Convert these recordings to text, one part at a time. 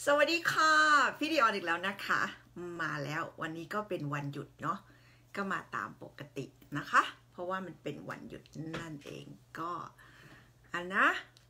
สวัสดีค่ะพี่ดิออนอีกแล้วนะคะมาแล้ววันนี้ก็เป็นวันหยุดเนาะก็มาตามปกตินะคะเพราะว่ามันเป็นวันหยุดนั่นเองก็นะ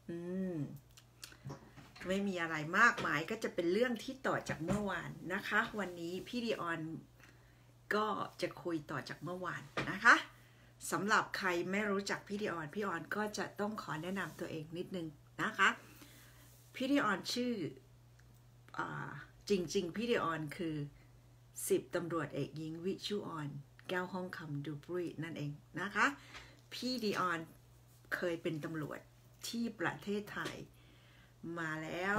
ไม่มีอะไรมากมายก็จะเป็นเรื่องที่ต่อจากเมื่อวานนะคะวันนี้พี่ดิออนก็จะคุยต่อจากเมื่อวานนะคะสำหรับใครไม่รู้จักพี่ดิออนก็จะต้องขอแนะนำตัวเองนิดนึงนะคะพี่ดิออนชื่อจริงๆพี่ดิออนคือ10ตำรวจเอกหญิงวิชุออนแก้วห้องคำดูบรีนั่นเองนะคะพี่ดิออนเคยเป็นตำรวจที่ประเทศไทยมาแล้ว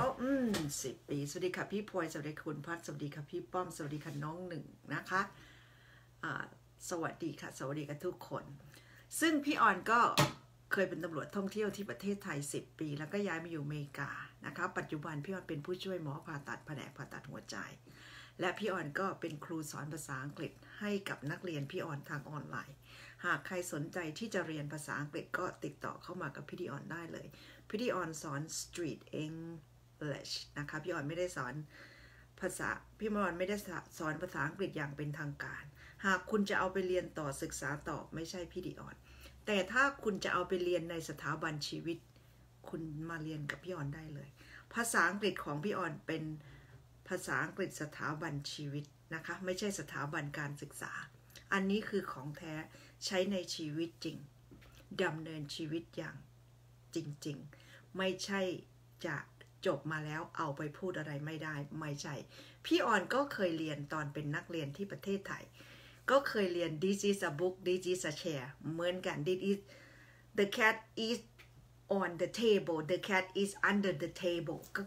10 ปีสวัสดีค่ะพี่พลอยสวัสดีคุณพัฒสวัสดีค่ะพี่ป้อมสวัสดีค่ะน้องหนึ่งนะคะสวัสดีค่ะสวัสดีกับทุกคนซึ่งพี่ออนก็เคยเป็นตำรวจท่องเที่ยวที่ประเทศไทย10 ปีแล้วก็ย้ายมาอยู่อเมริกานะคะปัจจุบันพี่ออนเป็นผู้ช่วยหมอผ่าตัดแผนกผ่าตัดหัวใจและพี่ออนก็เป็นครูสอนภาษาอังกฤษให้กับนักเรียนพี่ออนทางออนไลน์หากใครสนใจที่จะเรียนภาษาอังกฤษก็ติดต่อเข้ามากับพี่ดิออนได้เลยพี่ดิออนสอน Street English นะคะพี่ออนไม่ได้สอนพี่ออนไม่ได้สอนภาษาอังกฤษอย่างเป็นทางการหากคุณจะเอาไปเรียนต่อศึกษาต่อไม่ใช่พี่ดิออนแต่ถ้าคุณจะเอาไปเรียนในสถาบันชีวิตคุณมาเรียนกับพี่ออนได้เลยภาษาอังกฤษของพี่ออนเป็นภาษาอังกฤษสถาบันชีวิตนะคะไม่ใช่สถาบันการศึกษาอันนี้คือของแท้ใช้ในชีวิตจริงดำเนินชีวิตอย่างจริงๆไม่ใช่จะจบมาแล้วเอาไปพูดอะไรไม่ได้ไม่ใช่พี่ออนก็เคยเรียนตอนเป็นนักเรียนที่ประเทศไทยก็เคยเรียน this is a book this is a chair เหมือนกัน this is the cat is on the table the cat is under the table ก็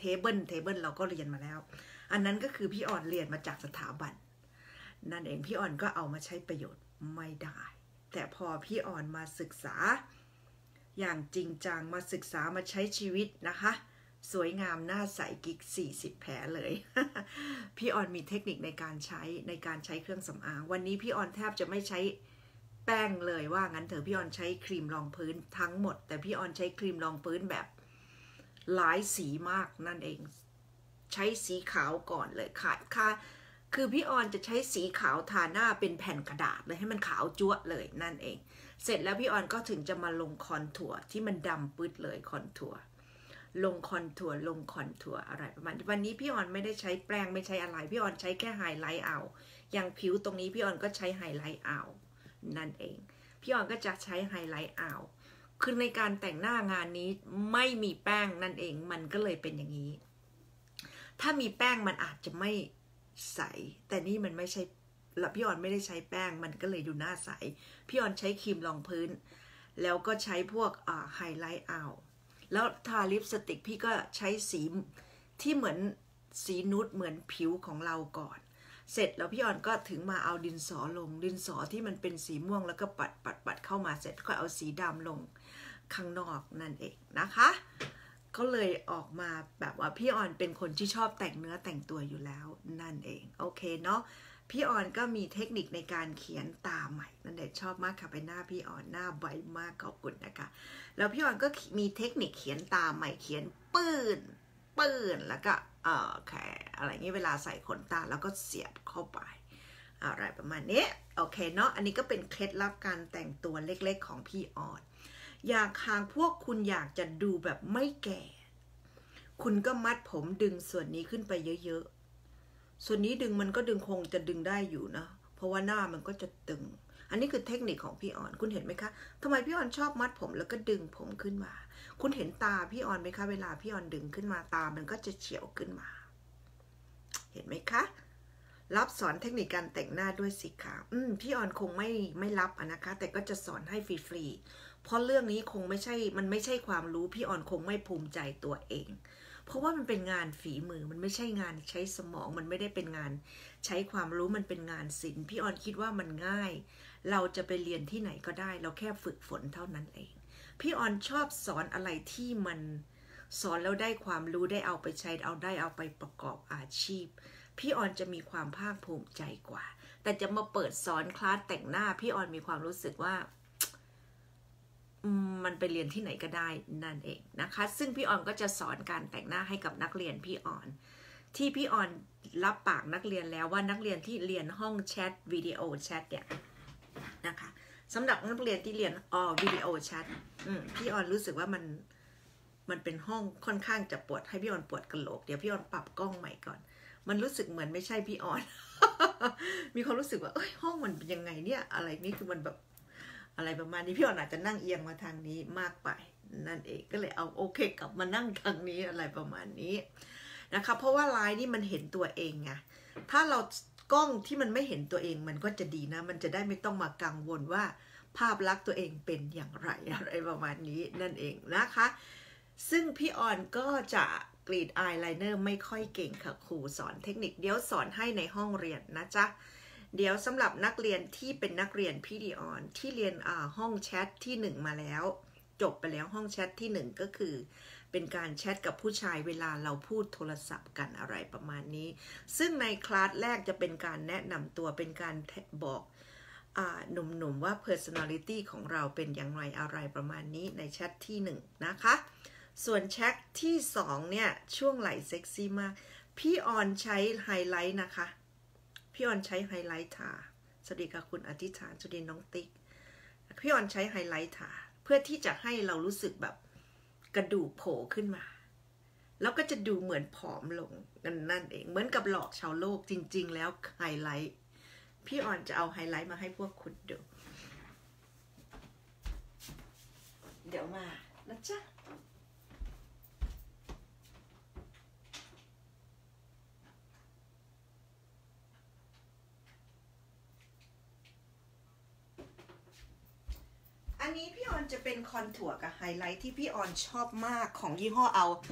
table เราก็เรียนมาแล้วอันนั้นก็คือพี่ออนเรียนมาจากสถาบันนั่นเองพี่ออนก็เอามาใช้ประโยชน์ไม่ได้แต่พอพี่ออนมาศึกษาอย่างจริงจังมาศึกษามาใช้ชีวิตนะคะสวยงามหน้าใสกิ๊ก40 แผลเลย พี่ออนมีเทคนิคในการใช้เครื่องสำอางวันนี้พี่ออนแทบจะไม่ใช้แป้งเลยว่างั้นเถอะพี่ออนใช้ครีมรองพื้นทั้งหมดแต่พี่ออนใช้ครีมรองพื้นแบบหลายสีมากนั่นเองใช้สีขาวก่อนเลยคือพี่ออนจะใช้สีขาวทาหน้าเป็นแผ่นกระดาษเลยให้มันขาวจั๊วเลยนั่นเองเสร็จแล้วพี่ออนก็ถึงจะมาลงคอนทัวร์ที่มันดำปื้ดเลยคอนทัวร์ลงคอนทัวร์อะไรประมาณวันนี้พี่ออนไม่ได้ใช้แป้งไม่ใช่อะไรพี่ออนใช้แค่ไฮไลท์เอาอย่างผิวตรงนี้พี่ออนก็ใช้ไฮไลท์เอานั่นเองพี่ออนก็จะใช้ไฮไลท์เอาคือในการแต่งหน้างานนี้ไม่มีแป้งนั่นเองมันก็เลยเป็นอย่างนี้ถ้ามีแป้งมันอาจจะไม่ใสแต่นี่มันไม่ใช่แล้วพี่ออนไม่ได้ใช้แป้งมันก็เลยดูหน้าใสพี่ออนใช้ครีมรองพื้นแล้วก็ใช้พวกไฮไลท์เอาแล้วทาลิปสติกพี่ก็ใช้สีที่เหมือนสีนูดเหมือนผิวของเราก่อนเสร็จแล้วพี่ออนก็ถึงมาเอาดินสอลงดินสอที่มันเป็นสีม่วงแล้วก็ปัดเข้ามาเสร็จก็เอาสีดำลงข้างนอกนั่นเองนะคะก็เลยออกมาแบบว่าพี่ออนเป็นคนที่ชอบแต่งเนื้อแต่งตัวอยู่แล้วนั่นเองโอเคเนาะพี่ออนก็มีเทคนิคในการเขียนตาใหม่นั่นเองชอบมากค่ะไปหน้าพี่ออนหน้าใบมากขอบคุณนะคะแล้วพี่ออนก็มีเทคนิคเขียนตาใหม่เขียนปื้นแล้วก็แค่อะไรเงี้ยเวลาใส่ขนตาแล้วก็เสียบเข้าไปอะไรประมาณนี้โอเคเนาะอันนี้ก็เป็นเคล็ดลับการแต่งตัวเล็กๆของพี่ออนพวกคุณอยากจะดูแบบไม่แก่คุณก็มัดผมดึงส่วนนี้ขึ้นไปเยอะๆส่วนนี้ดึงมันก็คงจะดึงได้อยู่นะเพราะว่าหน้ามันก็จะตึงอันนี้คือเทคนิคของพี่ออนคุณเห็นไหมคะทำไมพี่ออนชอบมัดผมแล้วก็ดึงผมขึ้นมาคุณเห็นตาพี่ออนไหมคะเวลาพี่ออนดึงขึ้นมาตามันก็จะเฉียวขึ้นมาเห็นไหมคะรับสอนเทคนิคการแต่งหน้าด้วยสิคะพี่ออนคงไม่รับนะคะแต่ก็จะสอนให้ฟรีๆเพราะเรื่องนี้มันไม่ใช่ความรู้พี่ออนคงไม่ภูมิใจตัวเองเพราะว่ามันเป็นงานฝีมือมันไม่ใช่งานใช้สมองมันไม่ได้เป็นงานใช้ความรู้มันเป็นงานศิลป์พี่ออนคิดว่ามันง่ายเราจะไปเรียนที่ไหนก็ได้เราแค่ฝึกฝนเท่านั้นเองพี่ออนชอบสอนอะไรที่มันสอนแล้วได้ความรู้ได้เอาไปใช้เอาไปประกอบอาชีพพี่ออนจะมีความภาคภูมิใจกว่าแต่จะมาเปิดสอนคลาสแต่งหน้าพี่ออนมีความรู้สึกว่ามันไปเรียนที่ไหนก็ได้นั่นเองนะคะซึ่งพี่ออนก็จะสอนการแต่งหน้าให้กับนักเรียนพี่ออนที่พี่ออนรับปากนักเรียนแล้วว่านักเรียนที่เรียนห้องแชทวิดีโอแชทเนี่ยนะคะสำหรับนักเรียนที่เรียนวิดีโอแชทพี่ออนรู้สึกว่ามันเป็นห้องค่อนข้างจะปวดให้พี่ออนปวดกระโหลกเดี๋ยวพี่ออนปรับกล้องใหม่ก่อนมันรู้สึกเหมือนไม่ใช่พี่ออน มีความรู้สึกว่าห้องมันเป็นยังไงเนี่ยอะไรนี่คือมันแบบอะไรประมาณนี้พี่ออนอาจจะนั่งเอียงมาทางนี้มากไปนั่นเองก็เลยเอาโอเคกลับมานั่งทางนี้อะไรประมาณนี้นะคะเพราะว่าไลน์นี่มันเห็นตัวเองไงถ้าเรากล้องที่มันไม่เห็นตัวเองมันก็จะดีนะมันจะได้ไม่ต้องมากังวลว่าภาพลักษณ์ตัวเองเป็นอย่างไรอะไรประมาณนี้นั่นเองนะคะซึ่งพี่ออนก็จะกรีดอายไลเนอร์ไม่ค่อยเก่งค่ะครูสอนเทคนิคเดี๋ยวสอนให้ในห้องเรียนนะจ๊ะเดี๋ยวสำหรับนักเรียนที่เป็นนักเรียนพี่ดีออนที่เรียนห้องแชทที่1มาแล้วจบไปแล้วห้องแชทที่1ก็คือเป็นการแชทกับผู้ชายเวลาเราพูดโทรศัพท์กันอะไรประมาณนี้ซึ่งในคลาสแรกจะเป็นการแนะนำตัวเป็นการบอกหนุ่มๆว่า personality ของเราเป็นอย่างไรอะไรประมาณนี้ในแชทที่1นะคะส่วนแชทที่2เนี่ยช่วงไหลเซ็กซี่มากพี่ออนใช้ไฮไลท์นะคะพี่ออนใช้ไฮไลท์ทาสวัสดีค่ะคุณอธิษฐานสวัสดีน้องติ๊กพี่ออนใช้ไฮไลท์ทาเพื่อที่จะให้เรารู้สึกแบบกระดูกโผล่ขึ้นมาแล้วก็จะดูเหมือนผอมลงนั่นเองเหมือนกับหลอกชาวโลกจริงๆแล้วไฮไลท์พี่ออนจะเอาไฮไลท์มาให้พวกคุณดูเดี๋ยวมานะจ๊ะอันนี้พี่ออนจะเป็นคอนทัวร์กับไฮไลท์ที่พี่ออนชอบมากของยี่ห้อ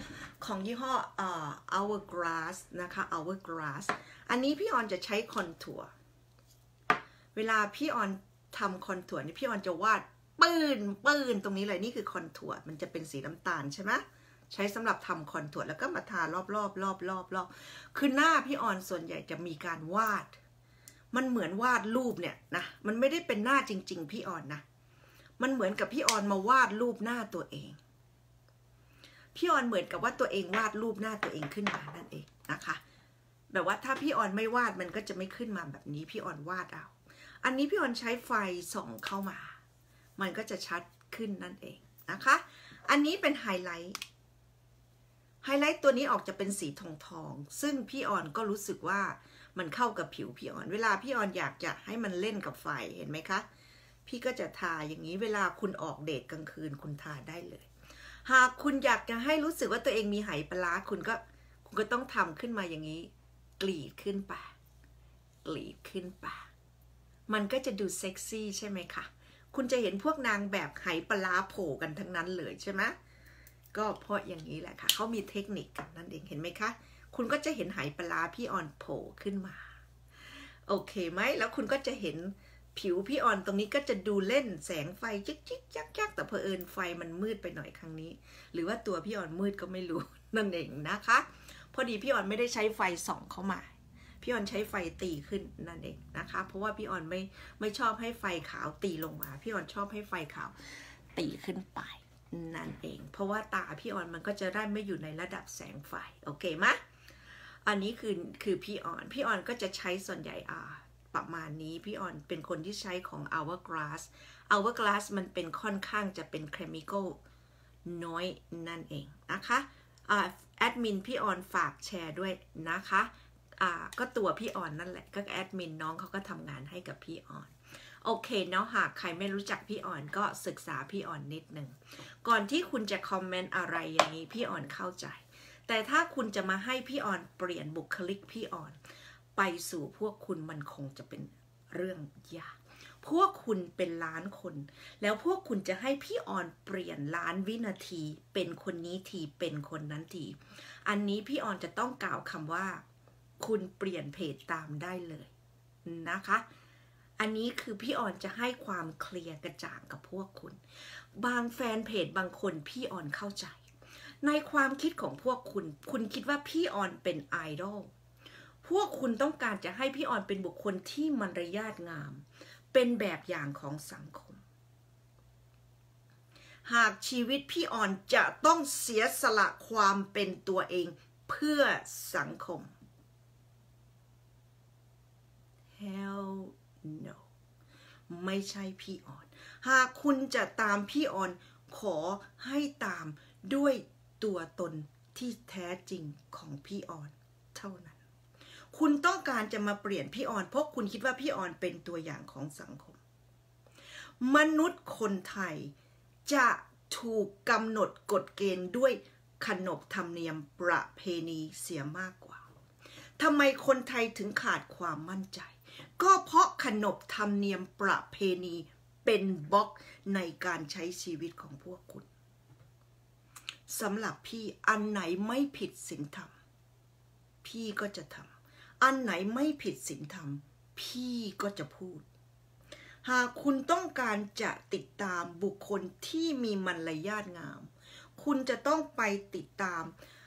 Hourglass นะคะ Hourglass อันนี้พี่ออนจะใช้คอนทัวร์เวลาพี่ออนทำคอนทัวร์นี่พี่ออนจะวาดปื้นตรงนี้เลยนี่คือคอนทัวร์มันจะเป็นสีน้ำตาลใช่ไหมใช้สำหรับทำคอนทัวร์แล้วก็มาทารอบคือหน้าพี่ออนส่วนใหญ่จะมีการวาดมันเหมือนวาดรูปเนี่ยนะมันไม่ได้เป็นหน้าจริงๆพี่ออนนะมันเหมือนกับพี่ออนมาวาดรูปหน้าตัวเองพี่ออนเหมือนกับว่าตัวเองวาดรูปหน้าตัวเองขึ้นมานั่นเองนะคะแบบว่าถ้าพี่ออนไม่วาดมันก็จะไม่ขึ้นมาแบบนี้พี่ออนวาดเอาอันนี้พี่ออนใช้ไฟส่องเข้ามามันก็จะชัดขึ้นนั่นเองนะคะอันนี้เป็นไฮไลท์ตัวนี้ออกจะเป็นสีทองซึ่งพี่ออนก็รู้สึกว่ามันเข้ากับผิวพี่ออนเวลาพี่ออนอยากจะให้มันเล่นกับไฟเห็นไหมคะพี่ก็จะทาอย่างนี้เวลาคุณออกเดทกลางคืนคุณทาได้เลยหากคุณอยากจะให้รู้สึกว่าตัวเองมีไหปลาคุณก็ต้องทำขึ้นมาอย่างนี้กรีดขึ้นไปมันก็จะดูเซ็กซี่ใช่ไหมคะคุณจะเห็นพวกนางแบบไหปลาโผล่กันทั้งนั้นเลยใช่ไหมก็เพราะอย่างนี้แหละค่ะเขามีเทคนิคกันนั่นเองเห็นไหมคะคุณก็จะเห็นไหปลาพี่ออนโผล่ขึ้นมาโอเคไหมแล้วคุณก็จะเห็นผิวพี่ออนตรงนี้ก็จะดูเล่นแสงไฟจิ๊กจักแต่เผอิญไฟมันมืดไปหน่อยครั้งนี้หรือว่าตัวพี่ออนมืดก็ไม่รู้นั่นเองนะคะพอดีพี่ออนไม่ได้ใช้ไฟส่องเข้ามาพี่ออนใช้ไฟตีขึ้นนั่นเองนะคะเพราะว่าพี่ออนไม่ชอบให้ไฟขาวตีลงมาพี่ออนชอบให้ไฟขาวตีขึ้นไปนั่นเองเพราะว่าตาพี่ออนมันก็จะได้ไม่อยู่ในระดับแสงไฟโอเคไหมอันนี้คือพี่ออนก็จะใช้ส่วนใหญ่ประมาณนี้พี่ออนเป็นคนที่ใช้ของ Hourglass มันเป็นค่อนข้างจะเป็นเคมีคอลน้อยนั่นเองนะคะแอดมินพี่ออนฝากแชร์ด้วยนะคะก็ตัวพี่ออนนั่นแหละก็แอดมินน้องเขาก็ทำงานให้กับพี่ออนโอเคเนาะหากใครไม่รู้จักพี่ออนก็ศึกษาพี่ออนนิดนึงก่อนที่คุณจะคอมเมนต์อะไรอย่างนี้พี่ออนเข้าใจแต่ถ้าคุณจะมาให้พี่ออนเปลี่ยนบุคลิกพี่ออนไปสู่พวกคุณมันคงจะเป็นเรื่องยากพวกคุณเป็นล้านคนแล้วพวกคุณจะให้พี่ออนเปลี่ยนล้านวินาทีเป็นคนนี้ทีเป็นคนนั้นทีอันนี้พี่ออนจะต้องกล่าวคำว่าคุณเปลี่ยนเพจตามได้เลยนะคะอันนี้คือพี่ออนจะให้ความเคลียร์กระจ่างกับพวกคุณบางแฟนเพจบางคนพี่ออนเข้าใจในความคิดของพวกคุณคิดว่าพี่ออนเป็นไอดอลพวกคุณต้องการจะให้พี่ออนเป็นบุคคลที่มารยาทงามเป็นแบบอย่างของสังคมหากชีวิตพี่ออนจะต้องเสียสละความเป็นตัวเองเพื่อสังคม Hell no ไม่ใช่พี่ออนหากคุณจะตามพี่ออนขอให้ตามด้วยตัวตนที่แท้จริงของพี่ออนเท่านั้นคุณต้องการจะมาเปลี่ยนพี่ออนเพราะคุณคิดว่าพี่ออนเป็นตัวอย่างของสังคมมนุษย์คนไทยจะถูกกำหนดกฎเกณฑ์ด้วยขนบธรรมเนียมประเพณีเสียมากกว่าทำไมคนไทยถึงขาดความมั่นใจก็เพราะขนบธรรมเนียมประเพณีเป็นบล็อกในการใช้ชีวิตของพวกคุณสำหรับพี่อันไหนไม่ผิดศีลธรรมพี่ก็จะทำอันไหนไม่ผิดศีลธรรมพี่ก็จะพูดหากคุณต้องการจะติดตามบุคคลที่มีมารยาทงามคุณจะต้องไปติดตาม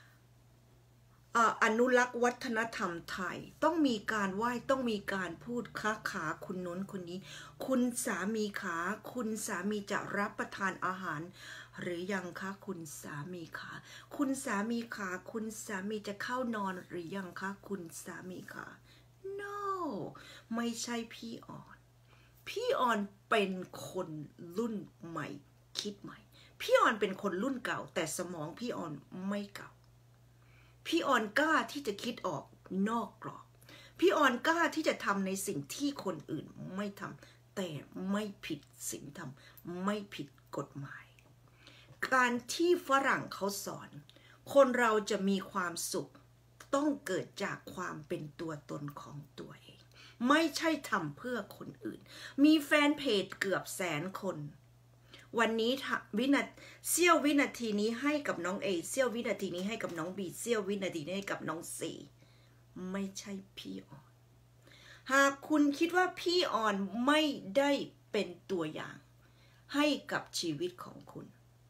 อนุรักษ์วัฒนธรรมไทยต้องมีการไหว้ต้องมีการพูดค้าขาคุณโน้นคนนี้คุณสามีขาคุณสามีจะรับประทานอาหารหรือยังคะคุณสามีขาคุณสามีขาคุณสามีจะเข้านอนหรือยังคะคุณสามีขา no ไม่ใช่พี่ออนพี่ออนเป็นคนรุ่นใหม่คิดใหม่พี่ออนเป็นคนรุ่นเก่าแต่สมองพี่ออนไม่เก่าพี่ออนกล้าที่จะคิดออกนอกกรอบพี่ออนกล้าที่จะทำในสิ่งที่คนอื่นไม่ทำแต่ไม่ผิดศีลธรรมไม่ผิดกฎหมายการที่ฝรั่งเขาสอนคนเราจะมีความสุขต้องเกิดจากความเป็นตัวตนของตัวเองไม่ใช่ทำเพื่อคนอื่นมีแฟนเพจเกือบ100,000 คนวันนี้เสี้ยววินาทีนี้ให้กับน้องเอเสี้ยววินาทีนี้ให้กับน้องบีเสี้ยววินาทีนี้ให้กับน้องซีไม่ใช่พี่ออนหากคุณคิดว่าพี่ออนไม่ได้เป็นตัวอย่างให้กับชีวิตของคุณ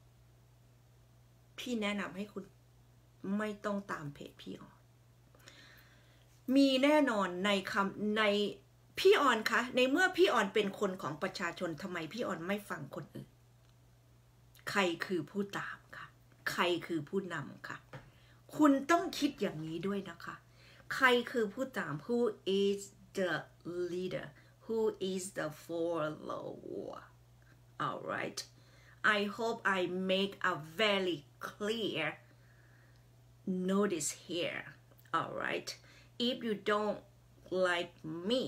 พี่แนะนำให้คุณไม่ต้องตามเพจพี่ออนมีแน่นอนในพี่ออนคะในเมื่อพี่ออนเป็นคนของประชาชนทำไมพี่ออนไม่ฟังคนอื่นใครคือผู้ตามคะใครคือผู้นำคะคุณต้องคิดอย่างนี้ด้วยนะคะใครคือผู้ตาม Who is the leader Who is the follower Alright I hope I make a very clear notice here Alright if you don't like me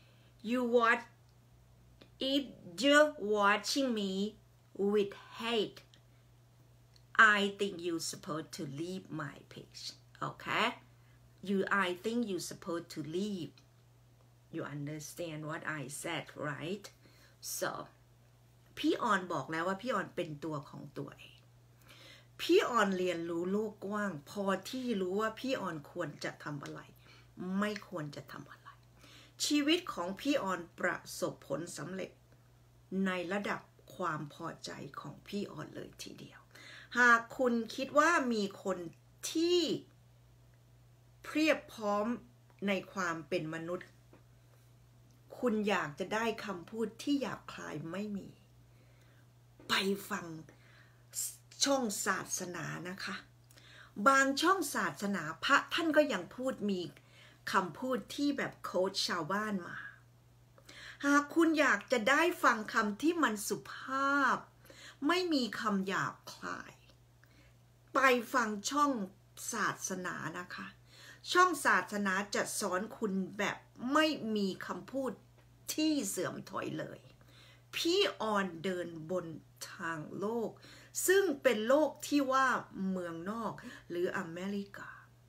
if you're watching me with hate I think you're supposed to leave my page okay I think you're supposed to leave you understand what I said right so พี่ออนบอกแล้วว่าพี่ออนเป็นตัวของตัวเองพี่ออนเรียนรู้โลกกว้างพอที่รู้ว่าพี่ออนควรจะทำอะไรไม่ควรจะทำอะไรชีวิตของพี่ออนประสบผลสำเร็จในระดับความพอใจของพี่ออนเลยทีเดียวหากคุณคิดว่ามีคนที่เพียบพร้อมในความเป็นมนุษย์คุณอยากจะได้คำพูดที่หยาบคายไม่มีไปฟังช่องศาสนานะคะบางช่องศาสนาพระท่านก็ยังพูดมีคำพูดที่แบบโค้ชชาวบ้านมาหากคุณอยากจะได้ฟังคำที่มันสุภาพไม่มีคำหยาบคายไปฟังช่องศาสนานะคะช่องศาสนาจะสอนคุณแบบไม่มีคำพูดที่เสื่อมถอยเลยพี่ออนเดินบนทางโลกซึ่งเป็นโลกที่ว่าเมืองนอกหรืออเมริกา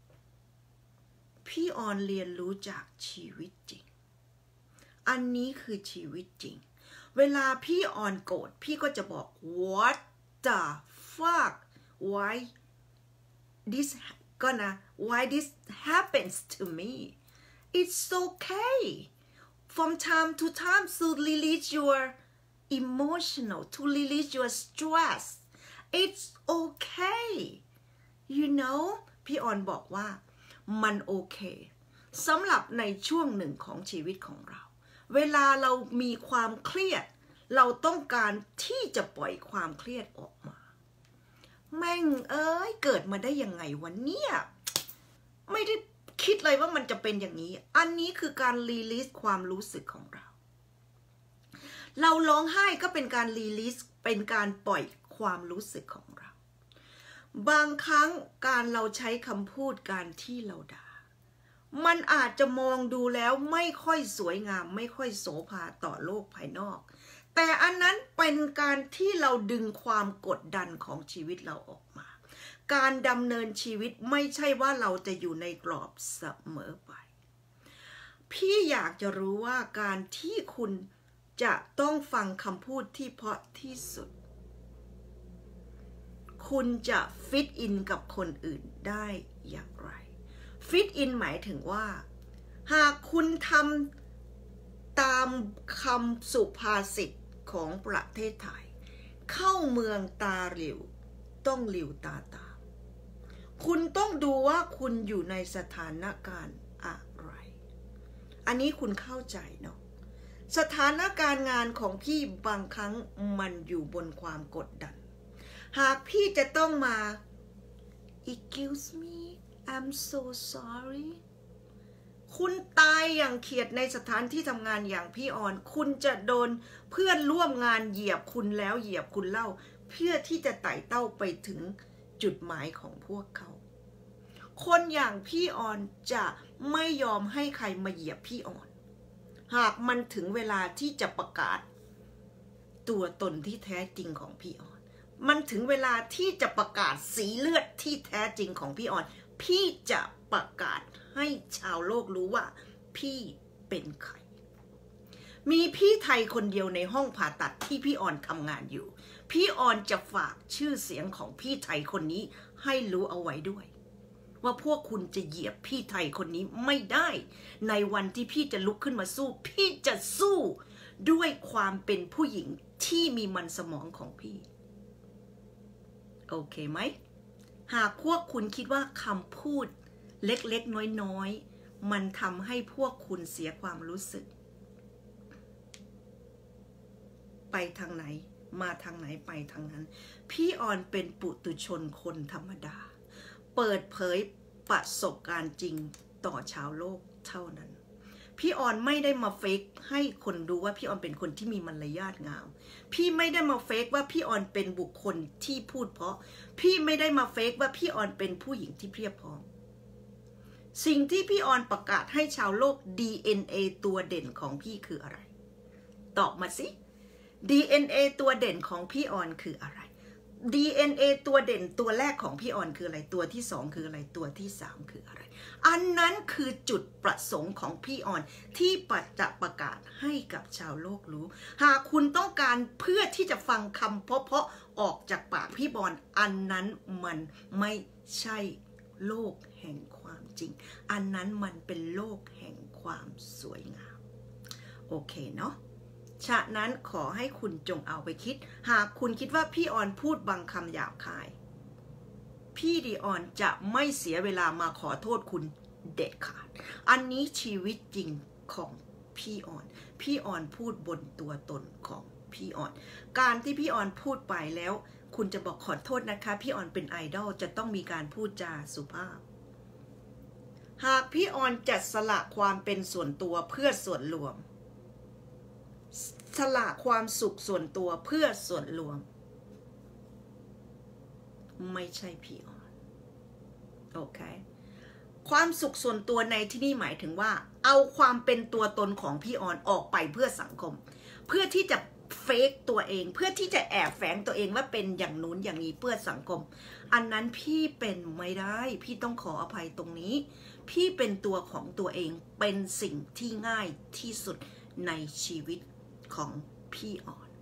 พี่ออนเรียนรู้จากชีวิตจริงอันนี้คือชีวิตจริงเวลาพี่ออนโกรธพี่ก็จะบอก what the fuck why this happens to me it's okay from time to time to release your emotional to release your stress it's okay you know พี่ออนบอกว่ามันโอเคสำหรับในช่วงหนึ่งของชีวิตของเราเวลาเรามีความเครียดเราต้องการที่จะปล่อยความเครียดออกมาแม่งเกิดมาได้ยังไงวะเนี่ยไม่ได้คิดเลยว่ามันจะเป็นอย่างนี้อันนี้คือการรีลีสความรู้สึกของเราร้องไห้ก็เป็นการรีลีสเป็นการปล่อยความรู้สึกของเราบางครั้งการเราใช้คำพูดการที่เราด่ามันอาจจะมองดูแล้วไม่ค่อยสวยงามไม่ค่อยโสภาต่อโลกภายนอกแต่อันนั้นเป็นการที่เราดึงความกดดันของชีวิตเราออกมาการดำเนินชีวิตไม่ใช่ว่าเราจะอยู่ในกรอบเสมอไปพี่อยากจะรู้ว่าการที่คุณจะต้องฟังคำพูดที่เพราะที่สุดคุณจะฟิตอินกับคนอื่นได้อย่างไรฟิตอินหมายถึงว่าหากคุณทำตามคำสุภาษิตของประเทศไทยเข้าเมืองตาหลิวต้องหลิวตาตามคุณต้องดูว่าคุณอยู่ในสถานการณ์อะไรอันนี้คุณเข้าใจเนาะสถานการณ์งานของพี่บางครั้งมันอยู่บนความกดดันหากพี่จะต้องมา excuse me I'm so sorry คุณตายอย่างเขียดในสถานที่ทำงานอย่างพี่ออนคุณจะโดนเพื่อนร่วมงานเหยียบคุณแล้วเหยียบคุณเล่าเพื่อที่จะไต่เต้าไปถึงจุดหมายของพวกเขาคนอย่างพี่ออนจะไม่ยอมให้ใครมาเหยียบพี่ออนหากมันถึงเวลาที่จะประกาศตัวตนที่แท้จริงของพี่ออนมันถึงเวลาที่จะประกาศสีเลือดที่แท้จริงของพี่ออนพี่จะประกาศให้ชาวโลกรู้ว่าพี่เป็นใครมีพี่ไทยคนเดียวในห้องผ่าตัดที่พี่ออนทำงานอยู่พี่ออนจะฝากชื่อเสียงของพี่ไทยคนนี้ให้รู้เอาไว้ด้วยว่าพวกคุณจะเหยียบพี่ไทยคนนี้ไม่ได้ในวันที่พี่จะลุกขึ้นมาสู้พี่จะสู้ด้วยความเป็นผู้หญิงที่มีมันสมองของพี่โอเคไหมหากพวกคุณคิดว่าคำพูดเล็กๆน้อยๆมันทำให้พวกคุณเสียความรู้สึกไปทางไหนมาทางไหนไปทางนั้นพี่ออนเป็นปุถุชนคนธรรมดาเปิดเผยประสบการณ์จริงต่อชาวโลกเท่านั้นพี่ออนไม่ได้มาเฟกให้คนดูว่าพี่ออนเป็นคนที่มีมารยาทงามพี่ไม่ได้มาเฟกว่าพี่ออนเป็นบุคคลที่พูดเพราะพี่ไม่ได้มาเฟกว่าพี่ออนเป็นผู้หญิงที่เพียบพร้อมสิ่งที่พี่ออนประกาศให้ชาวโลก DNA ตัวเด่นของพี่คืออะไรตอบมาสิ DNA ตัวเด่นของพี่ออนคืออะไร DNA ตัวเด่นตัวแรกของพี่ออนคืออะไรตัวที่สองคืออะไรตัวที่สามคืออะไรอันนั้นคือจุดประสงค์ของพี่ออนที่จะประกาศให้กับชาวโลกรู้หากคุณต้องการเพื่อที่จะฟังคำเพราะๆออกจากปากพี่บอลอันนั้นมันไม่ใช่โลกแห่งความจริงอันนั้นมันเป็นโลกแห่งความสวยงามโอเคเนาะฉะนั้นขอให้คุณจงเอาไปคิดหากคุณคิดว่าพี่ออนพูดบางคำหยาบคายพี่ดีออนจะไม่เสียเวลามาขอโทษคุณเด็ดขาดอันนี้ชีวิตจริงของพี่ออนพี่ออนพูดบนตัวตนของพี่ออนการที่พี่ออนพูดไปแล้วคุณจะบอกขอโทษนะคะพี่ออนเป็นไอดอลจะต้องมีการพูดจาสุภาพหากพี่ออนจะสละความเป็นส่วนตัวเพื่อส่วนรวมสละความสุขส่วนตัวเพื่อส่วนรวมไม่ใช่พี่ออนโอเคความสุขส่วนตัวในที่นี่หมายถึงว่าเอาความเป็นตัวตนของพี่ออนออกไปเพื่อสังคมเพื่อที่จะเฟกตัวเองเพื่อที่จะแอบแฝงตัวเองว่าเป็นอย่างนู้นอย่างนี้เพื่อสังคมอันนั้นพี่เป็นไม่ได้พี่ต้องขออภัยตรงนี้พี่เป็นตัวของตัวเองเป็นสิ่งที่ง่ายที่สุดในชีวิตของพี่ออน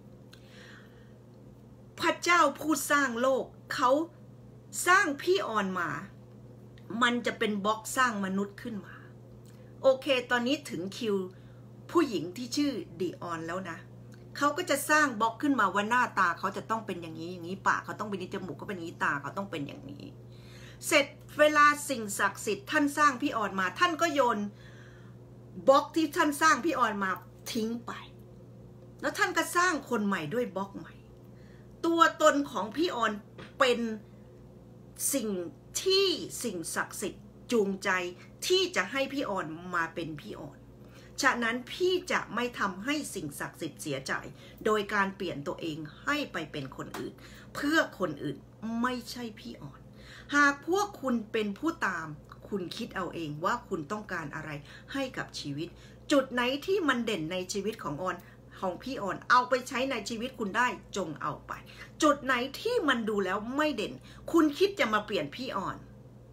พระเจ้าผู้สร้างโลกเขาสร้างพี่ออนมามันจะเป็นบล็อกสร้างมนุษย์ขึ้นมาโอเคตอนนี้ถึงคิวผู้หญิงที่ชื่อดีออนแล้วนะเขาก็จะสร้างบล็อกขึ้นมาว่าหน้าตาเขาจะต้องเป็นอย่างนี้อย่างนี้ปากเขาต้องเป็นนี้จมูกเขาเป็นอย่างนี้ตาเขาต้องเป็นอย่างนี้เสร็จเวลาสิ่งศักดิ์สิทธิ์ท่านสร้างพี่ออนมาท่านก็โยนบล็อกที่ท่านสร้างพี่ออนมาทิ้งไปแล้วท่านก็สร้างคนใหม่ด้วยบล็อกใหม่ตัวตนของพี่ออนเป็นสิ่งที่สิ่งศักดิ์สิทธิ์จูงใจที่จะให้พี่ออนมาเป็นพี่ออนฉะนั้นพี่จะไม่ทำให้สิ่งศักดิ์สิทธิ์เสียใจโดยการเปลี่ยนตัวเองให้ไปเป็นคนอื่นเพื่อคนอื่นไม่ใช่พี่ออนหากพวกคุณเป็นผู้ตามคุณคิดเอาเองว่าคุณต้องการอะไรให้กับชีวิตจุดไหนที่มันเด่นในชีวิตของพี่ออนเอาไปใช้ในชีวิตคุณได้จงเอาไปจุดไหนที่มันดูแล้วไม่เด่นคุณคิดจะมาเปลี่ยนพี่ออน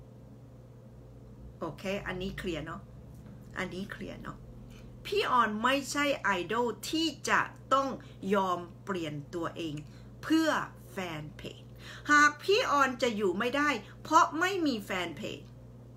โอเคอันนี้เคลียร์เนาะอันนี้เคลียร์เนาะพี่ออนไม่ใช่ไอดอลที่จะต้องยอมเปลี่ยนตัวเองเพื่อแฟนเพจหากพี่ออนจะอยู่ไม่ได้เพราะไม่มีแฟนเพจ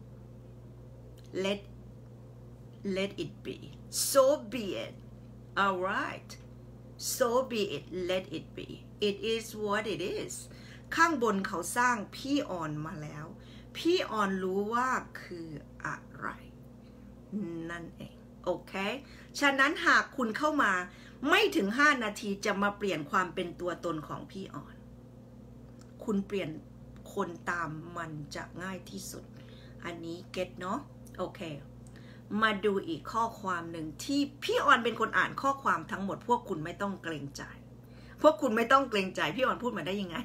let it be so be it alright so be it let it be it is what it is ข้างบนเขาสร้างพี่ออนมาแล้วพี่ออนรู้ว่าคืออะไรนั่นเองโอเคฉะนั้นหากคุณเข้ามาไม่ถึง5 นาทีจะมาเปลี่ยนความเป็นตัวตนของพี่ออนคุณเปลี่ยนคนตามมันจะง่ายที่สุดอันนี้เก็ตเนาะโอเคมาดูอีกข้อความหนึ่งที่พี่ออนเป็นคนอ่านข้อความทั้งหมดพวกคุณไม่ต้องเกรงใจพวกคุณไม่ต้องเกรงใจพี่ออนพูดมาได้ยังไง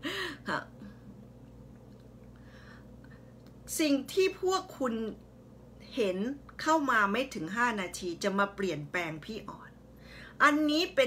สิ่งที่พวกคุณเห็นเข้ามาไม่ถึง5 นาทีจะมาเปลี่ยนแปลงพี่ออนอันนี้เป็น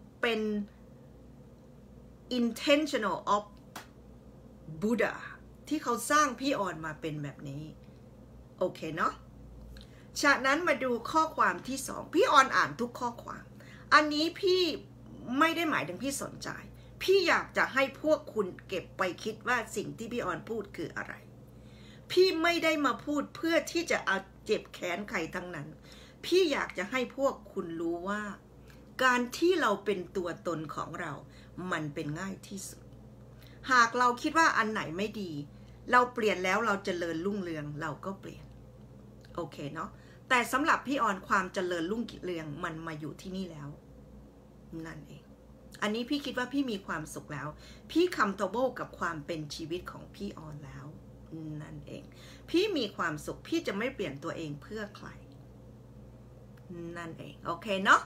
intentional of Buddha ที่เขาสร้างพี่ออนมาเป็นแบบนี้โอเคเนาะฉะนั้นมาดูข้อความที่2พี่ออนอ่านทุกข้อความอันนี้พี่ไม่ได้หมายถึงพี่สนใจพี่อยากจะให้พวกคุณเก็บไปคิดว่าสิ่งที่พี่ออนพูดคืออะไรพี่ไม่ได้มาพูดเพื่อที่จะเอาเจ็บแค้นใครทั้งนั้นพี่อยากจะให้พวกคุณรู้ว่าการที่เราเป็นตัวตนของเรามันเป็นง่ายที่สุดหากเราคิดว่าอันไหนไม่ดีเราเปลี่ยนแล้วเราเจริญรุ่งเรืองเราก็เปลี่ยนโอเคเนาะแต่สำหรับพี่ออนความเจริญรุ่งเรืองมันมาอยู่ที่นี่แล้วนั่นเองอันนี้พี่คิดว่าพี่มีความสุขแล้วพี่comfortableกับความเป็นชีวิตของพี่ออนแล้วนั่นเองพี่มีความสุขพี่จะไม่เปลี่ยนตัวเองเพื่อใครนั่นเองโอเคเนาะ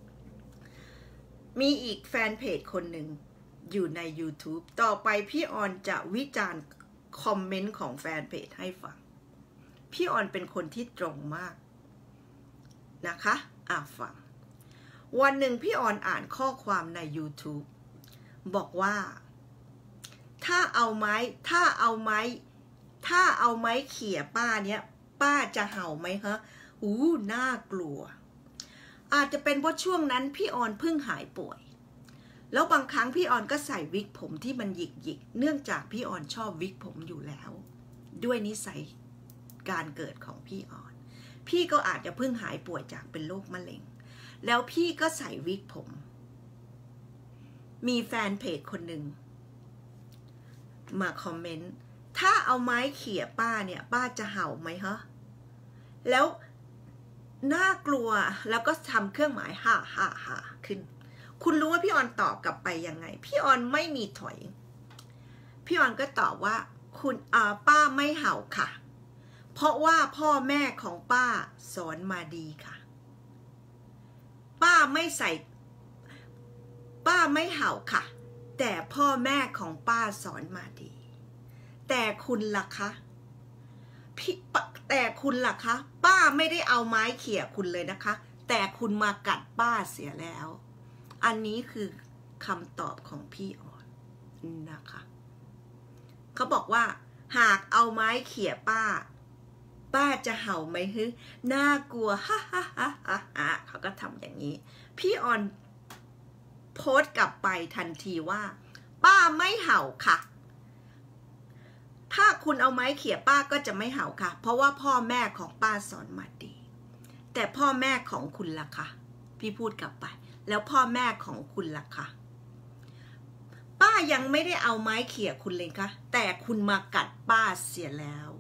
มีอีกแฟนเพจคนหนึ่งอยู่ใน YouTube ต่อไปพี่ออนจะวิจารณ์คอมเมนต์ของแฟนเพจให้ฟังพี่ออนเป็นคนที่ตรงมากนะคะฟังวันหนึ่งพี่ออนอ่านข้อความใน YouTube บอกว่าถ้าเอาไม้เขี่ยป้าเนี้ยป้าจะเห่าไหมฮะน่ากลัวอาจจะเป็นเพราะช่วงนั้นพี่ออนเพิ่งหายป่วยแล้วบางครั้งพี่ออนก็ใส่วิกผมที่มันหยิกเนื่องจากพี่ออนชอบวิกผมอยู่แล้วด้วยนิสัยการเกิดของพี่ออนพี่ก็อาจจะเพิ่งหายป่วยจากเป็นโรคมะเร็งแล้วพี่ก็ใส่วิกผมมีแฟนเพจคนหนึ่งมาคอมเมนต์ถ้าเอาไม้เขี่ยป้าเนี่ยป้าจะเห่าไหมฮะแล้วน่ากลัวแล้วก็ทำเครื่องหมายฮ่าขึ้นคุณรู้ว่าพี่ออนตอบกลับไปยังไงพี่ออนไม่มีถอยพี่ออนก็ตอบว่าคุณป้าไม่เห่าค่ะเพราะว่าพ่อแม่ของป้าสอนมาดีค่ะป้าไม่เห่าค่ะแต่พ่อแม่ของป้าสอนมาดีแต่คุณล่ะคะป้าไม่ได้เอาไม้เขี่ยคุณเลยนะคะแต่คุณมากัดป้าเสียแล้วอันนี้คือคำตอบของพี่ออนนะคะเขาบอกว่าหากเอาไม้เขี่ยป้าจะเห่าไหมฮึน่ากลัวฮ่าเขาก็ทำอย่างนี้พี่ออนโพสต์กลับไปทันทีว่าป้าไม่เห่าค่ะถ้าคุณเอาไม้เขี่ยป้าก็จะไม่เห่าค่ะเพราะว่าพ่อแม่ของป้าสอนมาดีแต่พ่อแม่ของคุณล่ะคะพี่พูดกลับไปแล้วพ่อแม่ของคุณล่ะคะป้ายังไม่ได้เอาไม้เขี่ยคุณเลยคะแต่คุณมากัดป้าเสียแล้ว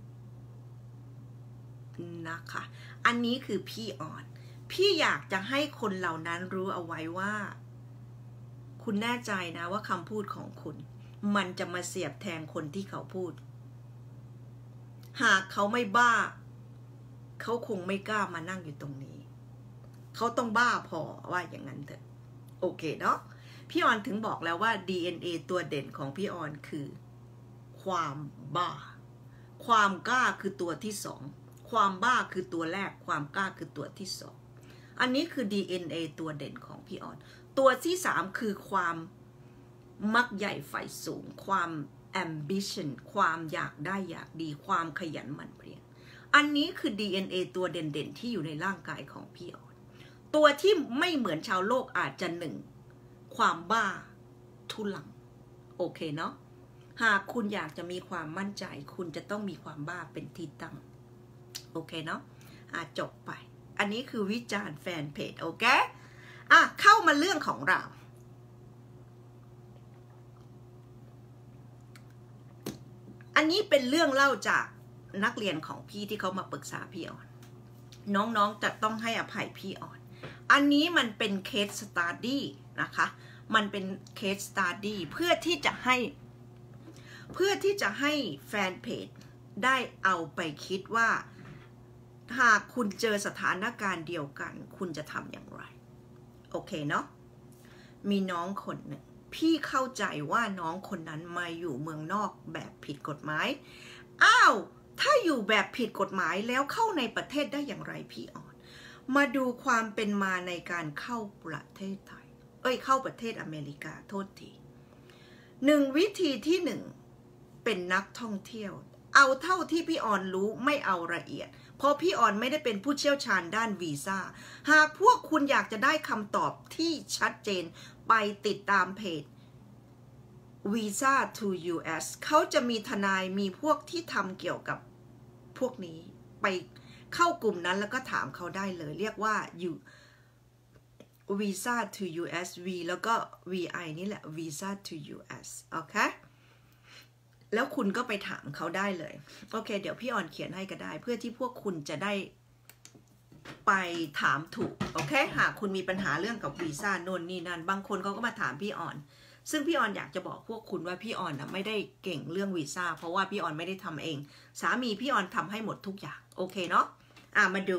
นะคะอันนี้คือพี่ออนพี่อยากจะให้คนเหล่านั้นรู้เอาไว้ว่าคุณแน่ใจนะว่าคำพูดของคุณมันจะมาเสียบแทงคนที่เขาพูดหากเขาไม่บ้าเขาคงไม่กล้ามานั่งอยู่ตรงนี้เขาต้องบ้าพอว่าอย่างนั้นเถอะโอเคเนาะพี่ออนถึงบอกแล้วว่า DNA ตัวเด่นของพี่ออนคือความบ้าความกล้าคือตัวที่สองความบ้าคือตัวแรกความกล้าคือตัวที่สองอันนี้คือ DNA ตัวเด่นของพี่ออนตัวที่สามคือความมักใหญ่ไฟสูงความ ambition ความอยากได้อยากดีความขยันหมั่นเพียรอันนี้คือ DNA ตัวเด่นๆที่อยู่ในร่างกายของพี่ออนตัวที่ไม่เหมือนชาวโลกอาจจะหนึ่งความบ้าทุลังโอเคเนาะหากคุณอยากจะมีความมั่นใจคุณจะต้องมีความบ้าเป็นที่ตั้งโอเคเนาะจบไปอันนี้คือวิจารณ์แฟนเพจโอเคเข้ามาเรื่องของเราอันนี้เป็นเรื่องเล่าจากนักเรียนของพี่ที่เขามาปรึกษาพี่ออนน้องๆจะต้องให้อภัยพี่ออนอันนี้มันเป็นเคสสตัดดี้นะคะมันเป็นเคสสตัดดี้เพื่อที่จะให้แฟนเพจได้เอาไปคิดว่าหากคุณเจอสถานการณ์เดียวกันคุณจะทำอย่างไรโอเคเนาะมีน้องคนหนึ่งพี่เข้าใจว่าน้องคนนั้นมาอยู่เมืองนอกแบบผิดกฎหมายถ้าอยู่แบบผิดกฎหมายแล้วเข้าในประเทศได้อย่างไรพี่ออนมาดูความเป็นมาในการเข้าประเทศไทยเข้าประเทศอเมริกาโทษทีวิธีที่เป็นนักท่องเที่ยวเอาเท่าที่พี่ออนรู้ไม่เอาละเอียดเพราะพี่ออนไม่ได้เป็นผู้เชี่ยวชาญด้านวีซ่าหากพวกคุณอยากจะได้คำตอบที่ชัดเจนไปติดตามเพจ Visa to US เขาจะมีทนายมีพวกที่ทำเกี่ยวกับพวกนี้ไปเข้ากลุ่มนั้นแล้วก็ถามเขาได้เลยเรียกว่า Visa to US V แล้วก็ VI นี่แหละ Visa to US โอเคแล้วคุณก็ไปถามเขาได้เลยโอเคเดี๋ยวพี่ออนเขียนให้ก็ได้เพื่อที่พวกคุณจะได้ไปถามถูกโอเคหากคุณมีปัญหาเรื่องกับวีซ่าโน่นนี่นั่นบางคนเขาก็มาถามพี่ออนซึ่งพี่ออนอยากจะบอกพวกคุณว่าพี่ออนไม่ได้เก่งเรื่องวีซ่าเพราะว่าพี่ออนไม่ได้ทำเองสามีพี่ออนทำให้หมดทุกอย่างโอเคเนาะมาดู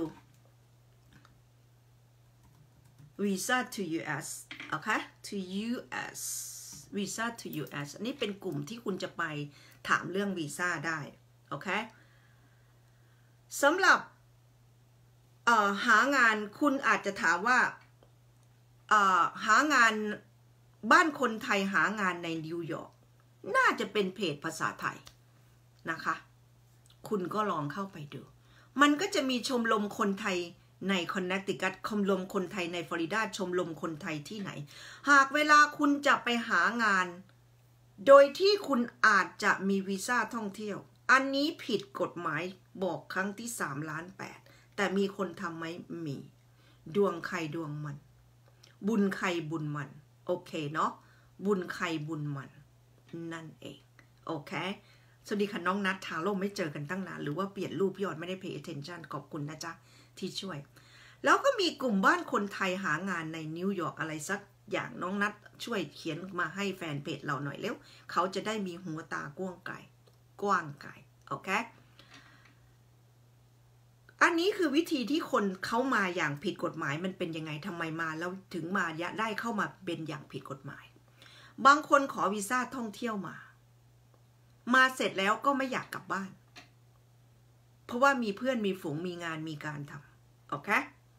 Visa to US โอเค to US Visa to US อันนี้เป็นกลุ่มที่คุณจะไปถามเรื่องวีซ่าได้โอเคสำหรับหางานคุณอาจจะถามว่าหางานบ้านคนไทยหางานในนิวยอร์กน่าจะเป็นเพจภาษาไทยนะคะคุณก็ลองเข้าไปดูมันก็จะมีชมรมคนไทยในคอนเนคติคัตชมรมคนไทยในฟลอริดาชมรมคนไทยที่ไหนหากเวลาคุณจะไปหางานโดยที่คุณอาจจะมีวีซ่าท่องเที่ยวอันนี้ผิดกฎหมายบอกครั้งที่3,800,000แต่มีคนทำไหมมีดวงใครดวงมันบุญใครบุญมันโอเคเนาะบุญใครบุญมันนั่นเองโอเคสวัสดีค่ะน้องนัททาโร่ไม่เจอกันตั้งนานหรือว่าเปลี่ยนรูปพี่ออนไม่ได้ pay attention ขอบคุณนะจ๊ะที่ช่วยแล้วก็มีกลุ่มบ้านคนไทยหางานในนิวยอร์กอะไรสักอย่างน้องนัทช่วยเขียนมาให้แฟนเพจเราหน่อยเร็วเขาจะได้มีหัวตากว้างไกลโอเคอันนี้คือวิธีที่คนเขามาอย่างผิดกฎหมายมันเป็นยังไงทำไมมาแล้วถึงมาได้เข้ามาเป็นอย่างผิดกฎหมายบางคนขอวีซ่าท่องเที่ยวมาเสร็จแล้วก็ไม่อยากกลับบ้านเพราะว่ามีเพื่อนมีฝูงมีงานมีการทำโอเค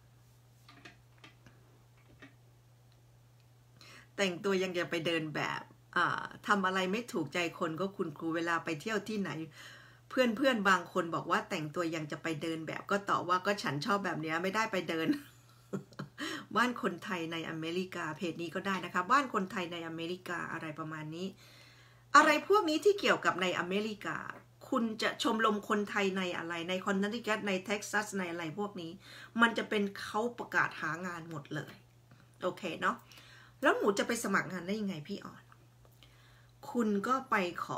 แต่งตัวยังจะไปเดินแบบทำอะไรไม่ถูกใจคนก็คุณครูเวลาไปเที่ยวที่ไหนเพื่อนบางคนบอกว่าแต่งตัวยังจะไปเดินแบบก็ตอบว่าก็ฉันชอบแบบนี้ไม่ได้ไปเดิน บ้านคนไทยในอเมริกาเพจนี้ก็ได้นะคะบ้านคนไทยในอเมริกาอะไรประมาณนี้อะไรพวกนี้ที่เกี่ยวกับในอเมริกาคุณจะชมรมคนไทยในอะไรในคอนเนติคัตในเท็กซัสในอะไรพวกนี้มันจะเป็นเขาประกาศหางานหมดเลยโอเคเนาะแล้วหนูจะไปสมัครงานได้ยังไงพี่ออนคุณก็ไปข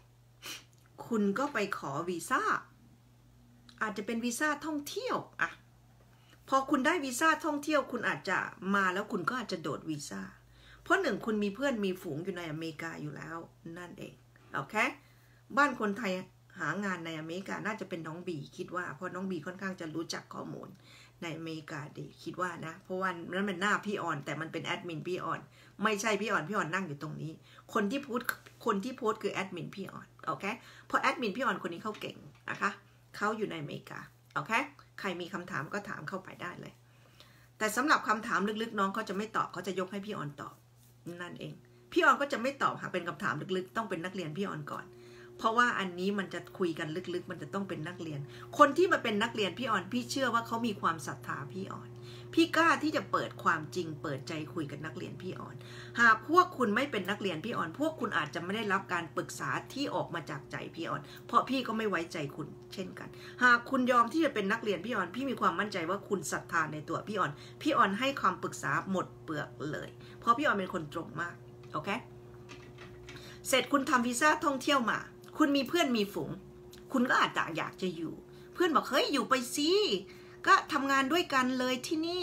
อวีซ่าอาจจะเป็นวีซ่าท่องเที่ยวพอคุณได้วีซ่าท่องเที่ยวคุณอาจจะมาแล้วคุณก็อาจจะโดดวีซ่าเพราะ1คุณมีเพื่อนมีฝูงอยู่ในอเมริกาอยู่แล้วนั่นเองโอเคบ้านคนไทยหางานในอเมริกาน่าจะเป็นน้องบีคิดว่าเพราะน้องบีค่อนข้างจะรู้จักข้อมูลในอเมริกาดีคิดว่านะเพราะว่านั้นเป็นหน้าพี่ออนแต่มันเป็นแอดมินพี่ออนไม่ใช่พี่ออนนั่งอยู่ตรงนี้คนที่โพสต์คือแอดมินพี่ออนโอเคเพราะแอดมินพี่ออนคนนี้เขาเก่งนะคะเขาอยู่ในอเมริกาโอเคใครมีคำถามก็ถามเข้าไปได้เลยแต่สำหรับคำถามลึกๆน้องเขาจะไม่ตอบเขาจะยกให้พี่ออนตอบนั่นเองพี่ออนก็จะไม่ตอบหากเป็นคำถามลึกๆต้องเป็นนักเรียนพี่ออนก่อนเพราะว่าอันนี้มันจะคุยกันลึกๆมันจะต้องเป็นนักเรียนคนที่มาเป็นนักเรียนพี่ออนพี่เชื่อว่าเขามีความศรัทธาพี่ออนพี่กล้าที่จะเปิดความจริงเปิดใจคุยกับนักเรียนพี่ออนหากพวกคุณไม่เป็นนักเรียนพี่ออนพวกคุณอาจจะไม่ได้รับการปรึกษาที่ออกมาจากใจพี่ออนเพราะพี่ก็ไม่ไว้ใจคุณเช่นกันหากคุณยอมที่จะเป็นนักเรียนพี่ออนพี่มีความมั่นใจว่าคุณศรัทธาในตัวพี่ออนให้ความปรึกษาหมดเปลือกเลยเพราะพี่ออนเป็นคนตรงมากโอเคเสร็จคุณทำวีซ่าท่องเที่ยวมาคุณมีเพื่อนมีฝูงคุณก็อาจจะอยากจะอยู่เพื่อนบอกเฮ้ยอยู่ไปสิก็ทำงานด้วยกันเลยที่นี่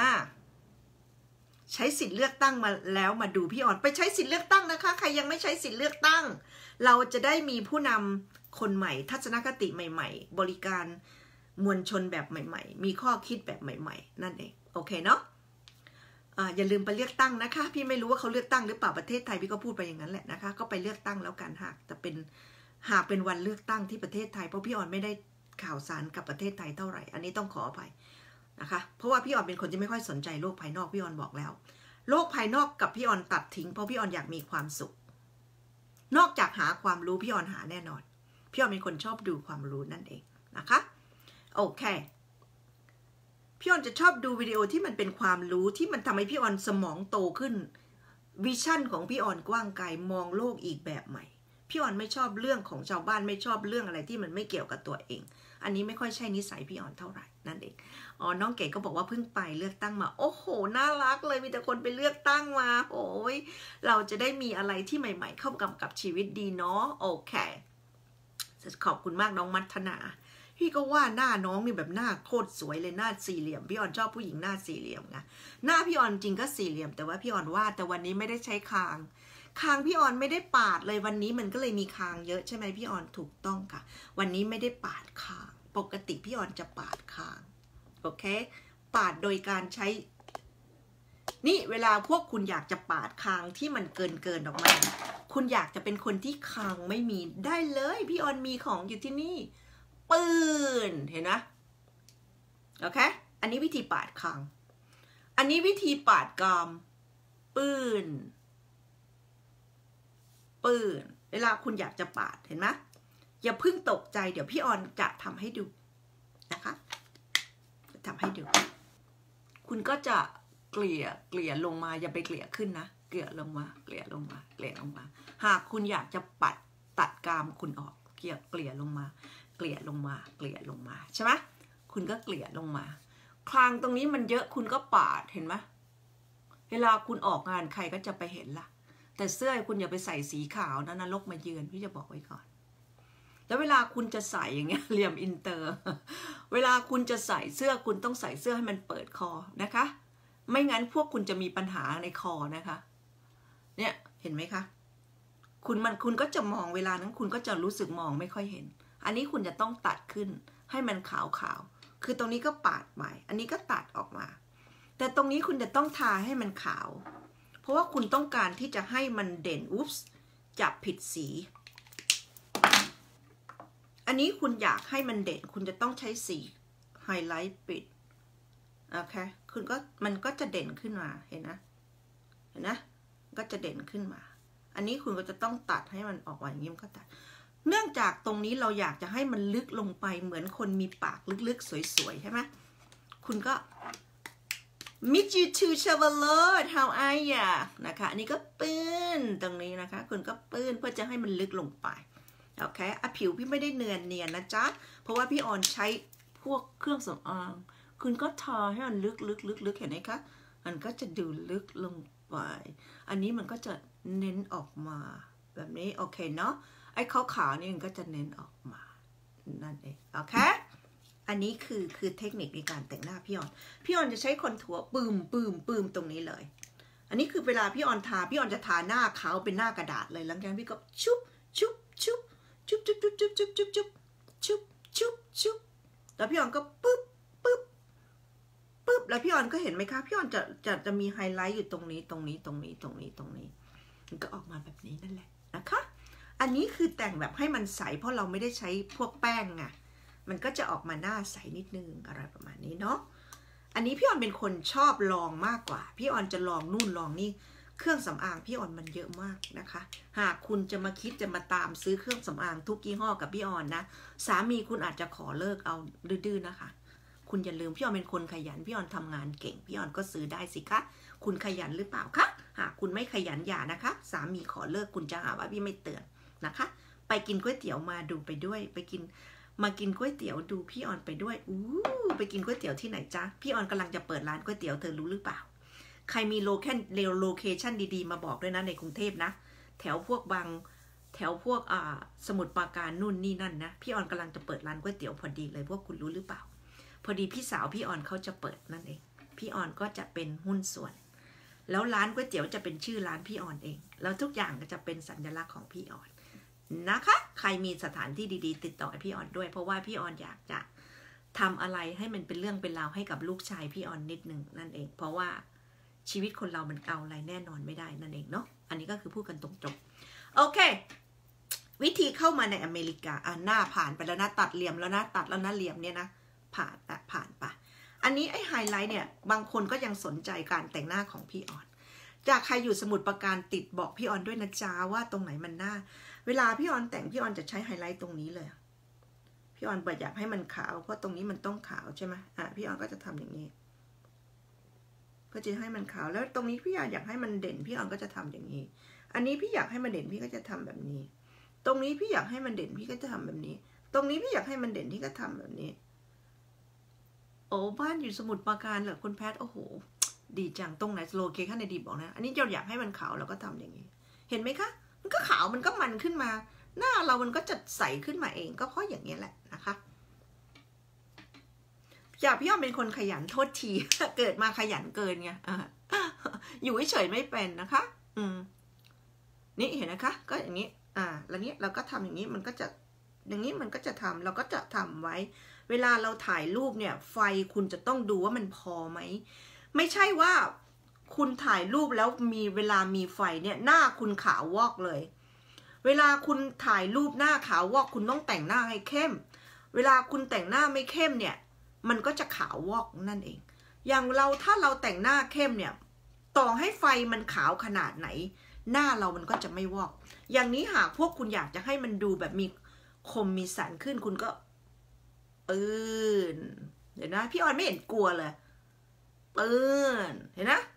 ใช้สิทธิ์เลือกตั้งมาแล้วมาดูพี่ออนไปใช้สิทธิ์เลือกตั้งนะคะใครยังไม่ใช้สิทธิ์เลือกตั้งเราจะได้มีผู้นำคนใหม่ทัศนคติใหม่ๆบริการมวลชนแบบใหม่ๆมีข้อคิดแบบใหม่ๆนั่นเองโอเคเนาะอย่าลืมไปเลือกตั้งนะคะพี่ไม่รู้ว่าเขาเลือกตั้งหรือเปล่าประเทศไทยพี่ก็พูดไปอย่างนั้นแหละนะคะก็ไปเลือกตั้งแล้วกันหากเป็นวันเลือกตั้งที่ประเทศไทยเพราะพี่ออนไม่ได้ข่าวสารกับประเทศไทยเท่าไหร่อันนี้ต้องขออภัยนะคะเพราะว่าพี่ออนเป็นคนที่ไม่ค่อยสนใจโลกภายนอกพี่ออนบอกแล้วโลกภายนอกกับพี่ออนตัดทิ้งเพราะพี่ออนอยากมีความสุขนอกจากหาความรู้พี่ออนหาแน่นอนพี่ออนเป็นคนชอบดูความรู้นั่นเองนะคะโอเคพี่ออนจะชอบดูวิดีโอที่มันเป็นความรู้ที่มันทำให้พี่ออนสมองโตขึ้นวิชั่นของพี่ออนกว้างไกลมองโลกอีกแบบใหม่พี่ออนไม่ชอบเรื่องของชาวบ้านไม่ชอบเรื่องอะไรที่มันไม่เกี่ยวกับตัวเองอันนี้ไม่ค่อยใช่นิสัยพี่ออนเท่าไหร่นั่นเองน้องเก๋ก็บอกว่าเพิ่งไปเลือกตั้งมาโอ้โหน่ารักเลยมีแต่คนไปเลือกตั้งมาโอ้ยเราจะได้มีอะไรที่ใหม่ๆเข้ากับชีวิตดีเนาะโอเคขอบคุณมากน้องมัทนาพี่ก็ว่าหน้าน้องนี่แบบหน้าโคตรสวยเลยหน้าสี่เหลี่ยมพี่ออนชอบผู้หญิงหน้าสี่เหลี่ยมนะหน้าพี่ออนจริงก็สี่เหลี่ยมแต่ว่าพี่ออนว่าแต่วันนี้ไม่ได้ใช้คางพี่ออนไม่ได้ปาดเลยวันนี้มันก็เลยมีคางเยอะใช่ไหมพี่ออนถูกต้องค่ะวันนี้ไม่ได้ปาดคางปกติพี่ออนจะปาดคางโอเคปาดโดยการใช้นี่เวลาพวกคุณอยากจะปาดคางที่มันเกินออกมาคุณอยากจะเป็นคนที่คางไม่มีได้เลยพี่ออนมีของอยู่ที่นี่ปืนเห็นนะโอเคอันนี้วิธีปาดคางอันนี้วิธีปาดกามปืนเวลาคุณอยากจะปาดเห็นไหมอย่าเพิ่งตกใจเดี๋ยวพี่ออนจะทำให้ดูนะคะทำให้ดูคุณก็จะเกลี่ยลงมาอย่าไปเกลี่ยขึ้นนะเกลี่ยลงมาหากคุณอยากจะตัดกามคุณออกเกลี่ยลงมาใช่ไหมคุณก็เกลี่ยลงมาคางตรงนี้มันเยอะคุณก็ปาดเห็นไหมเวลาคุณออกงานใครก็จะไปเห็นล่ะแต่เสื้อคุณอย่าไปใส่สีขาวนะนรกมาเยือนพี่จะบอกไว้ก่อนแล้วเวลาคุณจะใส่อย่างเงี้ยเหลี่ยมอินเตอร์เวลาคุณจะใส่เสื้อคุณต้องใส่เสื้อให้มันเปิดคอนะคะไม่งั้นพวกคุณจะมีปัญหาในคอนะคะเนี่ยเห็นไหมคะคุณก็จะมองเวลานั้นคุณก็จะรู้สึกมองไม่ค่อยเห็นอันนี้คุณจะต้องตัดขึ้นให้มันขาวคือตรงนี้ก็ปาดใหม่อันนี้ก็ตัดออกมาแต่ตรงนี้คุณจะต้องทาให้มันขาวเพราะว่าคุณต้องการที่จะให้มันเด่นอุ๊บส์จับผิดสีอันนี้คุณอยากให้มันเด่นคุณจะต้องใช้สีไฮไลท์ปิดโอเคมันก็จะเด่นขึ้นมาเห็นนะก็จะเด่นขึ้นมาอันนี้คุณก็จะต้องตัดให้มันออกมาอย่างนี้มันก็ตัดเนื่องจากตรงนี้เราอยากจะให้มันลึกลงไปเหมือนคนมีปากลึกๆสวยๆใช่ไหมคุณก็Meet you too, Chevrolet. How are ya? นะคะอันนี้ก็ปื้นตรงนี้นะคะคุณก็ปื้นเพื่อจะให้มันลึกลงไปโอเคผิวพี่ไม่ได้เนียนนะจ๊ะเพราะว่าพี่ออนใช้พวกเครื่องสำอางคุณก็ทาให้มันลึกเห็นไหมคะมันก็จะดูลึกลงไปอันนี้มันก็จะเน้นออกมาแบบนี้โอเคเนาะไอ้ขาวๆนี่มันก็จะเน้นออกมานั่นเองโอเคอันนี้คือเทคนิคในการแต่งหน้าพี่ออนจะใช้คอนทัวร์ปืมตรงนี้เลยอันนี้คือเวลาพี่ออนจะทาหน้าขาวเป็นหน้ากระดาษเลยหลังจากนั้นพี่ก็ชุบจุ๊บจุ๊บจุ๊บจุ๊บจุ๊บจุ๊บจุ๊บจุ๊บจุ๊บจุ๊บแล้วพี่ออนก็ปึ๊บปึ๊บปึ๊บแล้วพี่ออนก็เห็นไหมคะพี่ออนจะมีไฮไลท์อยู่ตรงนี้ตรงนี้ตรงนี้ตรงนี้ตรงนี้มันก็ออกมาแบบนี้นั่นแหละนะคะอันนี้คือแต่งแบบให้มันใสเพราะเราไม่ได้ใช้พวกแป้งไงมันก็จะออกมาหน้าใสนิดนึงอะไรประมาณนี้เนาะอันนี้พี่ออนเป็นคนชอบลองมากกว่าพี่ออนจะลองนู่นลองนี่เครื่องสำอางพี่ออนมันเยอะมากนะคะหากคุณจะมาคิดจะมาตามซื้อเครื่องสำอางทุกยี่ห้อกับพี่ออนนะสามีคุณอาจจะขอเลิกเอาดื้อๆนะคะคุณอย่าลืมพี่ออนเป็นคนขยันพี่ออนทำงานเก่งพี่ออนก็ซื้อได้สิคะคุณขยันหรือเปล่าคะหากคุณไม่ขยันอย่านะคะสามีขอเลิกคุณจะหาว่าพี่ไม่เตือนนะคะไปกินก๋วยเตี๋ยวมาดูไปด้วยมากินก๋วยเตี๋ยวดูพี่ออนไปด้วยไปกินก๋วยเตี๋ยวที่ไหนจ๊ะพี่ออนกำลังจะเปิดร้านก๋วยเตี๋ยวเธอรู้หรือเปล่าใครมีโลเคชั่นดีๆมาบอกด้วยนะในกรุงเทพนะแถวพวกสมุทรปราการนู่นนี่นั่นนะพี่ออนกำลังจะเปิดร้านก๋วยเตี๋ยวพอดีเลยพวกคุณรู้หรือเปล่าพอดีพี่สาวพี่ออนเขาจะเปิดนั่นเองพี่ออนก็จะเป็นหุ้นส่วนแล้วร้านก๋วยเตี๋ยวจะเป็นชื่อร้านพี่ออนเองแล้วทุกอย่างก็จะเป็นสัญลักษณ์ของพี่ออนนะคะใครมีสถานที่ดีๆติดต่อพี่ออนด้วยเพราะว่าพี่ออนอยากจะทำอะไรให้มันเป็นเรื่องเป็นราวให้กับลูกชายพี่ออนนิดนึงนั่นเองเพราะว่าชีวิตคนเรามันเอาอะไรแน่นอนไม่ได้นั่นเองเนาะอันนี้ก็คือพูดกันตรงๆโอเควิธีเข้ามาในอเมริกาหน้าผ่านไปแล้วนะตัดเหลี่ยมแล้วนะตัดแล้วนะเหลี่ยมเนี่ยนะผ่านไปอันนี้ไอ้ไฮไลท์เนี่ยบางคนก็ยังสนใจการแต่งหน้าของพี่ออนจากใครอยู่สมุทรปราการติดบอกพี่ออนด้วยนะจ๊ะว่าตรงไหนมันหน้าเวลาพี่ออนแต่งพี่ออนจะใช้ไฮไลท์ตรงนี้เลยพี่ออนอยากให้มันขาวเพราะตรงนี้มันต้องขาวใช่ไหมพี่ออนก็จะทำอย่างนี้เพื่อจะให้มันขาวแล้วตรงนี้พี่ออนอยากให้มันเด่นพี่ออนก็จะทำอย่างนี้อันนี้พี่อยากให้มันเด่นพี่ก็จะทำแบบนี้ตรงนี้พี่อยากให้มันเด่นพี่ก็จะทำแบบนี้ตรงนี้พี่อยากให้มันเด่นพี่ก็ทำแบบนี้โอ้บ้านอยู่สมุทรปราการเหรอคุณแพทโอ้โหดีจังตรงไหนโลเคชั่นในดีบอกนะอันนี้เราอยากให้มันขาวเราก็ทำอย่างนี้เห็นไหมคะมันก็ขาวมันก็มันขึ้นมาหน้าเรามันก็จะใสขึ้นมาเองก็เพราะอย่างนี้แหละนะคะพี่ออนเป็นคนขยันโทษทีเกิดมาขยันเกินไงอยู่เฉยไม่เป็นนะคะนี่เห็นนะคะก็อย่างนี้แล้วนี้เราก็ทำอย่างนี้มันก็จะอย่างนี้มันก็จะทำเราก็จะทำไว้เวลาเราถ่ายรูปเนี่ยไฟคุณจะต้องดูว่ามันพอไหมไม่ใช่ว่าคุณถ่ายรูปแล้วเวลามีไฟเนี่ยหน้าคุณขาววอกเลยเวลาคุณถ่ายรูปหน้าขาววอกคุณต้องแต่งหน้าให้เข้มเวลาคุณแต่งหน้าไม่เข้มเนี่ยมันก็จะขาววอกนั่นเองอย่างถ้าเราแต่งหน้าเข้มเนี่ยต่อให้ไฟมันขาวขนาดไหนหน้าเรามันก็จะไม่วอกอย่างนี้หากพวกคุณอยากจะให้มันดูแบบมีคมมีสันขึ้นคุณก็เดี๋ยวนะพี่ออนไม่เห็นกลัวเลยเห็นนะ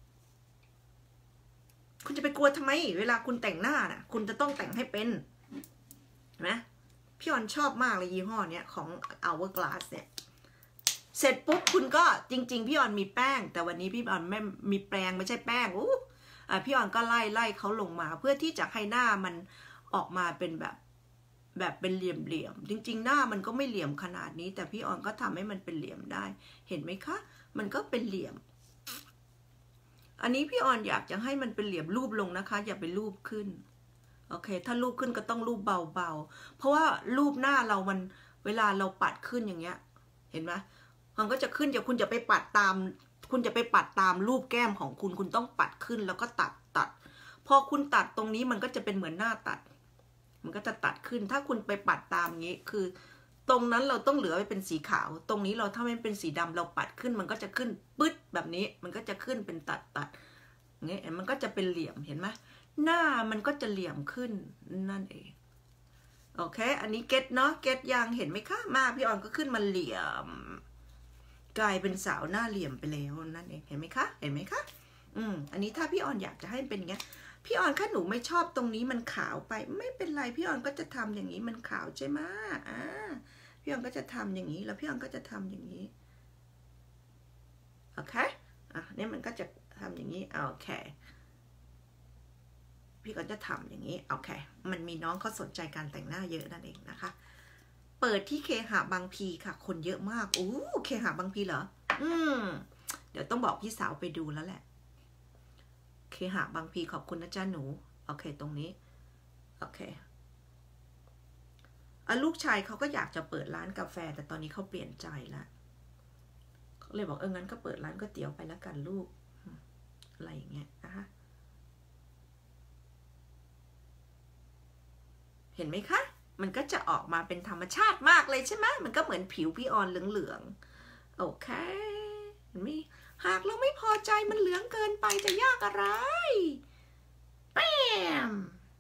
คุณจะไปกลัวทำไมเวลาคุณแต่งหน้าน่ะคุณจะต้องแต่งให้เป็นเห็นไหมพี่ออนชอบมากเลยยี่ห้อเนี้ยของ Hourglass เนี่ยเสร็จปุ๊บคุณก็จริงๆพี่ออนมีแป้งแต่วันนี้พี่ออนไม่มีแปรงไม่ใช่แป้งพี่ออนก็ไล่เขาลงมาเพื่อที่จะให้หน้ามันออกมาเป็นแบบเป็นเหลี่ยมจริงๆหน้ามันก็ไม่เหลี่ยมขนาดนี้แต่พี่ออนก็ทำให้มันเป็นเหลี่ยมได้เห็นไหมคะมันก็เป็นเหลี่ยมอันนี้พี่ออนอยากจะให้มันเป็นเหลี่ยมรูปลงนะคะอย่าไปรูปขึ้นโอเคถ้ารูปขึ้นก็ต้องรูปเบาๆเพราะว่ารูปหน้าเรามันเวลาเราปัดขึ้นอย่างเงี้ยเห็นไหมมันก็จะขึ้นคุณจะไปปัดตามรูปแก้มของคุณต้องปัดขึ้นแล้วก็ตัดพอคุณตัดตรงนี้มันก็จะเป็นเหมือนหน้าตัดมันก็จะตัดขึ้นถ้าคุณไปปัดตามงี้คือตรงนั้นเราต้องเหลือไว้เป็นสีขาวตรงนี้เราถ้าไม่เป็นสีดำเราปัดขึ้นมันก็จะขึ้นปึ๊ดแบบนี้มันก็จะขึ้นเป็นตัดงี้มันก็จะเป็นเหลี่ยมเห็นไหมหน้ามันก็จะเหลี่ยมขึ้นนั่นเองโอเคอันนี้เก็ตเนาะเก็ตยังเห็นไหมคะมาพี่ออนก็ขึ้นมาเหลี่ยมกลายเป็นสาวหน้าเหลี่ยมไปแล้วนั่นเองเห็นไหมคะอันนี้ถ้าพี่ออนอยากจะให้เป็นอย่างเงี้ยพี่ออนคะหนูไม่ชอบตรงนี้มันขาวไปไม่เป็นไรพี่ออนก็จะทำอย่างนี้มันขาวใช่ไหมพี่ออนก็จะทำอย่างนี้แล้วพี่ออนก็จะทำอย่างนี้โอเคนี่มันก็จะทำอย่างนี้โอเคพี่ก็จะทำอย่างนี้โอเคมันมีน้องเขาสนใจการแต่งหน้าเยอะนั่นเองนะคะเปิดที่เคหะบางพีค่ะคนเยอะมากเคหะบางพีเหรอเดี๋ยวต้องบอกพี่สาวไปดูแล้วแหละเคหะบางพีขอบคุณนะจ๊ะหนูโอเคตรงนี้โอเคลูกชายเขาก็อยากจะเปิดร้านกาแฟแต่ตอนนี้เขาเปลี่ยนใจแล้วเขาเลยบอกงั้นก็เปิดร้านก๋วยเตี๋ยวไปแล้วกันลูกอะไรอย่างเงี้ยนะคะเห็นไหมคะมันก็จะออกมาเป็นธรรมชาติมากเลยใช่ไหมมันก็เหมือนผิวพี่ออนเหลืองๆโอเคเห็นไหมหากเราไม่พอใจมันเหลืองเกินไปจะยากอะไรแป๊ม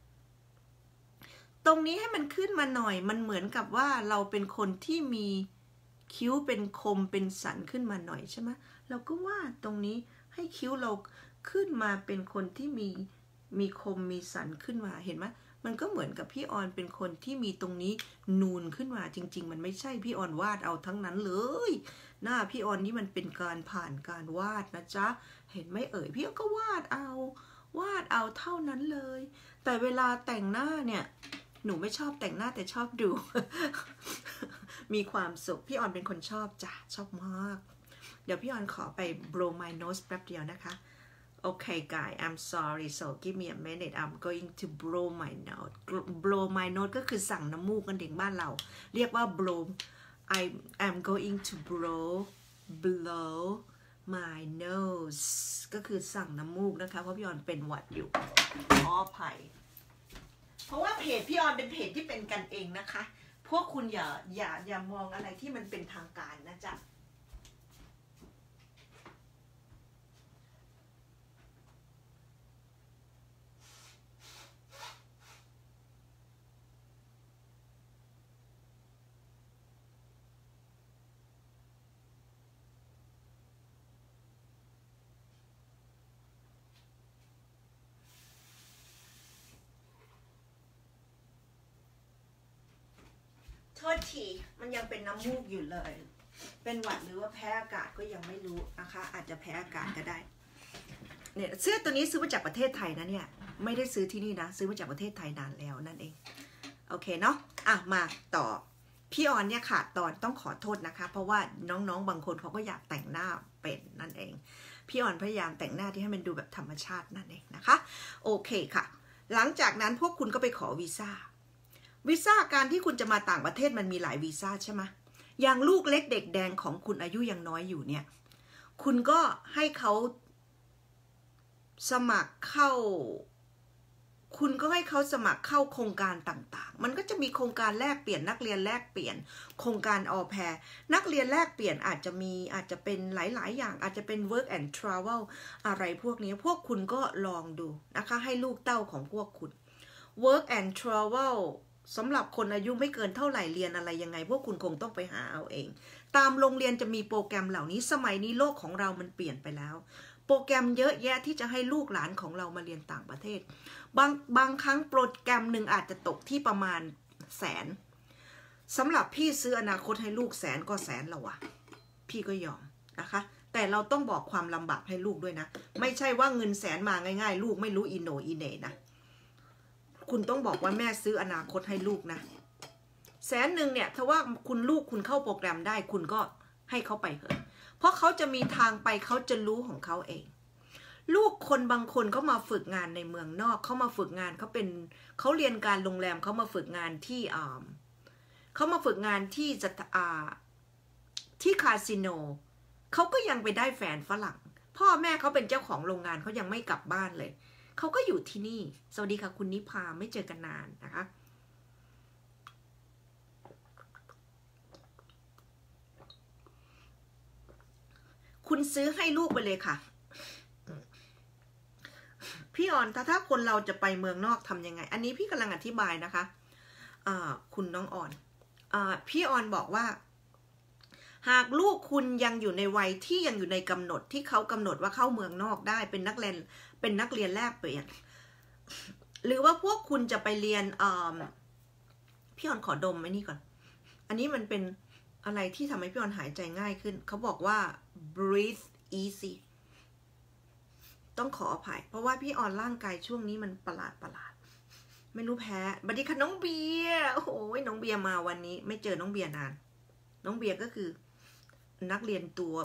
ตรงนี้ให้มันขึ้นมาหน่อยมันเหมือนกับว่าเราเป็นคนที่มีคิ้วเป็นคมเป็นสันขึ้นมาหน่อยใช่ไหมเราก็วาดตรงนี้ให้คิ้วเราขึ้นมาเป็นคนที่มีคมมีสันขึ้นมาเห็นไหมมันก็เหมือนกับพี่ออนเป็นคนที่มีตรงนี้นูนขึ้นมาจริงๆมันไม่ใช่พี่ออนวาดเอาทั้งนั้นเลยหน้าพี่ออนนี่มันเป็นการผ่านการวาดนะจ๊ะเห็นไหมพี่ออนก็วาดเอาเท่านั้นเลยแต่เวลาแต่งหน้าเนี่ยหนูไม่ชอบแต่งหน้าแต่ชอบดู มีความสุขพี่ออนเป็นคนชอบจ้ะชอบมากเดี๋ยวพี่ออนขอไป blow my nose แป๊บเดียวนะคะOkay, guys, I'm sorry. So give me a minute. I'm going to blow my nose. Blow my nose ก็คือสั่งน้ำมูกกันเด็กบ้านเราเรียกว่า blow. I'm going to blow my nose ก็คือสั่งน้ำมูกนะคะเพราะพี่ออนเป็นหวัดอยู่ขออภัยเพราะว่าเพจพี่ออนเป็นเพจที่เป็นกันเองนะคะพวกคุณอย่ามองอะไรที่มันเป็นทางการนะจ๊ะโทษทีมันยังเป็นน้ำมูกอยู่เลยเป็นหวัดหรือว่าแพ้อากาศก็ยังไม่รู้นะคะอาจจะแพ้อากาศก็ได้เนี่ยเสื้อตัวนี้ซื้อมาจากประเทศไทยนะเนี่ยไม่ได้ซื้อที่นี่นะซื้อมาจากประเทศไทยนานแล้วนั่นเองโอเคเนาะมาต่อพี่ออนเนี่ยขาดตอนต้องขอโทษนะคะเพราะว่าน้องๆบางคนเขาก็อยากแต่งหน้าเป็นนั่นเองพี่ออนพยายามแต่งหน้าที่ให้มันดูแบบธรรมชาตินั่นเองนะคะโอเคค่ะหลังจากนั้นพวกคุณก็ไปขอวีซ่าการที่คุณจะมาต่างประเทศมันมีหลายวีซ่าใช่ไหมอย่างลูกเล็กเด็กแดงของคุณอายุยังน้อยอยู่เนี่ยคุณก็ให้เขาสมัครเข้าโครงการต่างๆมันก็จะมีโครงการแลกเปลี่ยนนักเรียนแลกเปลี่ยนโครงการออแพรนักเรียนแลกเปลี่ยนอาจจะเป็นหลายๆอย่างอาจจะเป็น work and travel อะไรพวกนี้พวกคุณก็ลองดูนะคะให้ลูกเต้าของพวกคุณ work and travelสำหรับคนอายุไม่เกินเท่าไหร่เรียนอะไรยังไงพวกคุณคงต้องไปหาเอาเองตามโรงเรียนจะมีโปรแกรมเหล่านี้สมัยนี้โลกของเรามันเปลี่ยนไปแล้วโปรแกรมเยอะแยะที่จะให้ลูกหลานของเรามาเรียนต่างประเทศบางครั้งโปรแกรมหนึ่งอาจจะตกที่ประมาณ100,000สำหรับพี่ซื้ออนาคตให้ลูก100,000ก็100,000ละวะพี่ก็ยอมนะคะแต่เราต้องบอกความลำบากให้ลูกด้วยนะไม่ใช่ว่าเงิน100,000มาง่ายๆลูกไม่รู้อีโหนอีเหน่นะคุณต้องบอกว่าแม่ซื้ออนาคตให้ลูกนะ100,000เนี่ยถ้าว่าลูกคุณเข้าโปรแกรมได้คุณก็ให้เขาไปเถอะเพราะเขาจะมีทางไปเขาจะรู้ของเขาเองลูกคนบางคนเขามาฝึกงานในเมืองนอกเขามาฝึกงานเขาเรียนการโรงแรมเขามาฝึกงานที่เขามาฝึกงานที่คาสิโนเขาก็ยังไปได้แฟนฝรั่งพ่อแม่เขาเป็นเจ้าของโรงงานเขายังไม่กลับบ้านเลยเขาก็อยู่ที่นี่สวัสดีค่ะคุณนิพาไม่เจอกันนานนะคะคุณซื้อให้ลูกไปเลยค่ะพี่ออนถ้าคนเราจะไปเมืองนอกทำยังไงอันนี้พี่กำลังอธิบายนะคะคุณน้องอ่อนพี่ออนบอกว่าหากลูกคุณยังอยู่ในวัยที่ยังอยู่ในกำหนดที่เขากำหนดว่าเข้าเมืองนอกได้เป็นนักเรียนแลกเปลี่ยนหรือว่าพวกคุณจะไปเรียนพี่ออนขอดมไอ้นี่ก่อนอันนี้มันเป็นอะไรที่ทำให้พี่ออนหายใจง่ายขึ้นเขาบอกว่า breathe easy ต้องขออภัยเพราะว่าพี่ออนร่างกายช่วงนี้มันประหลาดไม่รู้แพ้บัดดี้ค่ะน้องเบียร์โอ้โหน้องเบียร์มาวันนี้ไม่เจอน้องเบียร์นานน้องเบียร์ก็คือนักเรียนตัว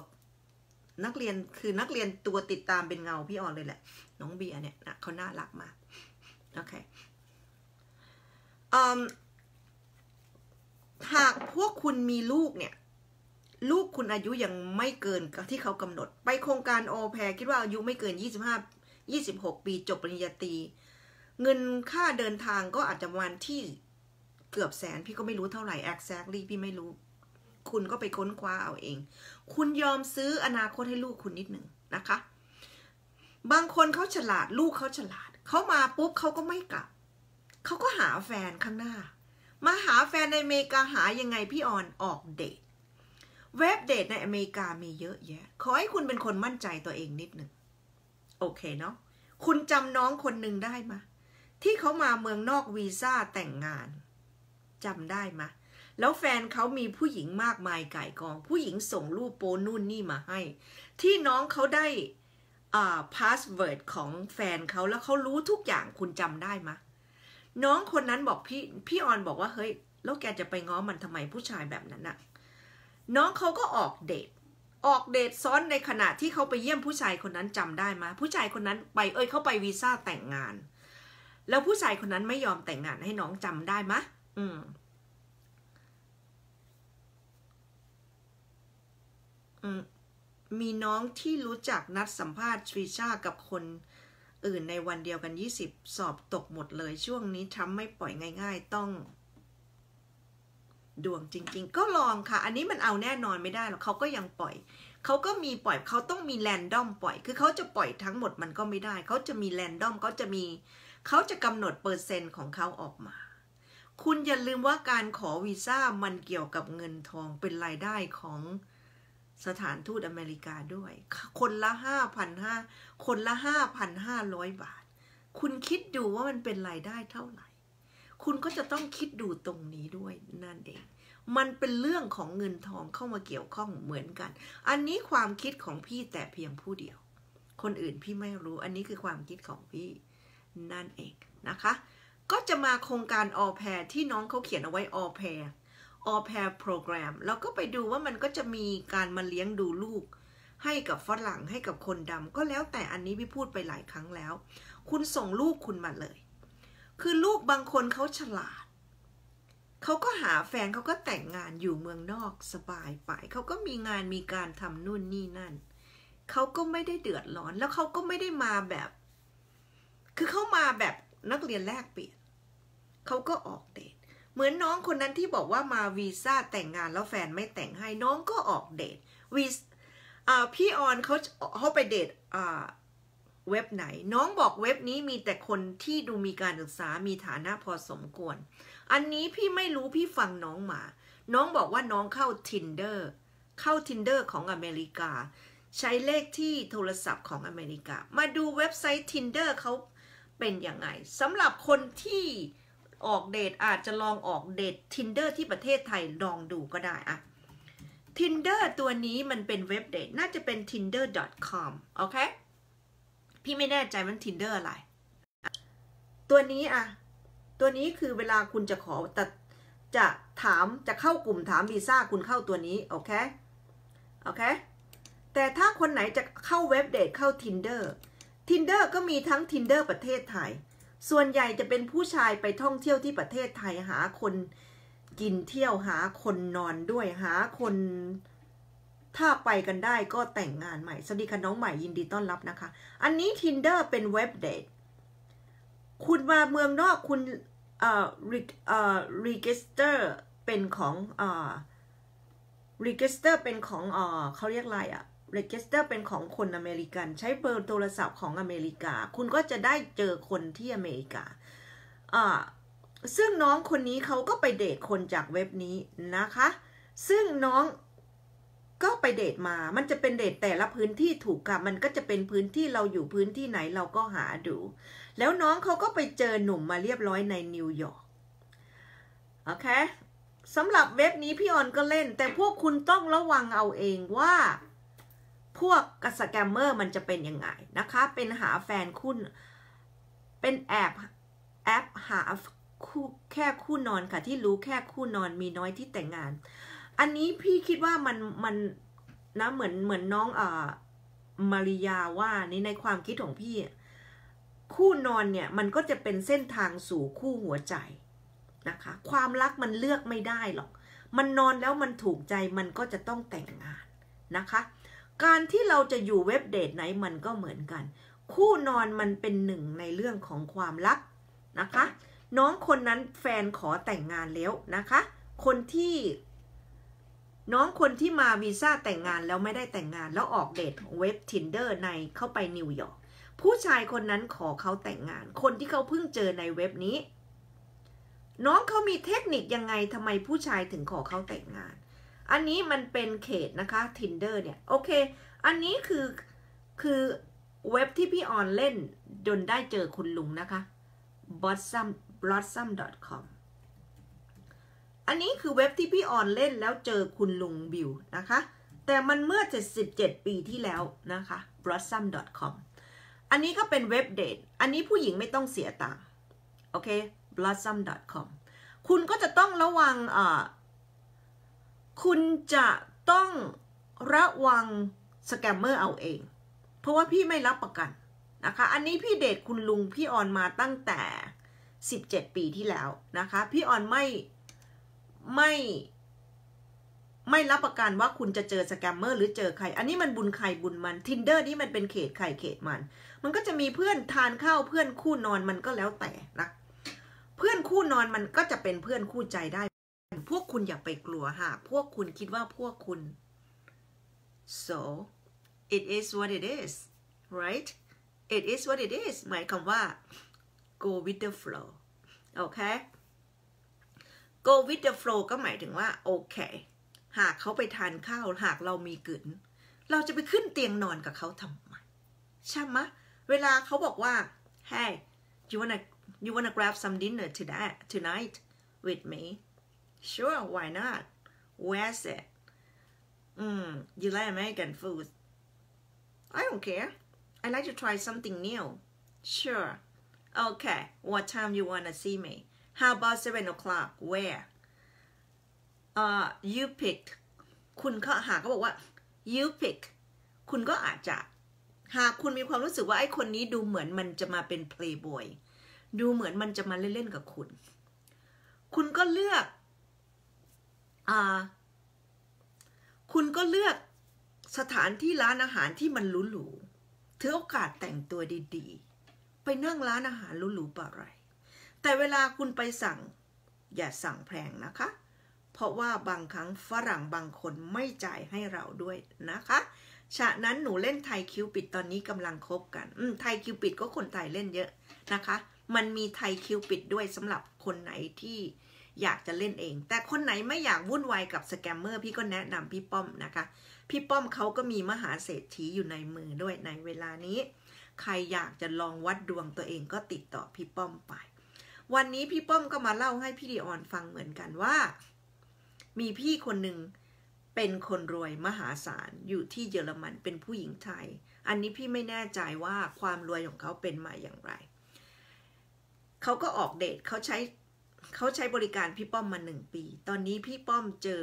ติดตามเป็นเงาพี่ออนเลยแหละน้องเบียร์เนี่ยนะเขาน่ารักมากโอเคหากพวกคุณมีลูกเนี่ยลูกคุณอายุยังไม่เกินที่เขากำหนดไปโครงการออแพรคิดว่าอายุไม่เกิน26 ปีจบปริญญาตรีเงินค่าเดินทางก็อาจจะประมาณที่เกือบแสนพี่ก็ไม่รู้เท่าไหร่ exactly พี่ไม่รู้คุณก็ไปค้นคว้าเอาเองคุณยอมซื้ออนาคตให้ลูกคุณนิดหนึ่งนะคะบางคนเขาฉลาดลูกเขาฉลาดเขามาปุ๊บเขาก็ไม่กลับเขาก็หาแฟนข้างหน้ามาหาแฟนในอเมริกาหายังไงพี่ออนออกเดทเว็บเดทในอเมริกามีเยอะแยะขอให้คุณเป็นคนมั่นใจตัวเองนิดหนึ่งโอเคเนาะคุณจำน้องคนหนึ่งได้ไหมที่เขามาเมืองนอกวีซ่าแต่งงานจำได้ไหมแล้วแฟนเขามีผู้หญิงมากมายก่ายกองผู้หญิงส่งรูปโป้นู่นนี่มาให้ที่น้องเขาได้พาสเวิร์ดของแฟนเขาแล้วเขารู้ทุกอย่างคุณจำได้ไหมน้องคนนั้นบอกพี่ออนบอกว่าเฮ้ยแล้วแกจะไปง้อมันทำไมผู้ชายแบบนั้นน่ะน้องเขาก็ออกเดทซ้อนในขณะที่เขาไปเยี่ยมผู้ชายคนนั้นจำได้ไหมผู้ชายคนนั้นไปเขาไปวีซ่าแต่งงานแล้วผู้ชายคนนั้นไม่ยอมแต่งงานให้น้องจำได้ไหมมีน้องที่รู้จักนัดสัมภาษณ์ทริชากับคนอื่นในวันเดียวกัน20สอบตกหมดเลยช่วงนี้ทรัมป์ไม่ปล่อยง่ายๆต้องดวงจริงๆก็ลองค่ะอันนี้มันเอาแน่นอนไม่ได้หรอกเขาก็ยังปล่อยเขาก็มีปล่อยเขาต้องมีแรนดอมปล่อยคือเขาจะปล่อยทั้งหมดมันก็ไม่ได้เขาจะมีแรนดอมเขาจะกำหนดเปอร์เซ็นต์ของเขาออกมาคุณอย่าลืมว่าการขอวีซ่ามันเกี่ยวกับเงินทองเป็นรายได้ของสถานทูตอเมริกาด้วยคนละ 5,500 บาทคุณคิดดูว่ามันเป็นรายได้เท่าไหร่คุณก็จะต้องคิดดูตรงนี้ด้วยนั่นเองมันเป็นเรื่องของเงินทองเข้ามาเกี่ยวข้องเหมือนกันอันนี้ความคิดของพี่แต่เพียงผู้เดียวคนอื่นพี่ไม่รู้อันนี้คือความคิดของพี่นั่นเองนะคะก็จะมาโครงการออแพรที่น้องเขาเขียนเอาไว้ออแพรโปรแกรมแล้วก็ไปดูว่ามันก็จะมีการมาเลี้ยงดูลูกให้กับฝรั่งให้กับคนดำก็แล้วแต่อันนี้พี่พูดไปหลายครั้งแล้วคุณส่งลูกคุณมาเลยคือลูกบางคนเขาฉลาดเขาก็หาแฟนเขาก็แต่งงานอยู่เมืองนอกสบายไปเขาก็มีงานมีการทำนู่นนี่นั่นเขาก็ไม่ได้เดือดร้อนแล้วเขาก็ไม่ได้มาแบบคือเขามาแบบนักเรียนแลกเปลี่ยนเขาก็ออกเดทเหมือนน้องคนนั้นที่บอกว่ามาวีซ่าแต่งงานแล้วแฟนไม่แต่งให้น้องก็ออกเดทพี่ออนเขาไปเดทเว็บไหนน้องบอกเว็บนี้มีแต่คนที่ดูมีการศึกษามีฐานะพอสมควรอันนี้พี่ไม่รู้พี่ฟังน้องมาน้องบอกว่าน้องเข้า Tinder ของอเมริกาใช้เลขที่โทรศัพท์ของอเมริกามาดูเว็บไซต์ Tinder เขาเป็นยังไงสำหรับคนที่ออกเดทอาจจะลองออกเดท Tinder ที่ประเทศไทยลองดูก็ได้อะ Tinder ตัวนี้มันเป็นเว็บเดทน่าจะเป็น tinder.com โอเคพี่ไม่แน่ใจมัน Tinder อะไรตัวนี้คือเวลาคุณจะขอจะเข้ากลุ่มถามวีซ่าคุณเข้าตัวนี้โอเคแต่ถ้าคนไหนจะเข้าเว็บเดทเข้า Tinder ก็มีทั้ง Tinder ประเทศไทยส่วนใหญ่จะเป็นผู้ชายไปท่องเที่ยวที่ประเทศไทยหาคนกินเที่ยวหาคนนอนด้วยหาคนถ้าไปกันได้ก็แต่งงานใหม่สวัสดีค่ะน้องใหม่ยินดีต้อนรับนะคะอันนี้ Tinder เป็นเว็บเดทคุณมาเมืองนอกคุณregister เป็นของregister เป็นของเขาเรียกอะไรregister เป็นของคนอเมริกันใช้เบอร์โทรศัพท์ของอเมริกาคุณก็จะได้เจอคนที่อเมริกาซึ่งน้องคนนี้เขาก็ไปเดทคนจากเว็บนี้นะคะซึ่งน้องก็ไปเดทมามันจะเป็นเดทแต่ละพื้นที่ถูกกับมันก็จะเป็นพื้นที่เราอยู่พื้นที่ไหนเราก็หาดูแล้วน้องเขาก็ไปเจอหนุ่มมาเรียบร้อยในนิวยอร์กโอเคสำหรับเว็บนี้พี่ออนก็เล่นแต่พวกคุณต้องระวังเอาเองว่าพวกสแกมเมอร์มันจะเป็นยังไงนะคะเป็นหาแฟนคุณเป็นแอปหาคู่แค่คู่นอนค่ะที่รู้แค่คู่นอนมีน้อยที่แต่งงานอันนี้พี่คิดว่ามันนะเหมือนน้องมาริยาว่าในความคิดของพี่คู่นอนเนี่ยมันก็จะเป็นเส้นทางสู่คู่หัวใจนะคะความรักมันเลือกไม่ได้หรอกมันนอนแล้วมันถูกใจมันก็จะต้องแต่งงานนะคะการที่เราจะอยู่เว็บเดทไหนมันก็เหมือนกันคู่นอนมันเป็นหนึ่งในเรื่องของความรักนะคะน้องคนนั้นแฟนขอแต่งงานแล้วนะคะน้องคนที่มาวีซ่าแต่งงานแล้วไม่ได้แต่งงานแล้วออกเดทเว็บ Tinder ในเข้าไปนิวยอร์กผู้ชายคนนั้นขอเขาแต่งงานคนที่เขาเพิ่งเจอในเว็บนี้น้องเขามีเทคนิคยังไงทำไมผู้ชายถึงขอเขาแต่งงานอันนี้มันเป็นเขตนะคะ Tinder เนี่ยโอเคอันนี้คือเว็บที่พี่ออนเล่นจนได้เจอคุณลุงนะคะ blossom.com อันนี้คือเว็บที่พี่ออนเล่นแล้วเจอคุณลุงบิวนะคะแต่มันเมื่อ77ปีที่แล้วนะคะ blossom.com อันนี้ก็เป็นเว็บเดทอันนี้ผู้หญิงไม่ต้องเสียตังค์โอเค blossom.com คุณก็จะต้องระวังคุณจะต้องระวังสแกมเมอร์เอาเองเพราะว่าพี่ไม่รับประกันนะคะอันนี้พี่เดทคุณลุงพี่ออนมาตั้งแต่17ปีที่แล้วนะคะพี่ออนไม่รับประกันว่าคุณจะเจอสแกมเมอร์หรือเจอใครอันนี้มันบุญใครบุญมัน Tinder นี่มันเป็นเขตใครเขตมันก็จะมีเพื่อนทานข้าวเพื่อนคู่นอนมันก็แล้วแต่นะเพื่อนคู่นอนมันก็จะเป็นเพื่อนคู่ใจได้พวกคุณอย่าไปกลัวหากพวกคุณคิดว่าพวกคุณ so it is what it is right it is what it is หมายความว่า go with the flow โอเค go with the flow ก็หมายถึงว่าโอเคหากเขาไปทานข้าวหากเรามีกึ๋นเราจะไปขึ้นเตียงนอนกับเขาทำไมใช่ไหมเวลาเขาบอกว่า hey you wanna grab some dinner tonight with me sure why not where's it you like American food I don't care I like to try something new sure okay what time you wanna see me how about 7 o'clock where you picked คุณก็หากเขาบอกว่า you pick คุณก็อาจจะหากคุณมีความรู้สึกว่าไอ้คนนี้ดูเหมือนมันจะมาเป็น playboy ดูเหมือนมันจะมาเล่นๆกับคุณก็เลือกสถานที่ร้านอาหารที่มันหรูๆถือโอกาสแต่งตัวดีๆไปนั่งร้านอาหารหรูๆปะไรแต่เวลาคุณไปสั่งอย่าสั่งแพงนะคะเพราะว่าบางครั้งฝรั่งบางคนไม่จ่ายให้เราด้วยนะคะฉะนั้นหนูเล่นไทยคิวปิดตอนนี้กำลังคบกันไทยคิวปิดก็คนไทยเล่นเยอะนะคะมันมีไทยคิวปิดด้วยสำหรับคนไหนที่อยากจะเล่นเองแต่คนไหนไม่อยากวุ่นวายกับสแกมเมอร์พี่ก็แนะนำพี่ป้อมนะคะพี่ป้อมเขาก็มีมหาเศรษฐีอยู่ในมือด้วยในเวลานี้ใครอยากจะลองวัดดวงตัวเองก็ติดต่อพี่ป้อมไปวันนี้พี่ป้อมก็มาเล่าให้พี่ดีออนฟังเหมือนกันว่ามีพี่คนหนึ่งเป็นคนรวยมหาศาลอยู่ที่เยอรมันเป็นผู้หญิงไทยอันนี้พี่ไม่แน่ใจว่าความรวยของเขาเป็นมาอย่างไรเขาก็ออกเดทเขาใช้บริการพี่ป้อมมา1 ปีตอนนี้พี่ป้อมเจอ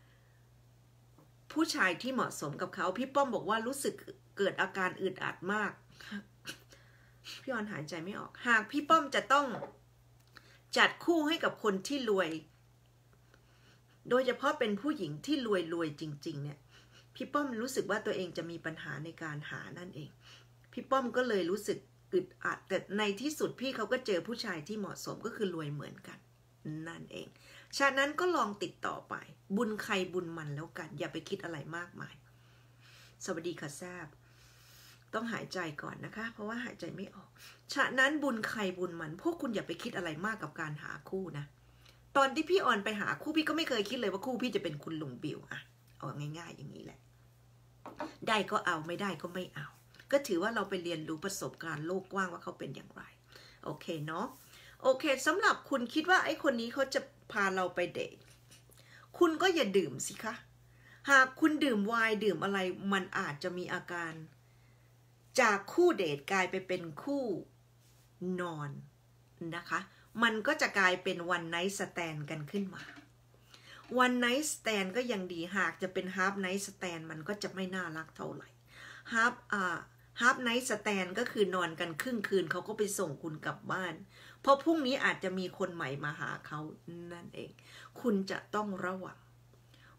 ผู้ชายที่เหมาะสมกับเขาพี่ป้อมบอกว่ารู้สึกเกิดอาการอึดอัดมากพี่ออนหายใจไม่ออกหากพี่ป้อมจะต้องจัดคู่ให้กับคนที่รวยโดยเฉพาะเป็นผู้หญิงที่รวยจริงๆเนี่ยพี่ป้อมรู้สึกว่าตัวเองจะมีปัญหาในการหานั่นเองพี่ป้อมก็เลยรู้สึกอึดอัดแต่ในที่สุดพี่เขาก็เจอผู้ชายที่เหมาะสมก็คือรวยเหมือนกันนั่นเองฉะนั้นก็ลองติดต่อไปบุญใครบุญมันแล้วกันอย่าไปคิดอะไรมากมายสวัสดีค่ะแซบต้องหายใจก่อนนะคะเพราะว่าหายใจไม่ออกฉะนั้นบุญใครบุญมันพวกคุณอย่าไปคิดอะไรมากกับการหาคู่นะตอนที่พี่ออนไปหาคู่พี่ก็ไม่เคยคิดเลยว่าคู่พี่จะเป็นคุณลุงบิวอะเอาง่ายๆอย่างนี้แหละได้ก็เอาไม่ได้ก็ไม่เอาก็ถือว่าเราไปเรียนรู้ประสบการณ์โลกกว้างว่าเขาเป็นอย่างไรโอเคเนาะโอเคสำหรับคุณคิดว่าไอ้คนนี้เขาจะพาเราไปเดทคุณก็อย่าดื่มสิคะหากคุณดื่มไวน์ดื่มอะไรมันอาจจะมีอาการจากคู่เดทกลายไปเป็นคู่นอนนะคะมันก็จะกลายเป็นวันไนท์สแตนกันขึ้นมาวันไนท์สแตนก็ยังดีหากจะเป็นฮาล์ฟไนท์สแตนมันก็จะไม่น่ารักเท่าไหร่ฮาล์ฟไนท์สแตนก็คือนอนกันครึ่งคืนเขาก็ไปส่งคุณกลับบ้านเพราะพรุ่งนี้อาจจะมีคนใหม่มาหาเขานั่นเองคุณจะต้องระวัง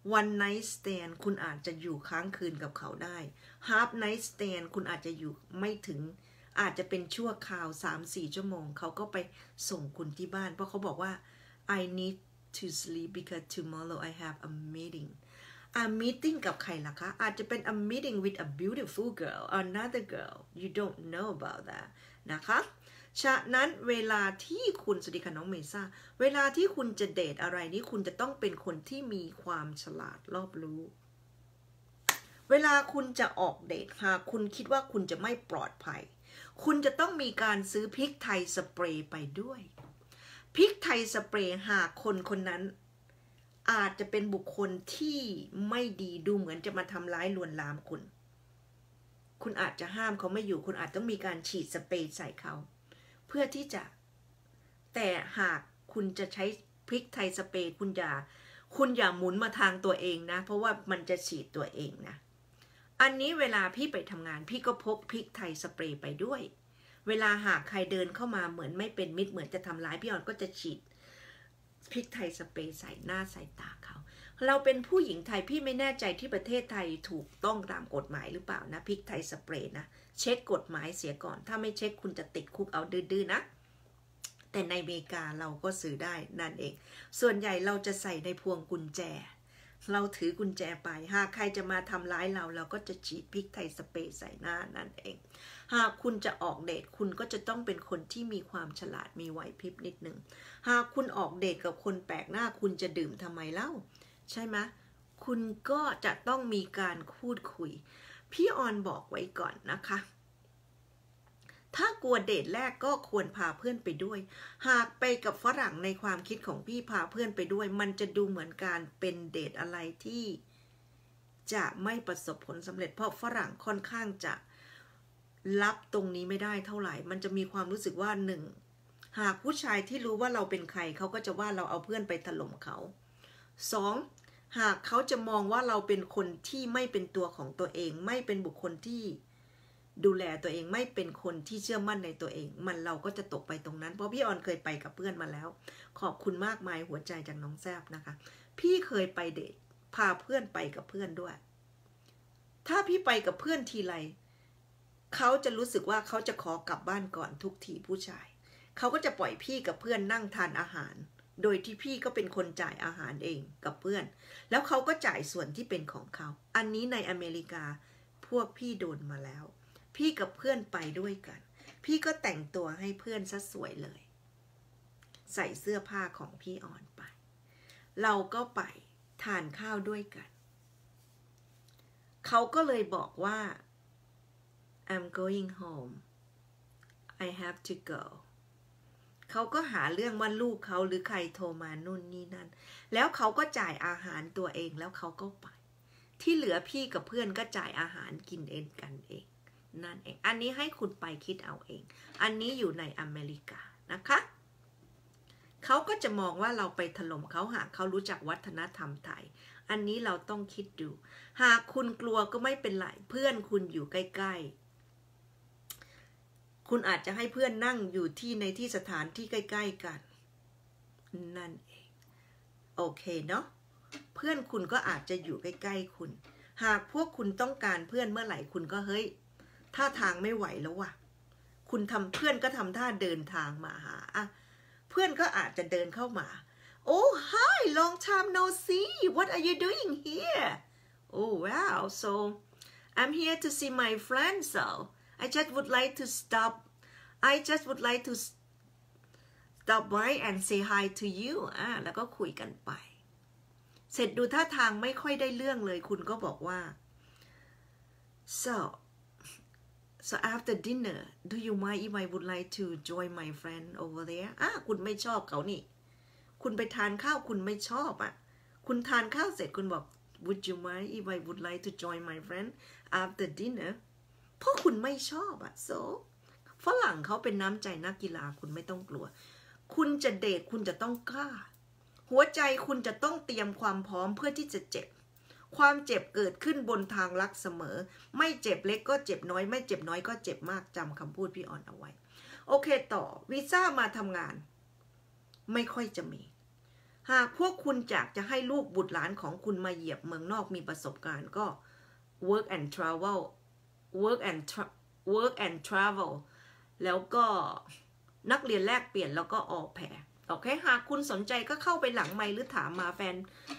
one night stand คุณอาจจะอยู่ค้างคืนกับเขาได้ half night stand คุณอาจจะอยู่ไม่ถึงอาจจะเป็นชั่วคราว 3-4 ชั่วโมงเขาก็ไปส่งคุณที่บ้านเพราะเขาบอกว่า I need to sleep because tomorrow I have a meeting meeting กับใครล่ะคะอาจจะเป็น a meeting with a beautiful girl or another girl you don't know about that นะคะฉะนั้นเวลาที่คุณสวัสดีค่ะน้องเมซ่าเวลาที่คุณจะเดทอะไรนี่คุณจะต้องเป็นคนที่มีความฉลาดรอบรู้เวลาคุณจะออกเดทหากคุณคิดว่าคุณจะไม่ปลอดภัยคุณจะต้องมีการซื้อพริกไทยสเปรย์ไปด้วยพริกไทยสเปรย์หากคนคนนั้นอาจจะเป็นบุคคลที่ไม่ดีดูเหมือนจะมาทำร้ายลวนลามคุณอาจจะห้ามเขาไม่อยู่คุณอาจต้องมีการฉีดสเปรย์ใส่เขาเพื่อที่จะแต่หากคุณจะใช้พริกไทยสเปรย์คุณอย่าหมุนมาทางตัวเองนะเพราะว่ามันจะฉีดตัวเองนะอันนี้เวลาพี่ไปทำงานพี่ก็พกพริกไทยสเปรย์ไปด้วยเวลาหากใครเดินเข้ามาเหมือนไม่เป็นมิตรเหมือนจะทำร้ายพี่ออนก็จะฉีดพริกไทยสเปรย์ใส่หน้าใส่ตาเขาเราเป็นผู้หญิงไทยพี่ไม่แน่ใจที่ประเทศไทยถูกต้องตามกฎหมายหรือเปล่านะพริกไทยสเปรย์นะเช็คกฎหมายเสียก่อนถ้าไม่เช็คคุณจะติดคุกเอาดื้อๆนะแต่ในอเมริกาเราก็ซื้อได้นั่นเองส่วนใหญ่เราจะใส่ในพวงกุญแจเราถือกุญแจไปหากใครจะมาทำร้ายเราก็จะฉีดพริกไทยสเปรย์ใส่หน้านั่นเองหากคุณจะออกเดทคุณก็จะต้องเป็นคนที่มีความฉลาดมีไหวพริบนิดนึงหากคุณออกเดทกับคนแปลกหน้าคุณจะดื่มทำไมเล่าใช่ไหมคุณก็จะต้องมีการพูดคุยพี่ออนบอกไว้ก่อนนะคะถ้ากลัวเดทแรกก็ควรพาเพื่อนไปด้วยหากไปกับฝรั่งในความคิดของพี่พาเพื่อนไปด้วยมันจะดูเหมือนการเป็นเดทอะไรที่จะไม่ประสบผลสำเร็จเพราะฝรั่งค่อนข้างจะรับตรงนี้ไม่ได้เท่าไหร่มันจะมีความรู้สึกว่าหนึ่งหากผู้ชายที่รู้ว่าเราเป็นใครเขาก็จะว่าเราเอาเพื่อนไปถล่มเขาสองหากเขาจะมองว่าเราเป็นคนที่ไม่เป็นตัวของตัวเองไม่เป็นบุคคลที่ดูแลตัวเองไม่เป็นคนที่เชื่อมั่นในตัวเองเราก็จะตกไปตรงนั้นเพราะพี่ออนเคยไปกับเพื่อนมาแล้วขอบคุณมากมายหัวใจจากน้องแซบนะคะพี่เคยไปเดทพาเพื่อนไปกับเพื่อนด้วยถ้าพี่ไปกับเพื่อนทีไรเขาจะรู้สึกว่าเขาจะขอกลับบ้านก่อนทุกทีผู้ชายเขาก็จะปล่อยพี่กับเพื่อนนั่งทานอาหารโดยที่พี่ก็เป็นคนจ่ายอาหารเองกับเพื่อนแล้วเขาก็จ่ายส่วนที่เป็นของเขาอันนี้ในอเมริกาพวกพี่โดนมาแล้วพี่กับเพื่อนไปด้วยกันพี่ก็แต่งตัวให้เพื่อนซะสวยเลยใส่เสื้อผ้าของพี่ออนไปเราก็ไปทานข้าวด้วยกันเขาก็เลยบอกว่า I'm going home I have to go เขาก็หาเรื่องว่าลูกเขาหรือใครโทรมานู่นนี่นั่นแล้วเขาก็จ่ายอาหารตัวเองแล้วเขาก็ไปที่เหลือพี่กับเพื่อนก็จ่ายอาหารกินเองกันเองนั่นเองอันนี้ให้คุณไปคิดเอาเองอันนี้อยู่ในอเมริกานะคะเขาก็จะมองว่าเราไปถล่มเขาหากเขารู้จักวัฒนธรรมไทยอันนี้เราต้องคิดดูหากคุณกลัวก็ไม่เป็นไรเพื่อนคุณอยู่ใกล้ๆคุณอาจจะให้เพื่อนนั่งอยู่ในที่สถานที่ใกล้ๆกันนั่นเองโอเคเนาะเพื่อนคุณก็อาจจะอยู่ใกล้ๆคุณหากพวกคุณต้องการเพื่อนเมื่อไหร่คุณก็เฮ้ยท่าทางไม่ไหวแล้วว่ะคุณเพื่อนก็ทำท่าเดินทางมาหาเพื่อนก็อาจจะเดินเข้ามา Oh hi long time no see what are you doing here Oh wow so I'm here to see my friend so I just would like to stop by and say hi to you แล้วก็คุยกันไปเสร็จดูท่าทางไม่ค่อยได้เรื่องเลยคุณก็บอกว่า so after dinner do you mind if I would like to join my friend over there คุณไม่ชอบเขานี่คุณไปทานข้าวคุณไม่ชอบคุณทานข้าวเสร็จคุณบอก would you mind if I would like to join my friend after dinner เพราะคุณไม่ชอบso ฝรั่งเขาเป็นน้ำใจนักกีฬาคุณไม่ต้องกลัวคุณจะเดทคุณจะต้องกล้าหัวใจคุณจะต้องเตรียมความพร้อมเพื่อที่จะเจ็บความเจ็บเกิดขึ้นบนทางลักเสมอไม่เจ็บเล็กก็เจ็บน้อยไม่เจ็บน้อยก็เจ็บมากจำคำพูดพี่ออนเอาไว้โอเคต่อวีซ่ามาทำงานไม่ค่อยจะมีหากพวกคุณอยากจะให้ลูกบุตรหลานของคุณมาเหยียบเมืองนอกมีประสบการณ์ก็ work and travel แล้วก็นักเรียนแลกเปลี่ยนแล้วก็ออแพรโอเคหากคุณสนใจก็เข้าไปหลังไมค์หรือถามมาแฟน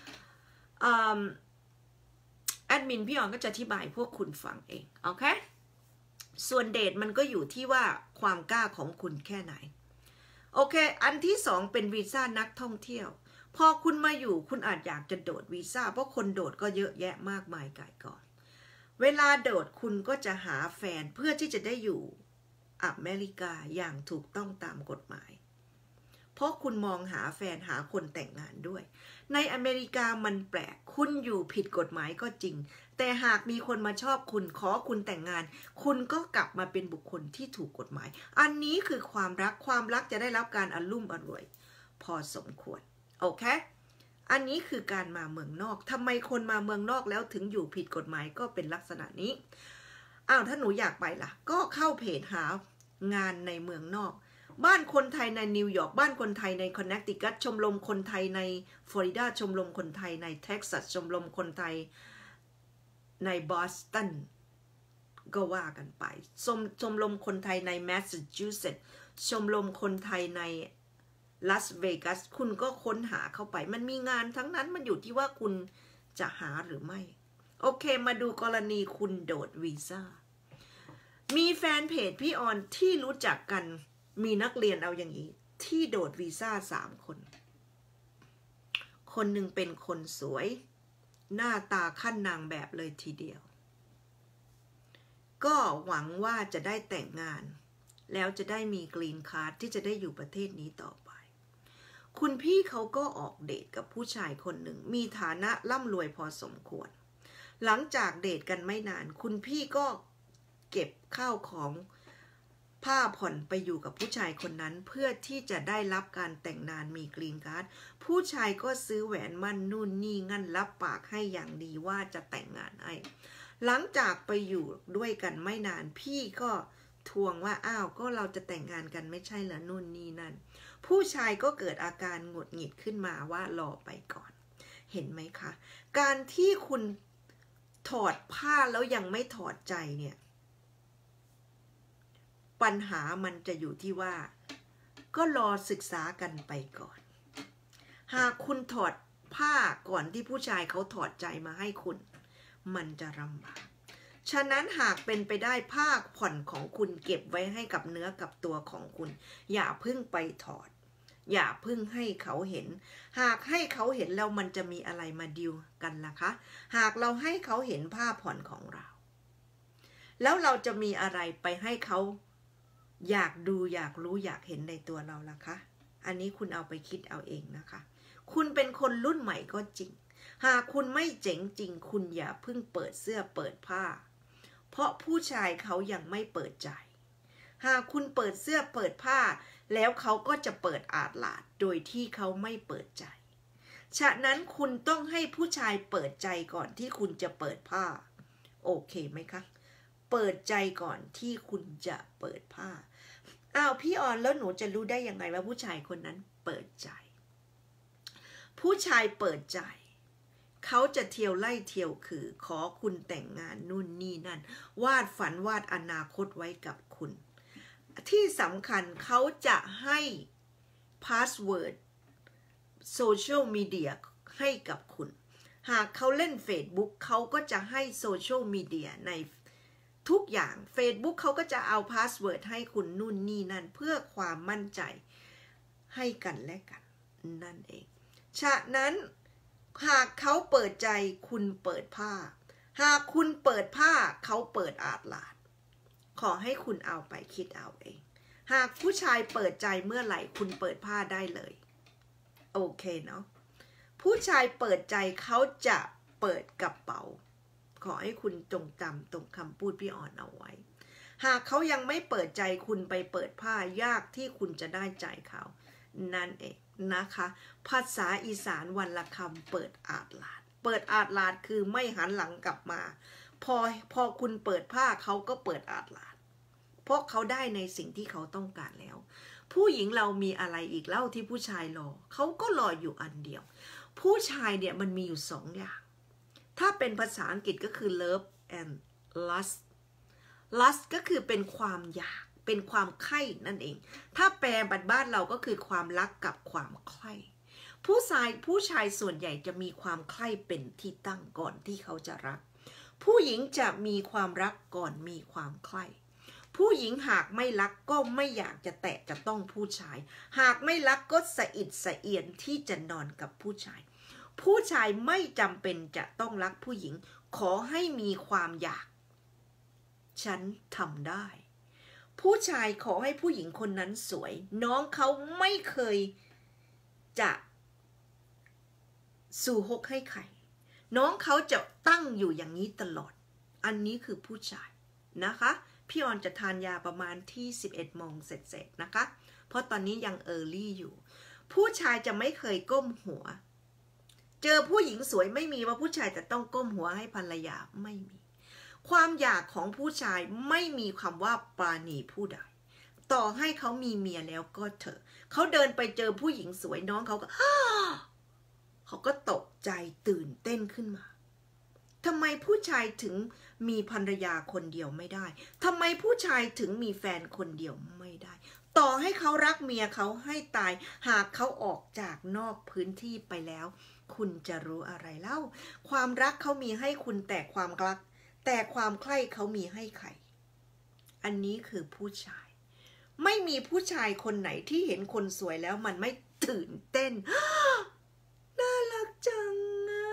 แอดมินพี่ออนก็จะอธิบายพวกคุณฟังเองโอเคส่วนเดทมันก็อยู่ที่ว่าความกล้าของคุณแค่ไหนโอเคอันที่สองเป็นวีซ่านักท่องเที่ยวพอคุณมาอยู่คุณอาจอยากจะโดดวีซ่าเพราะคนโดดก็เยอะแยะมากมายก่ายก่อนเวลาโดดคุณก็จะหาแฟนเพื่อที่จะได้อยู่อเมริกาอย่างถูกต้องตามกฎหมายเพราะคุณมองหาแฟนหาคนแต่งงานด้วยในอเมริกามันแปลกคุณอยู่ผิดกฎหมายก็จริงแต่หากมีคนมาชอบคุณขอคุณแต่งงานคุณก็กลับมาเป็นบุคคลที่ถูกกฎหมายอันนี้คือความรักจะได้รับการอรุ่มอร่วยพอสมควรโอเคอันนี้คือการมาเมืองนอกทำไมคนมาเมืองนอกแล้วถึงอยู่ผิดกฎหมายก็เป็นลักษณะนี้ถ้าหนูอยากไปล่ะก็เข้าเพจหางานในเมืองนอกบ้านคนไทยในนิวยอร์กบ้านคนไทยในคอนเนคติคัตชมรมคนไทยในฟลอริดาชมรมคนไทยในเท็กซัสชมรมคนไทยในบอสตันก็ว่ากันไปชมรมคนไทยในแมสซาชูเซตส์ชมรมคนไทยในลาสเวกัสคุณก็ค้นหาเข้าไปมันมีงานทั้งนั้นมันอยู่ที่ว่าคุณจะหาหรือไม่โอเคมาดูกรณีคุณโดดวีซ่ามีแฟนเพจพี่ออนที่รู้จักกันมีนักเรียนเอาอย่างนี้ที่โดดวีซ่า3 คนคนหนึ่งเป็นคนสวยหน้าตาขั้นนางแบบเลยทีเดียวก็หวังว่าจะได้แต่งงานแล้วจะได้มีกรีนการ์ดที่จะได้อยู่ประเทศนี้ต่อไปคุณพี่เขาก็ออกเดทกับผู้ชายคนหนึ่งมีฐานะร่ำรวยพอสมควรหลังจากเดทกันไม่นานคุณพี่ก็เก็บข้าวของผ้าผ่อนไปอยู่กับผู้ชายคนนั้นเพื่อที่จะได้รับการแต่งงานมีกรีนการ์ดผู้ชายก็ซื้อแหวนมั่นนู่นนี่งั้นรับปากให้อย่างดีว่าจะแต่งงานให้หลังจากไปอยู่ด้วยกันไม่นานพี่ก็ทวงว่าก็เราจะแต่งงานกันไม่ใช่เหรอนู่นนี่นั่นผู้ชายก็เกิดอาการหงุดหงิดขึ้นมาว่ารอไปก่อนเห็นไหมคะการที่คุณถอดผ้าแล้วยังไม่ถอดใจเนี่ยปัญหามันจะอยู่ที่ว่าก็รอศึกษากันไปก่อนหากคุณถอดผ้าก่อนที่ผู้ชายเขาถอดใจมาให้คุณมันจะลำบากฉะนั้นหากเป็นไปได้ผ้าผ่อนของคุณเก็บไว้ให้กับเนื้อกับตัวของคุณอย่าเพิ่งไปถอดอย่าเพิ่งให้เขาเห็นหากให้เขาเห็นแล้วมันจะมีอะไรมาดิวกันล่ะคะหากเราให้เขาเห็นผ้าผ่อนของเราแล้วเราจะมีอะไรไปให้เขาอยากดูอยากรู้อยากเห็นในตัวเราล่ะคะอันนี้คุณเอาไปคิดเอาเองนะคะคุณเป็นคนรุ่นใหม่ก็จริงหากคุณไม่เจ๋งจริงคุณอย่าเพิ่งเปิดเสื้อเปิดผ้าเพราะผู้ชายเขายังไม่เปิดใจหากคุณเปิดเสื้อเปิดผ้าแล้วเขาก็จะเปิดอาดลาดโดยที่เขาไม่เปิดใจฉะนั้นคุณต้องให้ผู้ชายเปิดใจก่อนที่คุณจะเปิดผ้าโอเคไหมคะเปิดใจก่อนที่คุณจะเปิดผ้าพี่ออนแล้วหนูจะรู้ได้ยังไงว่าผู้ชายคนนั้นเปิดใจผู้ชายเปิดใจเขาจะเที่ยวไล่เที่ยวคือขอคุณแต่งงานนู่นนี่นั่นวาดฝันวาดอนาคตไว้กับคุณที่สำคัญเขาจะให้พาสเวิร์ดโซเชียลมีเดียให้กับคุณหากเขาเล่น Facebook เขาก็จะให้โซเชียลมีเดียในทุกอย่าง Facebook เขาก็จะเอาพาสเวิร์ดให้คุณนู่นนี่นั่นเพื่อความมั่นใจให้กันและกันนั่นเองฉะนั้นหากเขาเปิดใจคุณเปิดผ้าหากคุณเปิดผ้าเขาเปิดอาดลาดขอให้คุณเอาไปคิดเอาเองหากผู้ชายเปิดใจเมื่อไหร่คุณเปิดผ้าได้เลยโอเคเนาะผู้ชายเปิดใจเขาจะเปิดกระเป๋าขอให้คุณจงจำตรงคำพูดพี่อ่อนเอาไว้หากเขายังไม่เปิดใจคุณไปเปิดผ้ายากที่คุณจะได้ใจเขานั่นเองนะคะภาษาอีสานวันละคำเปิดอาดลาดเปิดอาดลาดคือไม่หันหลังกลับมาพอคุณเปิดผ้าเขาก็เปิดอาดลาดเพราะเขาได้ในสิ่งที่เขาต้องการแล้วผู้หญิงเรามีอะไรอีกเล่าที่ผู้ชายรอเขาก็รออยู่อันเดียวผู้ชายเนี่ยมันมีอยู่2 อย่างถ้าเป็นภาษาอังกฤษก็คือ love and lust ก็คือเป็นความอยากเป็นความใคร่นั่นเองถ้าแปลบ้านเราก็คือความรักกับความใคร่ผู้ชายส่วนใหญ่จะมีความใคร่เป็นที่ตั้งก่อนที่เขาจะรักผู้หญิงจะมีความรักก่อนมีความใคร่ผู้หญิงหากไม่รักก็ไม่อยากจะแตะจะต้องผู้ชายหากไม่รักก็สะอิดสะเอียนที่จะนอนกับผู้ชายผู้ชายไม่จำเป็นจะต้องรักผู้หญิงขอให้มีความอยากฉันทำได้ผู้ชายขอให้ผู้หญิงคนนั้นสวยน้องเขาไม่เคยจะสู่ฮกให้ใครน้องเขาจะตั้งอยู่อย่างนี้ตลอดอันนี้คือผู้ชายนะคะพี่ออนจะทานยาประมาณที่11 โมงเสร็จนะคะเพราะตอนนี้ยังเออร์ลี่อยู่ผู้ชายจะไม่เคยก้มหัวเจอผู้หญิงสวยไม่มีว่าผู้ชายจะต้องก้มหัวให้ภรรยาไม่มีความอยากของผู้ชายไม่มีคำว่าปราณีผู้ใดต่อให้เขามีเมียแล้วก็เถอะเขาเดินไปเจอผู้หญิงสวยน้องเขาก็เขาก็ตกใจตื่นเต้นขึ้นมาทำไมผู้ชายถึงมีภรรยาคนเดียวไม่ได้ทำไมผู้ชายถึงมีแฟนคนเดียวไม่ได้ต่อให้เขารักเมียเขาให้ตายหากเขาออกจากนอกพื้นที่ไปแล้วคุณจะรู้อะไรเล่าความรักเขามีให้คุณแต่ความรักแต่ความใคร่เขามีให้ใครอันนี้คือผู้ชายไม่มีผู้ชายคนไหนที่เห็นคนสวยแล้วมันไม่ตื่นเต้น น่ารักจังอะ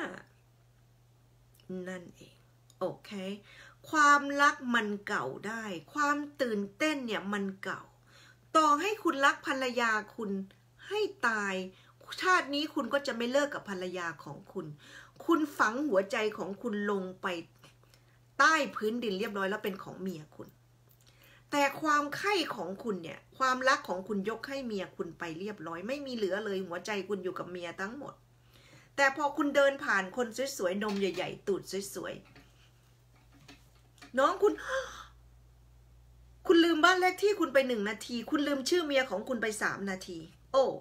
นั่นเองโอเคความรักมันเก่าได้ความตื่นเต้นเนี่ยมันเก่าต่อให้คุณรักภรรยาคุณให้ตายชาตินี้คุณก็จะไม่เลิกกับภรรยาของคุณคุณฝังหัวใจของคุณลงไปใต้พื้นดินเรียบร้อยแล้วเป็นของเมียคุณแต่ความใคร่ของคุณเนี่ยความรักของคุณยกให้เมียคุณไปเรียบร้อยไม่มีเหลือเลยหัวใจคุณอยู่กับเมียทั้งหมดแต่พอคุณเดินผ่านคนสวยๆนมใหญ่ๆตูดสวยๆน้องคุณลืมบ้านเลขที่คุณไป1 นาทีคุณลืมชื่อเมียของคุณไป3 นาทีโอ้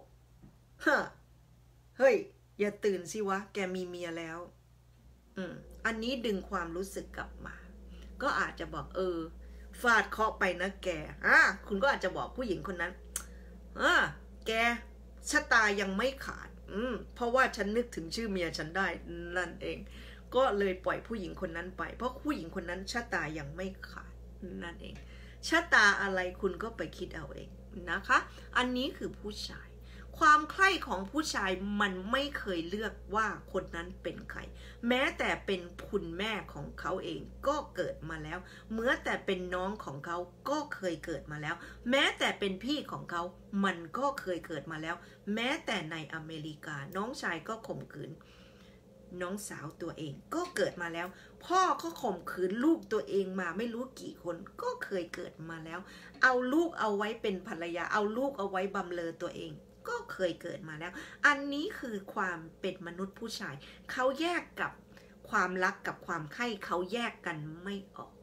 เฮ้ยอย่าตื่นสิวะแกมีเมียแล้วอันนี้ดึงความรู้สึกกลับมาก็อาจจะบอกฟาดเคาะไปนะแกคุณก็อาจจะบอกผู้หญิงคนนั้นแกชะตายังไม่ขาดเพราะว่าฉันนึกถึงชื่อเมียฉันได้นั่นเองก็เลยปล่อยผู้หญิงคนนั้นไปเพราะผู้หญิงคนนั้นชะตายังไม่ขาดนั่นเองชะตาอะไรคุณก็ไปคิดเอาเองนะคะอันนี้คือผู้ชายความใคร่ของผู้ชายมันไม่เคยเลือกว่าคนนั้นเป็นใครแม้แต่เป็นคุณแม่ของเขาเองก็เกิดมาแล้วแม้แต่เป็นน้องของเขาก็เคยเกิดมาแล้วแม้แต่เป็นพี่ของเขามันก็เคยเกิดมาแล้วแม้แต่ในอเมริกาน้องชายก็ข่มขืนน้องสาวตัวเองก็เกิดมาแล้วพ่อก็ข่มขืนลูกตัวเองมาไม่รู้กี่คนก็เคยเกิดมาแล้วเอาลูกเอาไว้เป็นภรรยาเอาลูกเอาไว้บำเรอตัวเองก็เคยเกิดมาแล้วอันนี้คือความเป็นมนุษย์ผู้ชายเขาแยกกับความรักกับความใคร่เขาแยกกันไม่ออก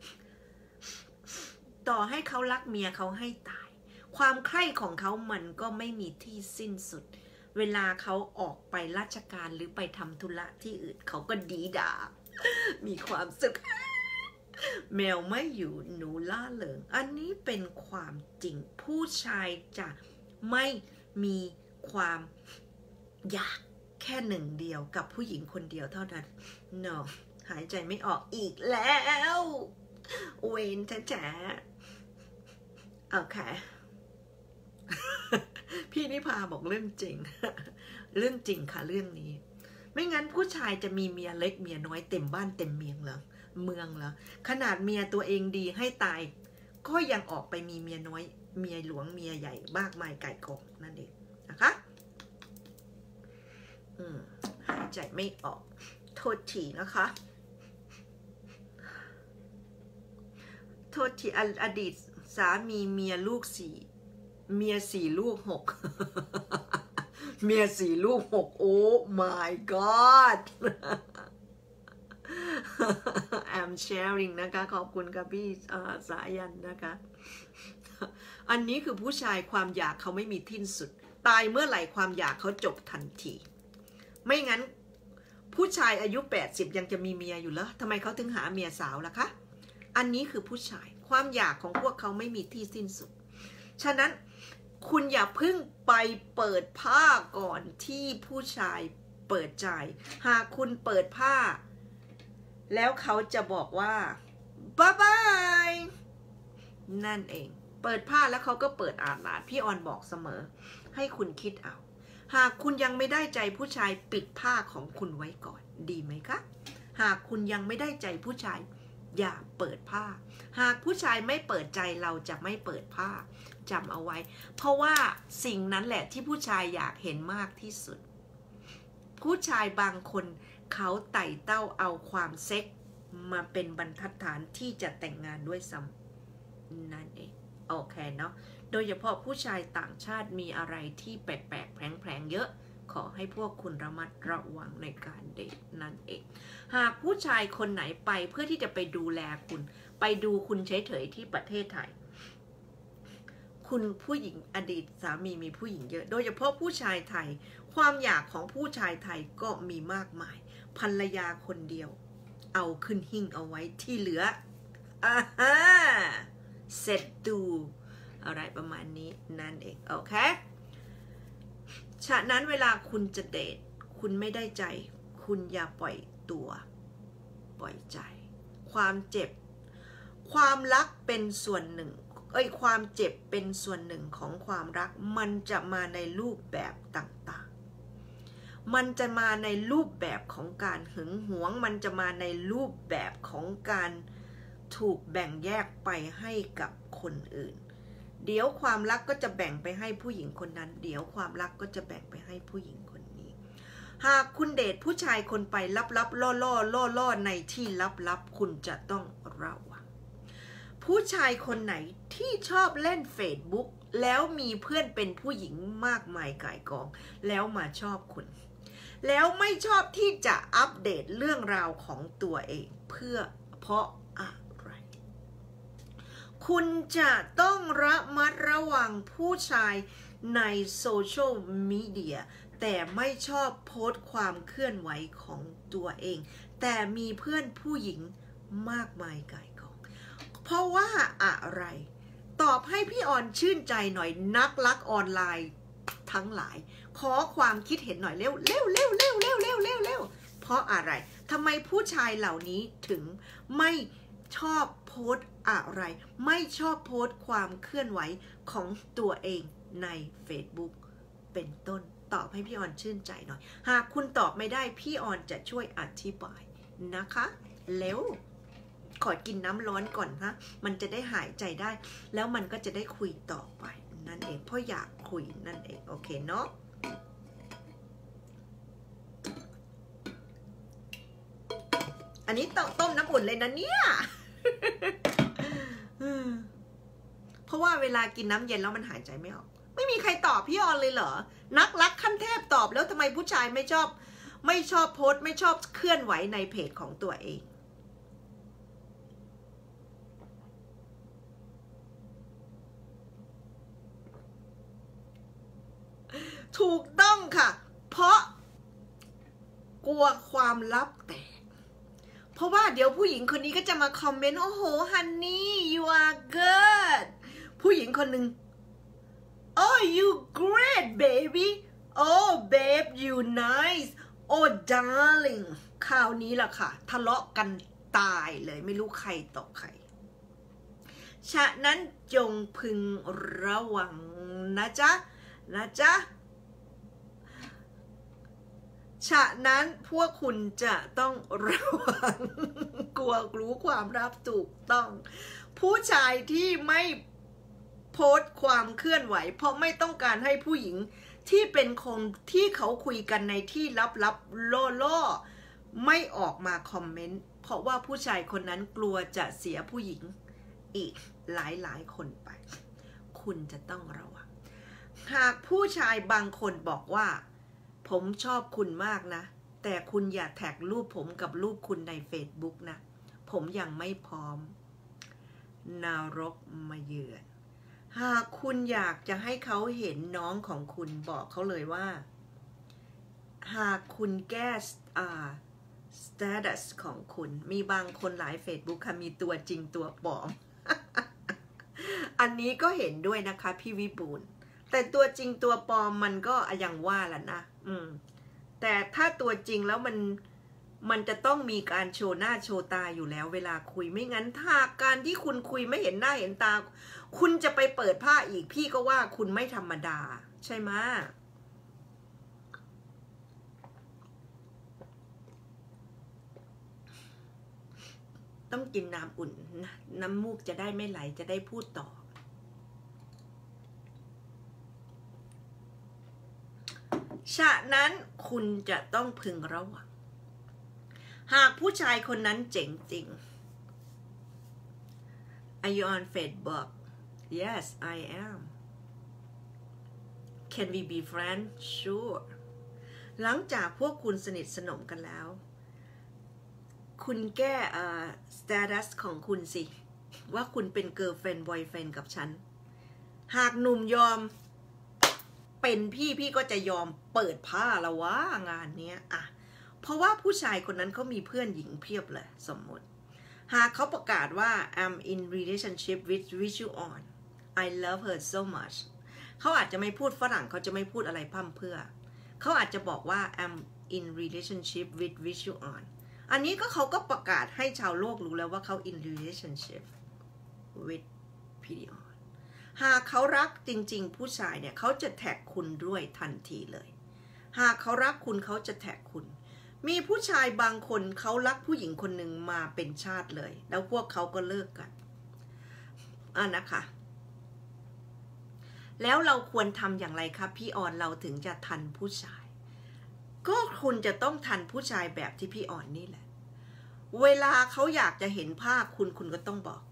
ต่อให้เขารักเมียเขาให้ตายความใคร่ของเขามันก็ไม่มีที่สิ้นสุดเวลาเขาออกไปราชการหรือไปทำธุระที่อื่นเขาก็ดีด่ามีความสุขแมวไม่อยู่หนูล่าเริงอันนี้เป็นความจริงผู้ชายจะไม่มีความอยากแค่1 เดียวกับผู้หญิงคนเดียวเท่านั้น no หายใจไม่ออกอีกแล้วเวนแจ๋ๆโอเค พี่นิพาบอกเรื่องจริง เรื่องจริงค่ะเรื่องนี้ไม่งั้นผู้ชายจะมีเมียเล็กเมียน้อยเต็มบ้านเต็มเมืองเหรอขนาดเมียตัวเองดีให้ตายก็ยังออกไปมีเมียน้อยเมียหลวงเมียใหญ่มากมายไก่กองนั่นเองนะคะหายใจไม่ออกโทษทีนะคะโทษทีอดีตสามีเมียลูก4เมีย4ลูก6เมีย4ลูก6โอ้ my god I'm sharing นะคะขอบคุณค่ะพี่สายันนะคะอันนี้คือผู้ชายความอยากเขาไม่มีที่สุดตายเมื่อไหร่ความอยากเขาจบทันทีไม่งั้นผู้ชายอายุ80ยังจะมีเมียอยู่เหรอทำไมเขาถึงหาเมียสาวล่ะคะอันนี้คือผู้ชายความอยากของพวกเขาไม่มีที่สิ้นสุดฉะนั้นคุณอย่าเพิ่งไปเปิดผ้าก่อนที่ผู้ชายเปิดใจหากคุณเปิดผ้าแล้วเขาจะบอกว่าบ๊ายบายนั่นเองเปิดผ้าแล้วเขาก็เปิดอาดลาดพี่ออนบอกเสมอให้คุณคิดเอาหากคุณยังไม่ได้ใจผู้ชายปิดผ้าของคุณไว้ก่อนดีไหมคะหากคุณยังไม่ได้ใจผู้ชายอย่าเปิดผ้าหากผู้ชายไม่เปิดใจเราจะไม่เปิดผ้าจำเอาไว้เพราะว่าสิ่งนั้นแหละที่ผู้ชายอยากเห็นมากที่สุดผู้ชายบางคนเขาไต่เต้าเอาความเซ็กมาเป็นบรรทัดฐานที่จะแต่งงานด้วยซ้ำนั่นเองโอเคเนาะโดยเฉพาะผู้ชายต่างชาติมีอะไรที่แปลกๆแผลงๆเยอะขอให้พวกคุณระมัดระวังในการเดทนั่นเองหากผู้ชายคนไหนไปเพื่อที่จะไปดูแลคุณไปดูคุณเฉยๆที่ประเทศไทยคุณผู้หญิงอดีตสามีมีผู้หญิงเยอะโดยเฉพาะผู้ชายไทยความอยากของผู้ชายไทยก็มีมากมายภรรยาคนเดียวเอาขึ้นหิ้งเอาไว้ที่เหลือเสร็จดูอะไรประมาณนี้นั่นเองโอเคฉะนั้นเวลาคุณจะเดทคุณไม่ได้ใจคุณอย่าปล่อยตัวปล่อยใจความเจ็บความรักเป็นส่วนหนึ่งความเจ็บเป็นส่วนหนึ่งของความรักมันจะมาในรูปแบบต่างๆมันจะมาในรูปแบบของการหึงหวงมันจะมาในรูปแบบของการถูกแบ่งแยกไปให้กับคนอื่นเดี๋ยวความรักก็จะแบ่งไปให้ผู้หญิงคนนั้นเดี๋ยวความรักก็จะแบ่งไปให้ผู้หญิงคนนี้หากคุณเดทผู้ชายคนไปลับๆล่อในที่ลับๆคุณจะต้องระวังผู้ชายคนไหนที่ชอบเล่น Facebook แล้วมีเพื่อนเป็นผู้หญิงมากมายก่ายกองแล้วมาชอบคุณแล้วไม่ชอบที่จะอัปเดตเรื่องราวของตัวเองเพราะอะไรคุณจะต้องระมัดระวังผู้ชายในโซเชียลมีเดียแต่ไม่ชอบโพสต์ความเคลื่อนไหวของตัวเองแต่มีเพื่อนผู้หญิงมากมายก่ายกองเพราะว่าอะไรตอบให้พี่ออนชื่นใจหน่อยนักรักออนไลน์ทั้งหลายขอความคิดเห็นหน่อยเร็วเพราะอะไรทำไมผู้ชายเหล่านี้ถึงไม่ชอบโพสต์อะไรไม่ชอบโพสต์ความเคลื่อนไหวของตัวเองใน Facebook เป็นต้นตอบให้พี่ออนชื่นใจหน่อยหากคุณตอบไม่ได้พี่ออนจะช่วยอธิบายนะคะเร็วขอกินน้ำร้อนก่อนนะมันจะได้หายใจได้แล้วมันก็จะได้คุยต่อไปนั่นเองเพราะอยากคุยนั่นเองโอเคเนาะอันนี้ต้มน้ำอุ่นเลยนะเนี่ย เพราะว่าเวลากินน้ำเย็นแล้วมันหายใจไม่ออกไม่มีใครตอบพี่ออนเลยเหรอนักรักขั้นเทพตอบแล้วทำไมผู้ชายไม่ชอบโพสต์ไม่ชอบเคลื่อนไหวในเพจของตัวเองถูกต้องค่ะเพราะกลัวความลับแตกเพราะว่าเดี๋ยวผู้หญิงคนนี้ก็จะมาคอมเมนต์โอ้โหฮันนี่ you are good ผู้หญิงคนหนึ่ง oh you great baby oh babe you nice oh darling คราวนี้ล่ะค่ะทะเลาะกันตายเลยไม่รู้ใครต่อใครฉะนั้นจงพึงระวังนะจ๊ะฉะนั้นพวกคุณจะต้องระวังกลัวรู้ความลับถูกต้องผู้ชายที่ไม่โพสต์ความเคลื่อนไหวเพราะไม่ต้องการให้ผู้หญิงที่เป็นคนที่เขาคุยกันในที่ลับๆล่อไม่ออกมาคอมเมนต์เพราะว่าผู้ชายคนนั้นกลัวจะเสียผู้หญิงอีกหลายคนไปคุณจะต้องระวังหากผู้ชายบางคนบอกว่าผมชอบคุณมากนะแต่คุณอย่าแท็กรูปผมกับรูปคุณใน Facebook นะผมยังไม่พร้อมนรกมาเยือนหากคุณอยากจะให้เขาเห็นน้องของคุณบอกเขาเลยว่าหากคุณแก้status ของคุณมีบางคนหลาย Facebook ค่ะมีตัวจริงตัวปลอม อันนี้ก็เห็นด้วยนะคะพี่วิบูลย์แต่ตัวจริงตัวปลอมมันก็อย่างว่าแหละนะแต่ถ้าตัวจริงแล้วมันจะต้องมีการโชว์หน้าโชว์ตาอยู่แล้วเวลาคุยไม่งั้นถ้าการที่คุณคุยไม่เห็นหน้าเห็นตาคุณจะไปเปิดผ้าอีกพี่ก็ว่าคุณไม่ธรรมดาใช่ไหมต้องกินน้ำอุ่นน้ำมูกจะได้ไม่ไหลจะได้พูดต่อฉะนั้นคุณจะต้องพึงระวังหากผู้ชายคนนั้นเจ๋งจริง Are you on Facebook? Yes, I am. Can we be friends? Sure. หลังจากพวกคุณสนิทสนมกันแล้วคุณแก้status ของคุณสิว่าคุณเป็น girlfriend boyfriend กับฉันหากหนุ่มยอมเป็นพี่ก็จะยอมเปิดผ้าละวะงานเนี้ยเพราะว่าผู้ชายคนนั้นเขามีเพื่อนหญิงเพียบเลยสมมติหากเขาประกาศว่า I'm in relationship with you on I love her so much เขาอาจจะไม่พูดฝรั่งเขาจะไม่พูดอะไรพร่ำเพรื่อเขาอาจจะบอกว่า I'm in relationship with you on อันนี้ก็เขาก็ประกาศให้ชาวโลกรู้แล้วว่าเขา in relationship with PD on หากเขารักจริงๆผู้ชายเนี่ยเขาจะแท็กคุณด้วยทันทีเลยหากเขารักคุณเขาจะแท็กคุณมีผู้ชายบางคนเขารักผู้หญิงคนหนึ่งมาเป็นชาติเลยแล้วพวกเขาก็เลิกกันนะคะแล้วเราควรทำอย่างไรครับพี่ออนเราถึงจะทันผู้ชายก็คุณจะต้องทันผู้ชายแบบที่พี่ออนนี่แหละเวลาเขาอยากจะเห็นภาพคุณก็ต้องบอก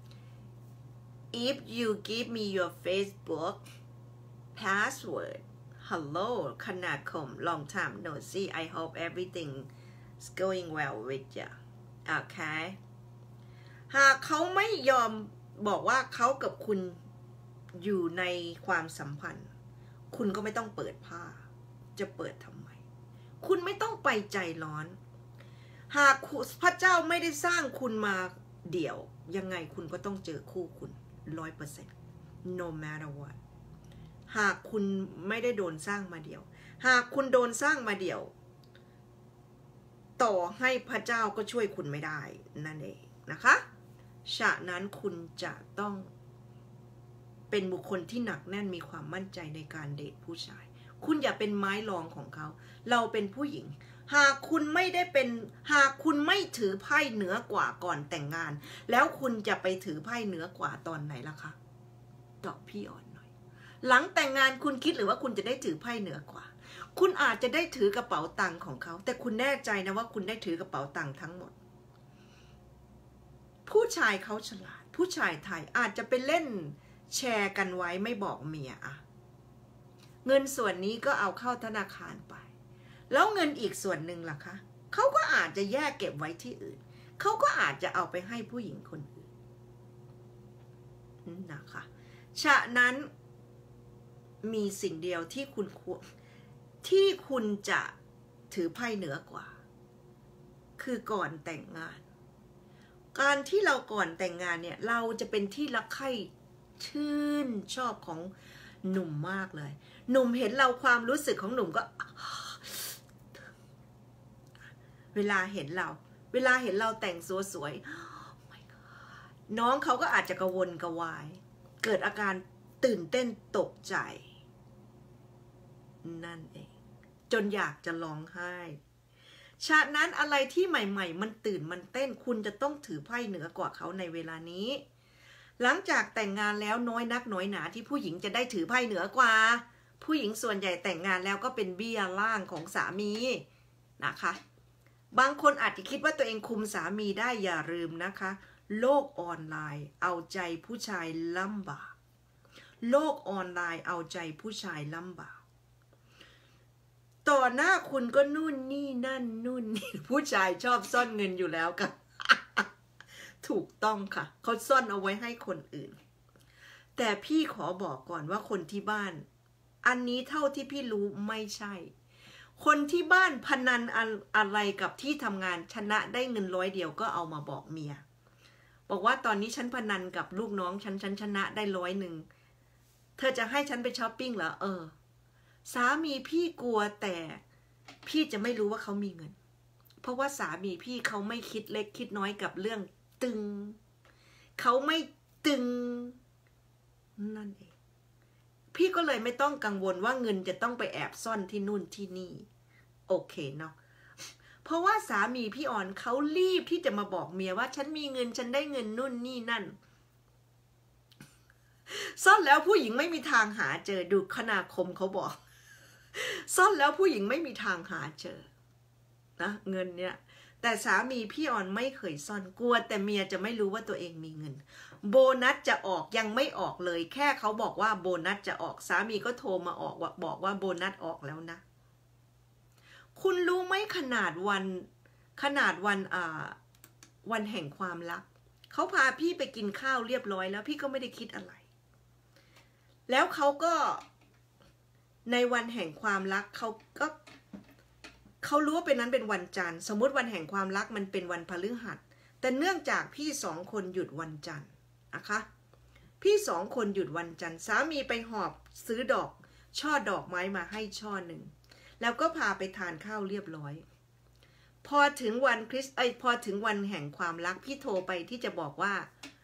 If you give me your Facebook password Hello คณาคม long time no see I hope everything is going well with you okay หากเขาไม่ยอมบอกว่าเขากับคุณอยู่ในความสัมพันธ์คุณก็ไม่ต้องเปิดผ้าจะเปิดทำไมคุณไม่ต้องไปใจร้อนหากพระเจ้าไม่ได้สร้างคุณมาเดี่ยวยังไงคุณก็ต้องเจอคู่คุณ 100% no matter what หากคุณไม่ได้โดนสร้างมาเดี่ยวหากคุณโดนสร้างมาเดี่ยวต่อให้พระเจ้าก็ช่วยคุณไม่ได้นั่นเองนะคะฉะนั้นคุณจะต้องเป็นบุคคลที่หนักแน่นมีความมั่นใจในการเดทผู้ชายคุณอย่าเป็นไม้รองของเขาเราเป็นผู้หญิงหากคุณไม่ถือไพ่เหนือกว่าก่อนแต่งงานแล้วคุณจะไปถือไพ่เหนือกว่าตอนไหนล่ะคะตอบพี่อ่อนหน่อยหลังแต่งงานคุณคิดหรือว่าคุณจะได้ถือไพ่เหนือกว่าคุณอาจจะได้ถือกระเป๋าตังค์ของเขาแต่คุณแน่ใจนะว่าคุณได้ถือกระเป๋าตังค์ทั้งหมดผู้ชายเขาฉลาดผู้ชายไทยอาจจะไปเล่นแชร์กันไว้ไม่บอกเมียเงินส่วนนี้ก็เอาเข้าธนาคารไปแล้วเงินอีกส่วนหนึ่งล่ะคะเขาก็อาจจะแยกเก็บไว้ที่อื่นเขาก็อาจจะเอาไปให้ผู้หญิงคนอื่นนะคะฉะนั้นมีสิ่งเดียวที่คุณจะถือไพ่เหนือกว่าคือก่อนแต่งงานการที่เราก่อนแต่งงานเนี่ยเราจะเป็นที่รักใคร่ชื่นชอบของหนุ่มมากเลยหนุ่มเห็นเราความรู้สึกของหนุ่มก็เวลาเห็นเราแต่งสวยๆน้องเขาก็อาจจะกระวนกระวายเกิดอาการตื่นเต้นตกใจนั่นเองจนอยากจะร้องไห้ฉะนั้นอะไรที่ใหม่ๆมันตื่นมันเต้นคุณจะต้องถือไพ่เหนือกว่าเขาในเวลานี้หลังจากแต่งงานแล้วน้อยนักน้อยหนาที่ผู้หญิงจะได้ถือไพ่เหนือกว่าผู้หญิงส่วนใหญ่แต่งงานแล้วก็เป็นเบี้ยล่างของสามีนะคะบางคนอาจจะคิดว่าตัวเองคุมสามีได้อย่าลืมนะคะโลกออนไลน์เอาใจผู้ชายลำบากโลกออนไลน์เอาใจผู้ชายลำบากต่อหน้าคุณก็นู่นนี่นั่นนู่นนี่ผู้ชายชอบซ่อนเงินอยู่แล้วค่ะ ถูกต้องค่ะเขาซ่อนเอาไว้ให้คนอื่นแต่พี่ขอบอกก่อนว่าคนที่บ้านอันนี้เท่าที่พี่รู้ไม่ใช่คนที่บ้านพนันอะไรกับที่ทำงานชนะได้เงิน100 เดียวก็เอามาบอกเมียบอกว่าตอนนี้ฉันพนันกับลูกน้องฉันชนะได้100เธอจะให้ฉันไปช้อปปิ้งเหรอสามีพี่กลัวแต่พี่จะไม่รู้ว่าเขามีเงินเพราะว่าสามีพี่เขาไม่คิดเล็กคิดน้อยกับเรื่องตึงเขาไม่ตึงนั่นเองพี่ก็เลยไม่ต้องกังวลว่าเงินจะต้องไปแอบซ่อนที่นู่นที่นี่โอเคเนาะเพราะว่าสามีพี่อ่อนเขารีบที่จะมาบอกเมียว่าฉันมีเงินฉันได้เงินนู่นนี่นั่นซ่อนแล้วผู้หญิงไม่มีทางหาเจอดูคณาคมเขาบอกซ่อนแล้วผู้หญิงไม่มีทางหาเจอนะเงินเนี่ยแต่สามีพี่อ่อนไม่เคยซ่อนกลัวแต่เมียจะไม่รู้ว่าตัวเองมีเงินโบนัสจะออกยังไม่ออกเลยแค่เขาบอกว่าโบนัสจะออกสามีก็โทรมาบอกว่าโบนัสออกแล้วนะคุณรู้ไหมขนาดวันแห่งความรักเขาพาพี่ไปกินข้าวเรียบร้อยแล้วพี่ก็ไม่ได้คิดอะไรแล้วเขาก็ในวันแห่งความรักเขารู้ว่าเป็นนั้นเป็นวันจันทร์สมมติวันแห่งความรักมันเป็นวันพฤหัสแต่เนื่องจากพี่2 คนหยุดวันจันทร์นะคะพี่2 คนหยุดวันจันทร์สามีไปหอบซื้อช่อดอกไม้มาให้ช่อหนึ่งแล้วก็พาไปทานข้าวเรียบร้อยพอถึงวันพอถึงวันแห่งความรักพี่โทรไปที่จะบอกว่า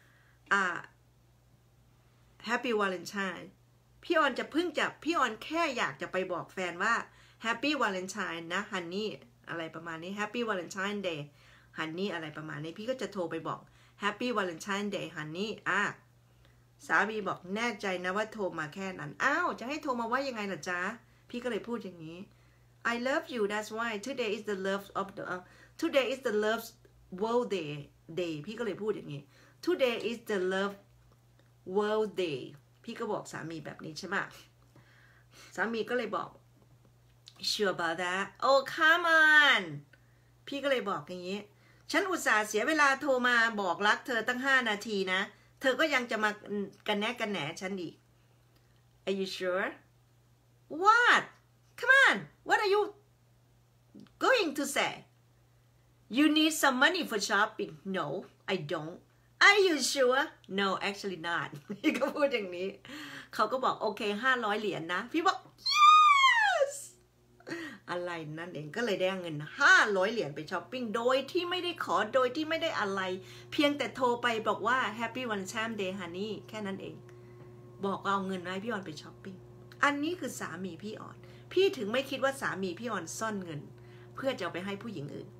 Happy Valentine พี่ออนแค่อยากจะไปบอกแฟนว่า Happy Valentine นะฮันนี่อะไรประมาณนี้ Happy Valentine Day ฮันนี่อะไรประมาณนี้พี่ก็จะโทรไปบอก Happy Valentine Day ฮันนี่สามีบอกแน่ใจนะว่าโทรมาแค่นั้นอ้าวจะให้โทรมาว่ายังไงล่ะจ๊ะพี่ก็เลยพูดอย่างนี้ I love you that's why today is the love of the today is the love world day พี่ก็เลยพูดอย่างนี้ today is the love world day พี่ก็บอกสามีแบบนี้ใช่ไหมสามีก็เลยบอก sure about that oh come on พี่ก็เลยบอกอย่างนี้ฉันอุตส่าห์เสียเวลาโทรมาบอกรักเธอตั้ง5 นาทีนะเธอก็ยังจะมากันแหนฉันอีก Are you sure what come on what are you going to say you need some money for shopping no I don't Are you sure no actually not พี่ก็พูดอย่างนี้เขาก็บอกโอเค500 เหรียญนะพี่บอก yes อะไรนั่นเองก็เลยได้เงิน500 เหรียญไปช้อปปิ้งโดยที่ไม่ได้ขอโดยที่ไม่ได้อะไรเพียงแต่โทรไปบอกว่า Happy Valentine Day Honey แค่นั้นเองบอกเอาเงินให้พี่อ่อนไปช้อปปิ้งอันนี้คือสามีพี่อ่อนพี่ถึงไม่คิดว่าสามีพี่อ่อนซ่อนเงินเพื่อจะเอาไปให้ผู้หญิงอื่น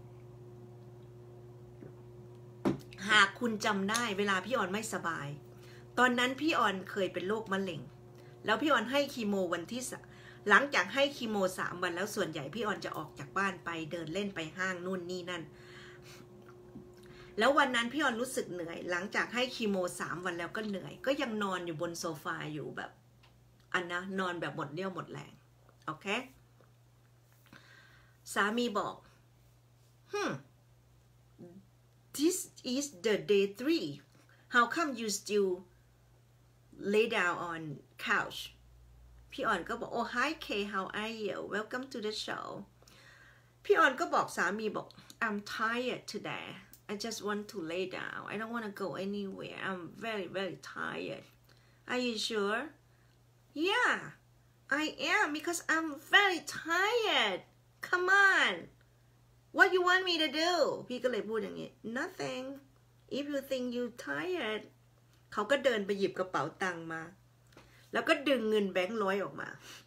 หากคุณจำได้เวลาพี่อ่อนไม่สบายตอนนั้นพี่อ่อนเคยเป็นโรคมะเร็งแล้วพี่อ่อนให้คีโมวันที่หลังจากให้คีโม3 วันแล้วส่วนใหญ่พี่อ่อนจะออกจากบ้านไปเดินเล่นไปห้างนู่นนี่นั่นแล้ววันนั้นพี่อ่อนรู้สึกเหนื่อยหลังจากให้คีโม3 วันแล้วก็เหนื่อยก็ยังนอนอยู่บนโซฟาอยู่แบบนอนแบบหมดเรี่ยวหมดแรงโอเคสามีบอกThis is the day 3 How come you still lay down on couch พี่อ่อนก็บอก Oh hi Kay how are you welcome to the show พี่อ่อนก็บอกสามีบอก I'm tired today I just want to lay down I don't want to go anywhere I'm very very tired Are you sure Yeah I am because I'm very tired come on What you want me to do พี่ก็เลยพูดอย่างนี้ Nothing if you think you tired เขาก็เดินไปหยิบกระเป๋าตังค์มาแล้วก็ดึงเงินแบงค์100ออกมา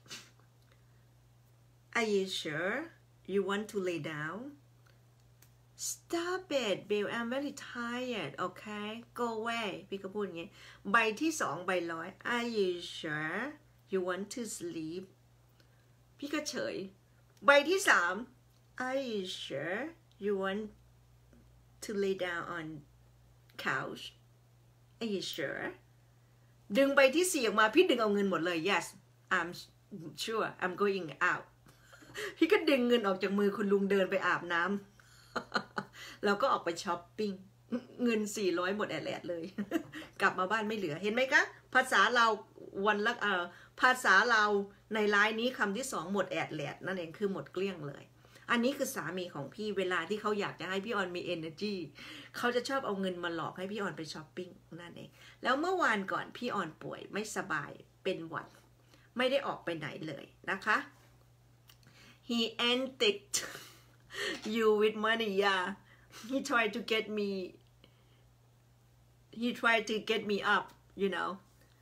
Are you sure you want to lay down Stop it Bill I'm very tired okay go away พี่ก็พูดอย่างนี้ใบที่2ใบ100 Are you sure you want to sleep พี่ก็เฉยใบที่3 Are you sure you want to lay down on couch? Are you sure? ดึงใบที่4ออกมาพี่ดึงเอาเงินหมดเลย Yes, I'm sure I'm going out พี่ก็ดึงเงินออกจากมือคุณลุงเดินไปอาบน้ำแล้วก็ออกไปช้อปปิ้งเงิน400หมดแอดเลยกลับมาบ้านไม่เหลือเห็นไหมคะภาษาเราวันละภาษาเราในไลน์นี้คำที่สองหมดแอดแลดนั่นเองคือหมดเกลี้ยงเลยอันนี้คือสามีของพี่เวลาที่เขาอยากจะให้พี่ออนมี energy เขาจะชอบเอาเงินมาหลอกให้พี่ออนไปช้อปปิ้งนั่นเองแล้วเมื่อวานก่อนพี่ออนป่วยไม่สบายเป็นหวัดไม่ได้ออกไปไหนเลยนะคะ he ended you with money yeah he tried to get me up you know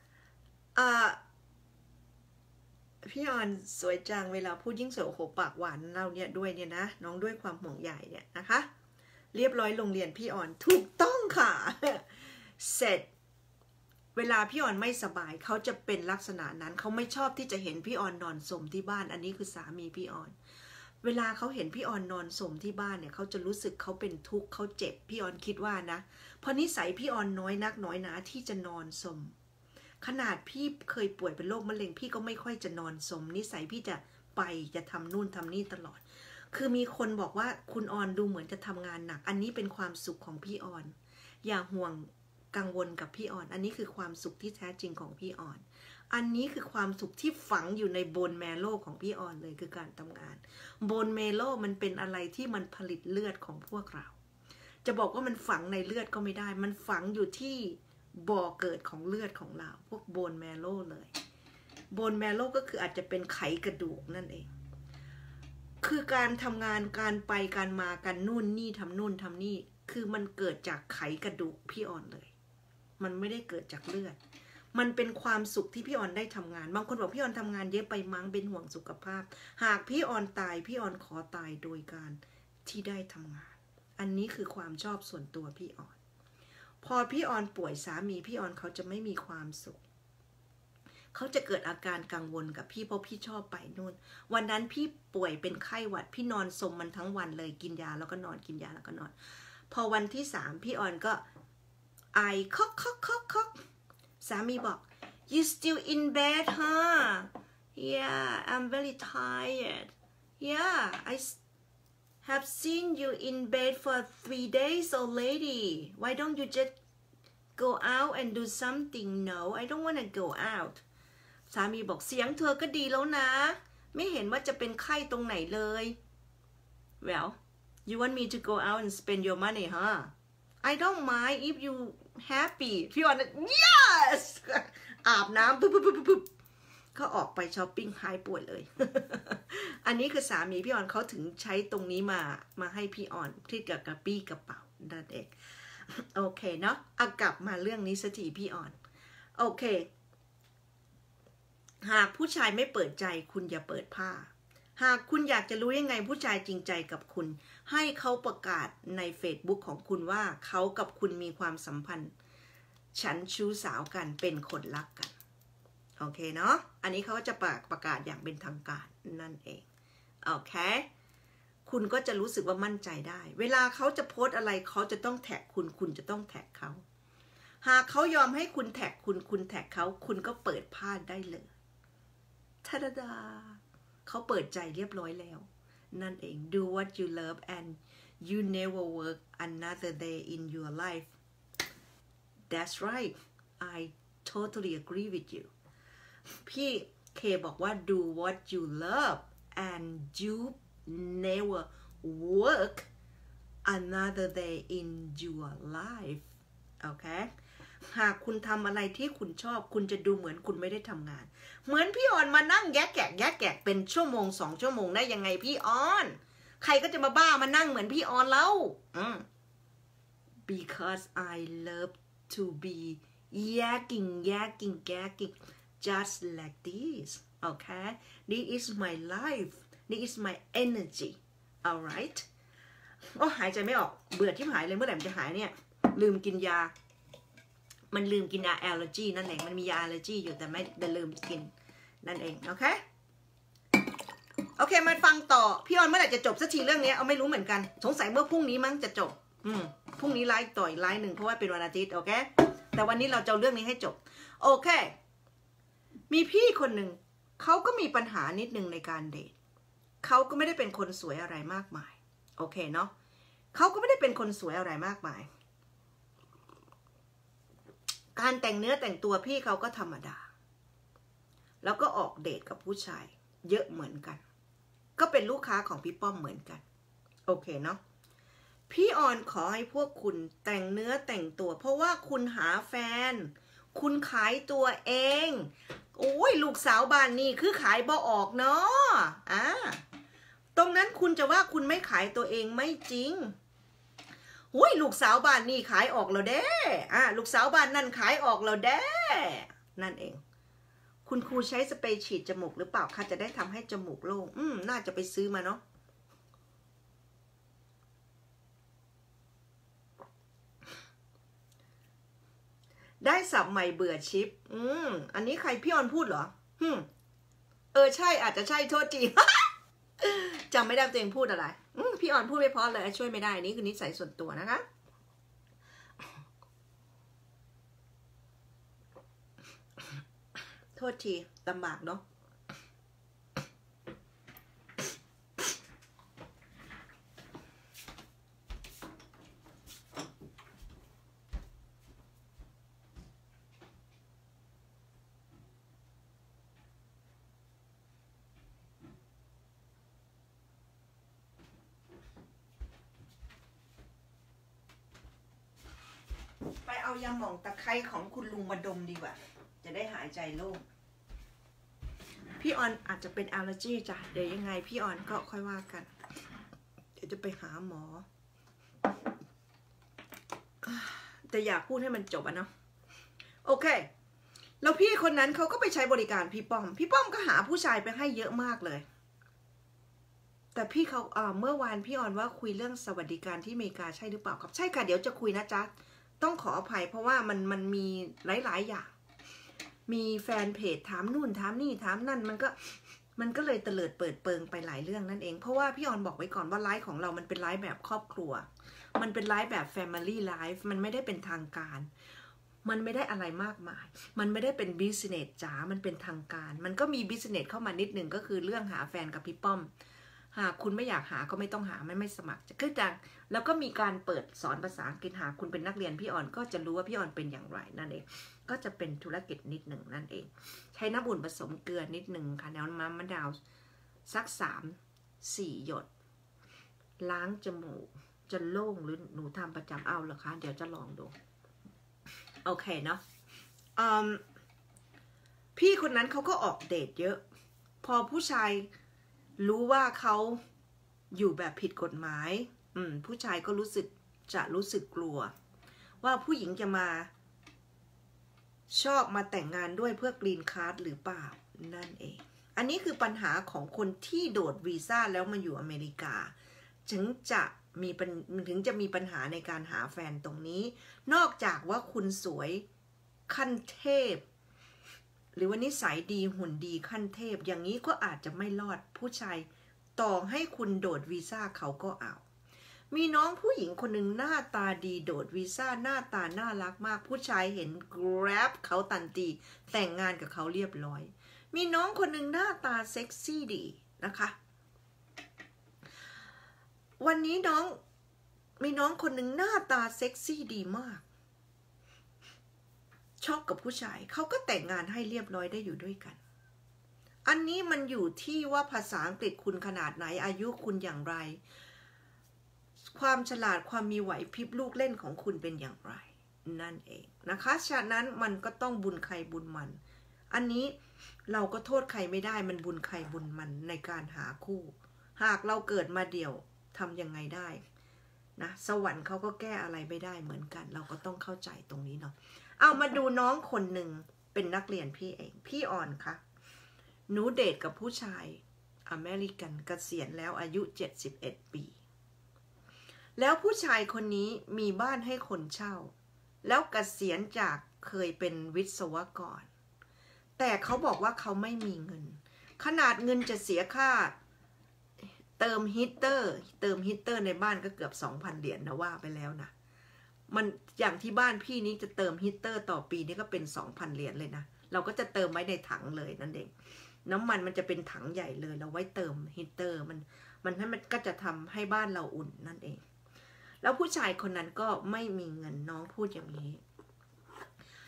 พี่ออนสวยจังเวลาพูดยิ่งสวยโอ้โหปากหวานเราเนี่ยด้วยเนี่ยนะน้องด้วยความห่วงใยเนี่ยนะคะเรียบร้อยโรงเรียนพี่ออนถูกต้องค่ะ เสร็จเวลาพี่ออนไม่สบายเขาจะเป็นลักษณะนั้นเขาไม่ชอบที่จะเห็นพี่ออนนอนสมที่บ้านอันนี้คือสามีพี่ออนเวลาเขาเห็นพี่ออนนอนสมที่บ้านเนี่ยเขาจะรู้สึกเขาเป็นทุกข์เขาเจ็บพี่ออนคิดว่านะเพราะนิสัยพี่ออนน้อยนักน้อยหนาที่จะนอนสมขนาดพี่เคยป่วยเป็นโรคมะเร็งพี่ก็ไม่ค่อยจะนอนสมนิสัยพี่จะทำนู่นทำนี่ตลอดคือมีคนบอกว่าคุณออนดูเหมือนจะทำงานหนักอันนี้เป็นความสุขของพี่ออนอย่าห่วงกังวลกับพี่ออนอันนี้คือความสุขที่แท้จริงของพี่ออนอันนี้คือความสุขที่ฝังอยู่ในโบนแมโลของพี่ออนเลยคือการทำงานโบนแมโลมันเป็นอะไรที่มันผลิตเลือดของพวกเราจะบอกว่ามันฝังในเลือดก็ไม่ได้มันฝังอยู่ที่บ่อเกิดของเลือดของเราพวกโบนแมโลเลยโบนแมโลก็คืออาจจะเป็นไขกระดูกนั่นเองคือการทำงานการไปการมาการนู่นนี่ทำนู่นทำนี่คือมันเกิดจากไขกระดูกพี่ออนเลยมันไม่ได้เกิดจากเลือดมันเป็นความสุขที่พี่ออนได้ทำงานบางคนบอกพี่ออนทำงานเยอะไปมั้งเป็นห่วงสุขภาพหากพี่ออนตายพี่ออนขอตายโดยการที่ได้ทำงานอันนี้คือความชอบส่วนตัวพี่ออนพอพี่ออนป่วยสามีพี่ออนเขาจะไม่มีความสุขเขาจะเกิดอาการกังวลกับพี่เพราะพี่ชอบไปนู่นวันนั้นพี่ป่วยเป็นไข้หวัดพี่นอนสมมันทั้งวันเลยกินยาแล้วก็นอนกินยาแล้วก็นอนพอวันที่3พี่ออนก็ไอคอกสามีบอก you still in bed huh yeah I'm very tired yeah I have seen you in bed for 3 days already why don't you just go out and do something no I don't want to go out สามีบอกเสียงเธอก็ดีแล้วนะไม่เห็นว่าจะเป็นไข้ตรงไหนเลย well you want me to go out and spend your money huh I don't mind if you happy พี่ออน yes อาบน้ำปุ๊บเขาออกไปช้อปปิ้งหายป่วยเลย อันนี้คือสามีพี่ออนเขาถึงใช้ตรงนี้มาให้พี่ออนที่กับกระปี้กระเป๋านั่นเองโอเคเนาะกลับมาเรื่องนี้สักทีพี่ออนโอเคหากผู้ชายไม่เปิดใจคุณอย่าเปิดผ้าหากคุณอยากจะรู้ยังไงผู้ชายจริงใจกับคุณให้เขาประกาศใน Facebook ของคุณว่าเขากับคุณมีความสัมพันธ์ฉันชู้สาวกันเป็นคนรักกันโอเคเนาะอันนี้เขาจะประกาศอย่างเป็นทางการนั่นเองโอเคคุณก็จะรู้สึกว่ามั่นใจได้เวลาเขาจะโพสอะไรเขาจะต้องแท็กคุณจะต้องแท็กเขาหากเขายอมให้คุณแท็กคุณแท็กเขาคุณก็เปิดผ้าได้เลยทาดาเขาเปิดใจเรียบร้อยแล้วนั่นเอง do what you love and you never work another day in your life that's right I totally agree with you พี่เคบอกว่า do what you love and you never work another day in your life โอเคหากคุณทำอะไรที่คุณชอบคุณจะดูเหมือนคุณไม่ได้ทำงานเหมือนพี่ออนมานั่งแยกแกะเป็นชั่วโมง2 ชั่วโมงได้ยังไงพี่ออนใครก็จะมาบ้ามานั่งเหมือนพี่ออนแล้วbecause I love to be yakking just like this okay this is my life this is my energy alright โอ้หายใจไม่ออกเบื่อที่หายเลยเมื่อไหร่มันจะหายเนี่ยลืมกินยามันลืมกินยาแอลเลอร์จีนั่นเองมันมียาแอลเลอร์จีอยู่แต่ไม่ได้ลืมกินนั่นเองโอเคมาฟังต่อพี่ออนเมื่อไหร่จะจบสักทีเรื่องนี้เอาไม่รู้เหมือนกันสงสัยเมื่อพรุ่งนี้มั้งจะจบพรุ่งนี้ไลฟ์ต่ออีกไลฟ์หนึ่งเพราะว่าเป็นวันอาทิตย์โอเคแต่วันนี้เราจะเรื่องนี้ให้จบโอเคมีพี่คนหนึ่งเขาก็มีปัญหานิดนึงในการเดทเขาก็ไม่ได้เป็นคนสวยอะไรมากมายโอเคเนาะเขาก็ไม่ได้เป็นคนสวยอะไรมากมายการแต่งเนื้อแต่งตัวพี่เขาก็ธรรมดาแล้วก็ออกเดทกับผู้ชายเยอะเหมือนกันก็เป็นลูกค้าของพี่ป้อมเหมือนกันโอเคเนาะพี่ออนขอให้พวกคุณแต่งเนื้อแต่งตัวเพราะว่าคุณหาแฟนคุณขายตัวเองโอ้ยลูกสาวบ้านนี่คือขายบ่ออกเนาะตรงนั้นคุณจะว่าคุณไม่ขายตัวเองไม่จริงโอ้ยลูกสาวบ้านนี่ขายออกแล้วเด้ลูกสาวบ้านนั่นขายออกแล้วเด้นั่นเองคุณครูใช้สเปรย์ฉีดจมูกหรือเปล่าคะจะได้ทำให้จมูกโล่งน่าจะไปซื้อมาเนาะได้สับใหม่เบื่อชิปอันนี้ใครพี่ออนพูดเหรอใช่อาจจะใช่โทษจี จำไม่ได้ตัวเองพูดอะไรพี่ออนพูดไม่เพราะเลยช่วยไม่ได้นี่คือนิสัยส่วนตัวนะคะโทษทีลำบากเนาะไปเอายาหม่องตะไคร้ของคุณลุงมาดมดีกว่าจะได้หายใจโล่งพี่ออนอาจจะเป็นแอลเลอร์จีจ้ะเดี๋ยวยังไงพี่ออนก็ค่อยว่ากันเดี๋ยวจะไปหาหมอแต่อยากพูดให้มันจบอะเนาะโอเคแล้วพี่คนนั้นเขาก็ไปใช้บริการพี่ป้อมก็หาผู้ชายไปให้เยอะมากเลยแต่พี่เขาเมื่อวานพี่ออนว่าคุยเรื่องสวัสดิการที่อเมริกาใช่หรือเปล่าครับใช่ค่ะเดี๋ยวจะคุยนะจ๊ะต้องขออภัยเพราะว่ามันมีหลายอย่างมีแฟนเพจถามนู่นถามนี่ถามนั่นมันก็เลยเตลิดเปิดเปิงไปหลายเรื่องนั่นเองเพราะว่าพี่ออนบอกไว้ก่อนว่าไลฟ์ของเรามันเป็นไลฟ์แบบครอบครัวมันเป็นไลฟ์แบบ Family Life มันไม่ได้เป็นทางการมันไม่ได้อะไรมากมายมันไม่ได้เป็นบิสเนสจ๋ามันเป็นทางการมันก็มีบิสเนสเข้ามานิดนึงก็คือเรื่องหาแฟนกับพี่ป้อมหากคุณไม่อยากหาก็ไม่ต้องหาไม่สมัครคือจังแล้วก็มีการเปิดสอนภาษาอังกฤษหาคุณเป็นนักเรียนพี่ออนก็จะรู้ว่าพี่ออนเป็นอย่างไรนั่นเองก็จะเป็นธุรกิจนิดหนึ่งนั่นเองใช้น้ำอุ่นผสมเกลือนิดหนึ่งค่ะน้ำมะนาวสัก3-4 หยดล้างจมูกจะโล่งหรือหนูทำประจำเอาเหรอคะเดี๋ยวจะลองดูโอเคเนาะพี่คนนั้นเขาก็ออกเดทเยอะพอผู้ชายรู้ว่าเขาอยู่แบบผิดกฎหมายผู้ชายก็รู้สึกกลัวว่าผู้หญิงจะมาชอบมาแต่งงานด้วยเพื่อกรีนการ์ดหรือเปล่านั่นเองอันนี้คือปัญหาของคนที่โดดวีซ่าแล้วมาอยู่อเมริกาถึงจะมีปัญหาในการหาแฟนตรงนี้นอกจากว่าคุณสวยขั้นเทพหรือว่านิสัยดีหุ่นดีขั้นเทพอย่างนี้ก็อาจจะไม่รอดผู้ชายต่อให้คุณโดดวีซ่าเขาก็เอามีน้องผู้หญิงคนหนึ่งหน้าตาดีโดดวีซ่าหน้าตาน่ารักมากผู้ชายเห็น grab เขาทันทีแต่งงานกับเขาเรียบร้อยมีน้องคนหนึ่งหน้าตาเซ็กซี่ดีนะคะวันนี้มีน้องคนหนึ่งหน้าตาเซ็กซี่ดีมากชอบกับผู้ชายเขาก็แต่งงานให้เรียบร้อยได้อยู่ด้วยกันอันนี้มันอยู่ที่ว่าภาษาอังกฤษคุณขนาดไหนอายุคุณอย่างไรความฉลาดความมีไหวพริบลูกเล่นของคุณเป็นอย่างไรนั่นเองนะคะฉะนั้นมันก็ต้องบุญใครบุญมันอันนี้เราก็โทษใครไม่ได้มันบุญใครบุญมันในการหาคู่หากเราเกิดมาเดี่ยวทำยังไงได้นะสวรรค์เขาก็แก้อะไรไม่ได้เหมือนกันเราก็ต้องเข้าใจตรงนี้เนาะเอามาดูน้องคนหนึ่งเป็นนักเรียนพี่เองพี่ออนค่ะหนูเดทกับผู้ชายอเมริกันเกษียณแล้วอายุ71 ปีแล้วผู้ชายคนนี้มีบ้านให้คนเช่าแล้วเกษียณจากเคยเป็นวิศวกรแต่เขาบอกว่าเขาไม่มีเงินขนาดเงินจะเสียค่าเติมฮีตเตอร์ในบ้านก็เกือบ 2,000 เหรียญนะว่าไปแล้วนะมันอย่างที่บ้านพี่นี้จะเติมฮีตเตอร์ต่อปีนี่ก็เป็น 2,000 เหรียญเลยนะเราก็จะเติมไว้ในถังเลยนั่นเองน้ำมันจะเป็นถังใหญ่เลยเราไว้เติมฮีตเตอร์มันก็จะทำให้บ้านเราอุ่นนั่นเองแล้วผู้ชายคนนั้นก็ไม่มีเงินน้องพูดอย่างนี้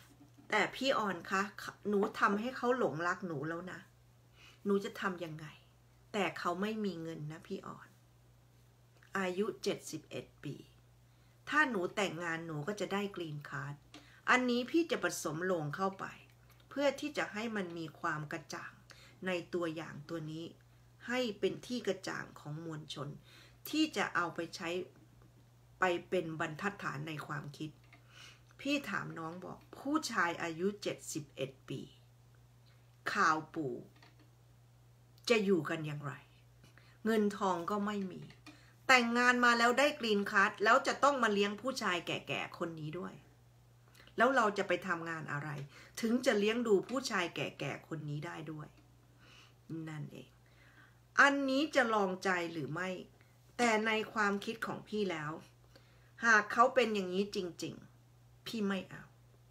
แต่พี่ออนคะหนูทำให้เขาหลงรักหนูแล้วนะหนูจะทำยังไงแต่เขาไม่มีเงินนะพี่ออนอายุ71 ปีถ้าหนูแต่งงานหนูก็จะได้กรีนการ์ดอันนี้พี่จะผสมลงเข้าไปเพื่อที่จะให้มันมีความกระจ่างในตัวอย่างตัวนี้ให้เป็นที่กระจ่างของมวลชนที่จะเอาไปใช้ไปเป็นบรรทัดฐานในความคิดพี่ถามน้องบอกผู้ชายอายุ71 ปีข่าวปู่จะอยู่กันอย่างไรเงินทองก็ไม่มีแต่งงานมาแล้วได้กรีนการ์ดแล้วจะต้องมาเลี้ยงผู้ชายแก่ๆคนนี้ด้วยแล้วเราจะไปทำงานอะไรถึงจะเลี้ยงดูผู้ชายแก่ๆคนนี้ได้ด้วยนั่นเองอันนี้จะลองใจหรือไม่แต่ในความคิดของพี่แล้วหากเขาเป็นอย่างนี้จริงๆพี่ไม่เอา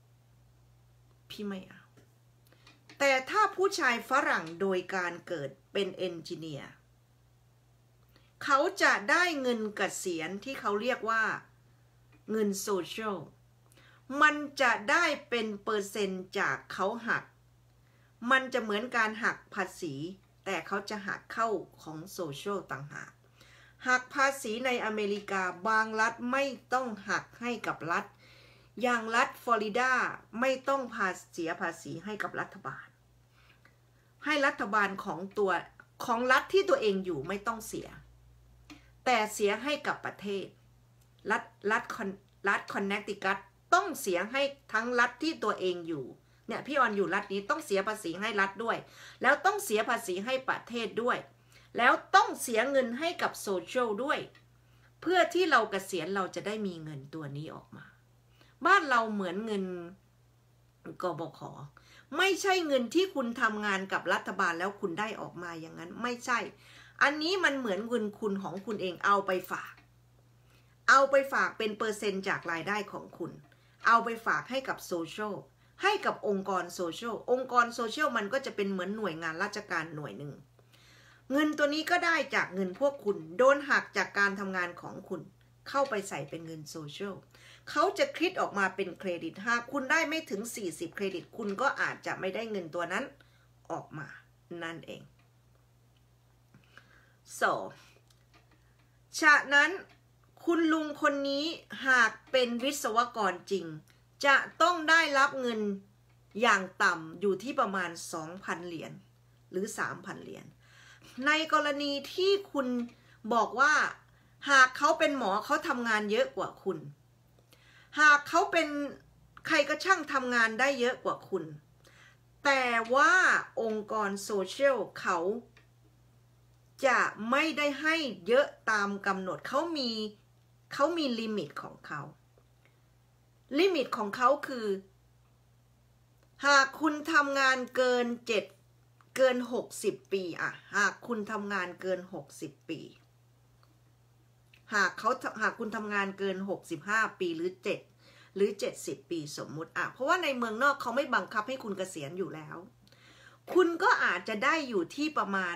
แต่ถ้าผู้ชายฝรั่งโดยการเกิดเป็นเอนจิเนียร์เขาจะได้เงินเกษียณที่เขาเรียกว่าเงินโซเชียลมันจะได้เป็นเปอร์เซ็นต์จากเขาหักมันจะเหมือนการหักภาษีแต่เขาจะหักเข้าของโซเชียลต่างหากหักภาษีในอเมริกาบางรัฐไม่ต้องหักให้กับรัฐอย่างรัฐฟลอริดาไม่ต้องเสียภาษีให้กับรัฐบาลให้รัฐบาลของรัฐที่ตัวเองอยู่ไม่ต้องเสียแต่เสียให้กับประเทศรัฐคอนเนคติคัตต้องเสียให้ทั้งรัฐที่ตัวเองอยู่เนี่ยพี่ออนอยู่รัฐนี้ต้องเสียภาษีให้รัฐด้วยแล้วต้องเสียภาษีให้ประเทศด้วยแล้วต้องเสียเงินให้กับโซเชียลด้วยเพื่อที่เราเกษียณเราจะได้มีเงินตัวนี้ออกมาบ้านเราเหมือนเงินกบข.ไม่ใช่เงินที่คุณทำงานกับรัฐบาลแล้วคุณได้ออกมาอย่างนั้นไม่ใช่อันนี้มันเหมือนเงินคุณของคุณเองเอาไปฝากเป็นเปอร์เซ็นต์จากรายได้ของคุณเอาไปฝากให้กับโซเชียลให้กับองค์กรโซเชียลมันก็จะเป็นเหมือนหน่วยงานราชการหน่วยหนึ่งเงินตัวนี้ก็ได้จากเงินพวกคุณโดนหักจากการทำงานของคุณเข้าไปใส่เป็นเงินโซเชียลเขาจะคิดออกมาเป็นเครดิตหากคุณได้ไม่ถึง40เครดิตคุณก็อาจจะไม่ได้เงินตัวนั้นออกมานั่นเองฉะนั้นคุณลุงคนนี้หากเป็นวิศวกรจริงจะต้องได้รับเงินอย่างต่ำอยู่ที่ประมาณ 2,000 เหรียญหรือ 3,000 เหรียญในกรณีที่คุณบอกว่าหากเขาเป็นหมอเขาทำงานเยอะกว่าคุณหากเขาเป็นใครก็ช่างทำงานได้เยอะกว่าคุณแต่ว่าองค์กรโซเชียลเขาจะไม่ได้ให้เยอะตามกำหนดเขามีลิมิตของเขาคือหากคุณทำงานเกิน60 ปีอะหากคุณทำงานเกิน60 ปีหากคุณทำงานเกิน65 ปีหรือ70 ปีสมมุติอะเพราะว่าในเมืองนอกเขาไม่บังคับให้คุณเกษียณอยู่แล้วคุณก็อาจจะได้อยู่ที่ประมาณ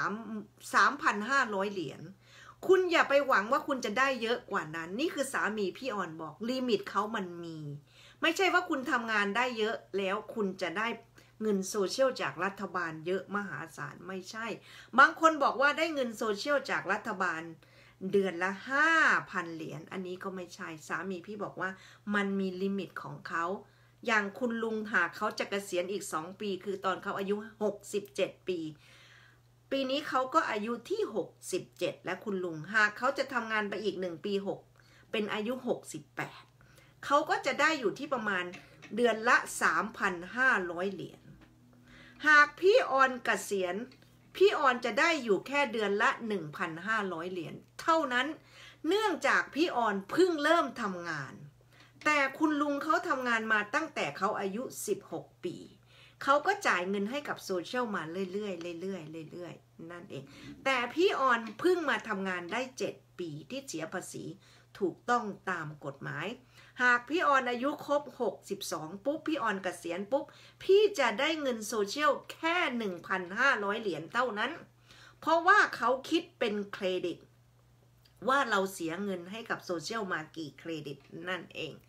3,500 เหรียญคุณอย่าไปหวังว่าคุณจะได้เยอะกว่านั้นนี่คือสามีพี่ออนบอกลิมิตเขามันมีไม่ใช่ว่าคุณทำงานได้เยอะแล้วคุณจะได้เงินโซเชียลจากรัฐบาลเยอะมหาศาลไม่ใช่บางคนบอกว่าได้เงินโซเชียลจากรัฐบาลเดือนละ 5,000 เหรียญอันนี้ก็ไม่ใช่สามีพี่บอกว่ามันมีลิมิตของเขาอย่างคุณลุงหากเขาจะเกษียณอีก2 ปีคือตอนเขาอายุ67 ปีปีนี้เขาก็อายุที่67และคุณลุงหากเขาจะทำงานไปอีก1 ปีเป็นอายุ68เขาก็จะได้อยู่ที่ประมาณเดือนละ 3,500 เหรียญหากพี่ออนเกษียณพี่ออนจะได้อยู่แค่เดือนละ 1,500 เหรียญเท่านั้นเนื่องจากพี่ออนเพิ่งเริ่มทำงานแต่คุณลุงเขาทำงานมาตั้งแต่เขาอายุ16 ปีเขาก็จ่ายเงินให้กับโซเชียลมาเรื่อยๆนั่นเองแต่พี่ออนเพิ่งมาทำงานได้7 ปีที่เสียภาษีถูกต้องตามกฎหมายหากพี่ออนอายุครบ62ปุ๊บพี่ออนเกษียณปุ๊บพี่จะได้เงินโซเชียลแค่ 1,500 เหรียญเท่านั้นเพราะว่าเขาคิดเป็นเครดิตว่าเราเสียเงินให้กับโซเชียลมากี่เครดิตนั่นเอง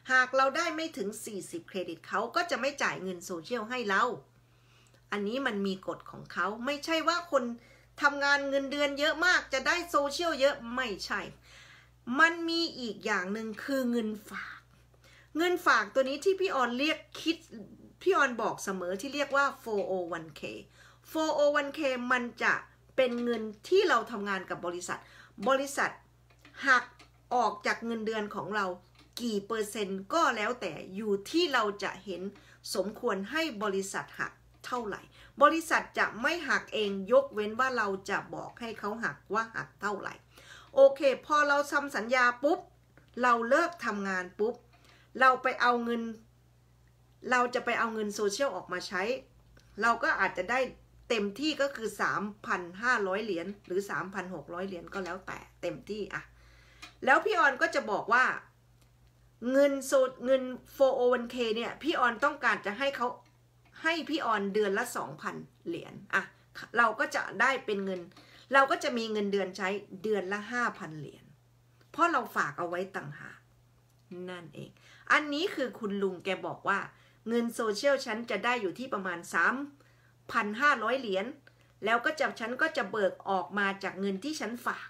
หากเราได้ไม่ถึง40เครดิตเขาก็จะไม่จ่ายเงินโซเชียลให้เราอันนี้มันมีกฎของเขาไม่ใช่ว่าคนทำงานเงินเดือนเยอะมากจะได้โซเชียลเยอะไม่ใช่มันมีอีกอย่างหนึ่งคือเงินฝากเงินฝากตัวนี้ที่พี่ออนเรียกพี่ออนบอกเสมอที่เรียกว่า 401k 401k มันจะเป็นเงินที่เราทำงานกับบริษัทหักออกจากเงินเดือนของเรากี่เปอร์เซ็นต์ก็แล้วแต่อยู่ที่เราจะเห็นสมควรให้บริษัทหักเท่าไหร่บริษัทจะไม่หักเองยกเว้นว่าเราจะบอกให้เขาหักว่าหักเท่าไหร่โอเคพอเราทำสัญญาปุ๊บเราเลิกทำงานปุ๊บเราจะไปเอาเงินโซเชียลออกมาใช้เราก็อาจจะได้เต็มที่ก็คือ 3,500 เหรียญหรือ 3,600 เหรียญก็แล้วแต่เต็มที่อะแล้วพี่ออนก็จะบอกว่าเงิน 401k เนี่ยพี่ออนต้องการจะให้พี่ออนเดือนละ 2,000 เหรียญอะเราก็จะได้เป็นเงินเราก็จะมีเงินเดือนใช้เดือนละ 5,000 เหรียญเพราะเราฝากเอาไว้ต่างหากนั่นเองอันนี้คือคุณลุงแกบอกว่าเงินโซเชียลฉันจะได้อยู่ที่ประมาณ 3,500 เหรียญแล้วก็ฉันก็จะเบิกออกมาจากเงินที่ฉันฝาก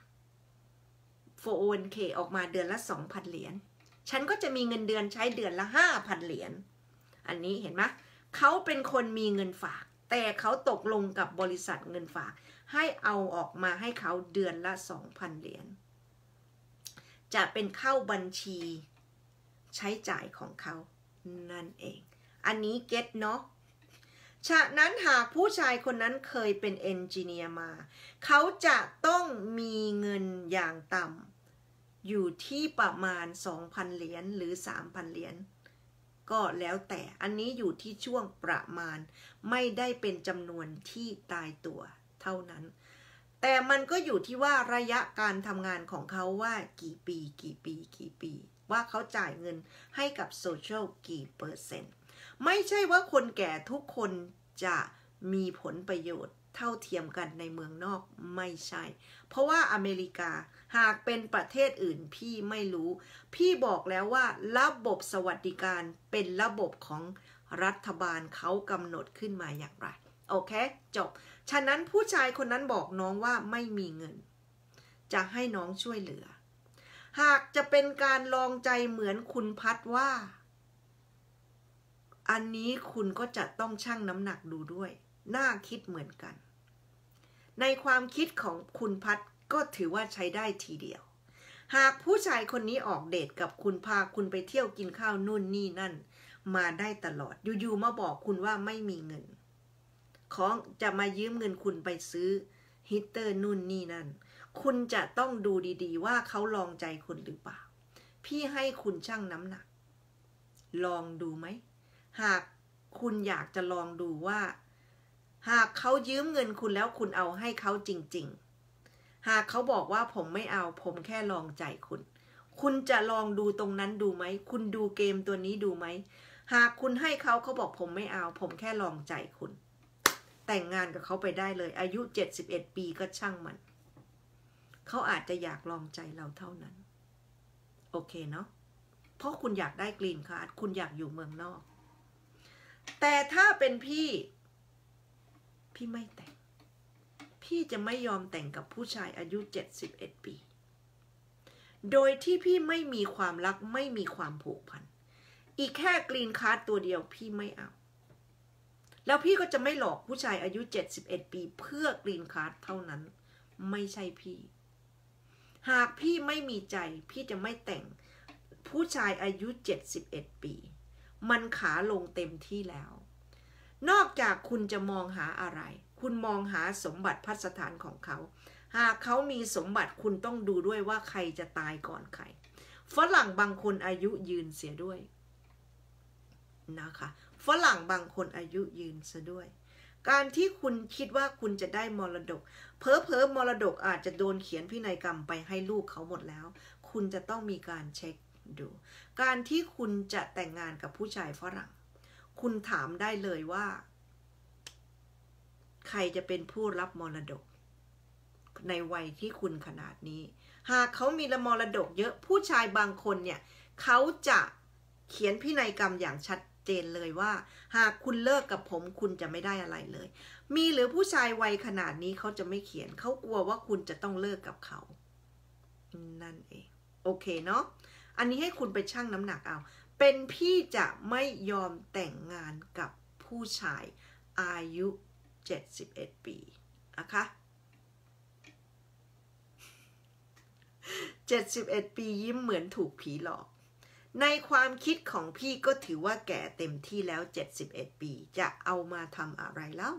401k ออกมาเดือนละ 2,000 เหรียญฉันก็จะมีเงินเดือนใช้เดือนละ 5,000 เหรียญอันนี้เห็นไหมเขาเป็นคนมีเงินฝากแต่เขาตกลงกับบริษัทเงินฝากให้เอาออกมาให้เขาเดือนละ 2,000 เหรียญจะเป็นเข้าบัญชีใช้จ่ายของเขานั่นเองอันนี้เก็ตเนาะฉะนั้นหากผู้ชายคนนั้นเคยเป็นเอนจิเนียร์มาเขาจะต้องมีเงินอย่างต่ำอยู่ที่ประมาณ 2,000 เหรียญหรือ 3,000 เหรียญก็แล้วแต่อันนี้อยู่ที่ช่วงประมาณไม่ได้เป็นจำนวนที่ตายตัวเท่านั้นแต่มันก็อยู่ที่ว่าระยะการทำงานของเขาว่ากี่ปีว่าเขาจ่ายเงินให้กับโซเชียลกี่เปอร์เซ็นต์ไม่ใช่ว่าคนแก่ทุกคนจะมีผลประโยชน์เท่าเทียมกันในเมืองนอกไม่ใช่เพราะว่าอเมริกาหากเป็นประเทศอื่นพี่ไม่รู้พี่บอกแล้วว่าระบบสวัสดิการเป็นระบบของรัฐบาลเขากำหนดขึ้นมาอย่างไรโอเคจบฉะนั้นผู้ชายคนนั้นบอกน้องว่าไม่มีเงินจะให้น้องช่วยเหลือหากจะเป็นการลองใจเหมือนคุณพัดว่าอันนี้คุณก็จะต้องชั่งน้ำหนักดูด้วยน่าคิดเหมือนกันในความคิดของคุณพัดก็ถือว่าใช้ได้ทีเดียวหากผู้ชายคนนี้ออกเดทกับคุณพาคุณไปเที่ยวกินข้าวนู่นนี่นั่นมาได้ตลอดอยู่ๆมาบอกคุณว่าไม่มีเงินของจะมายืมเงินคุณไปซื้อฮีตเตอร์นู่นนี่นั่นคุณจะต้องดูดีๆว่าเขาลองใจคุณหรือเปล่าพี่ให้คุณชั่งน้ำหนักลองดูไหมหากคุณอยากจะลองดูว่าหากเขายืมเงินคุณแล้วคุณเอาให้เขาจริงๆหากเขาบอกว่าผมไม่เอาผมแค่ลองใจคุณจะลองดูตรงนั้นดูไหมคุณดูเกมตัวนี้ดูไหมหากคุณให้เขาบอกผมไม่เอาผมแค่ลองใจคุณแต่งงานกับเขาไปได้เลยอายุ71 ปีก็ช่างมันเขาอาจจะอยากลองใจเราเท่านั้นโอเคเนาะเพราะคุณอยากได้กรีนการ์ดคุณอยากอยู่เมืองนอกแต่ถ้าเป็นพี่ไม่แต่งพี่จะไม่ยอมแต่งกับผู้ชายอายุ71 ปีโดยที่พี่ไม่มีความรักไม่มีความผูกพันอีกแค่กรีนการ์ดตัวเดียวพี่ไม่เอาแล้วพี่ก็จะไม่หลอกผู้ชายอายุ71 ปีเพื่อกรีนการ์ดเท่านั้นไม่ใช่พี่หากพี่ไม่มีใจพี่จะไม่แต่งผู้ชายอายุ71 ปีมันขาลงเต็มที่แล้วนอกจากคุณจะมองหาอะไรคุณมองหาสมบัติพัสถานของเขาหากเขามีสมบัติคุณต้องดูด้วยว่าใครจะตายก่อนใครฝรั่งบางคนอายุยืนเสียด้วยนะคะฝรั่งบางคนอายุยืนเสียด้วยการที่คุณคิดว่าคุณจะได้มรดกเพ้อมรดกอาจจะโดนเขียนพินัยกรรมไปให้ลูกเขาหมดแล้วคุณจะต้องมีการเช็คดูการที่คุณจะแต่งงานกับผู้ชายฝรั่งคุณถามได้เลยว่าใครจะเป็นผู้รับมรดกในวัยที่คุณขนาดนี้หากเขามีมรดกเยอะผู้ชายบางคนเนี่ยเขาจะเขียนพินัยกรรมอย่างชัดเจนเลยว่าหากคุณเลิกกับผมคุณจะไม่ได้อะไรเลยมีหรือผู้ชายวัยขนาดนี้เขาจะไม่เขียนเขากลัวว่าคุณจะต้องเลิกกับเขานั่นเองโอเคเนาะอันนี้ให้คุณไปชั่งน้ำหนักเอาเป็นพี่จะไม่ยอมแต่งงานกับผู้ชายอายุ71 ปีนะคะ71 ปียิ้มเหมือนถูกผีหลอกในความคิดของพี่ก็ถือว่าแก่เต็มที่แล้ว71 ปีจะเอามาทำอะไรเล่า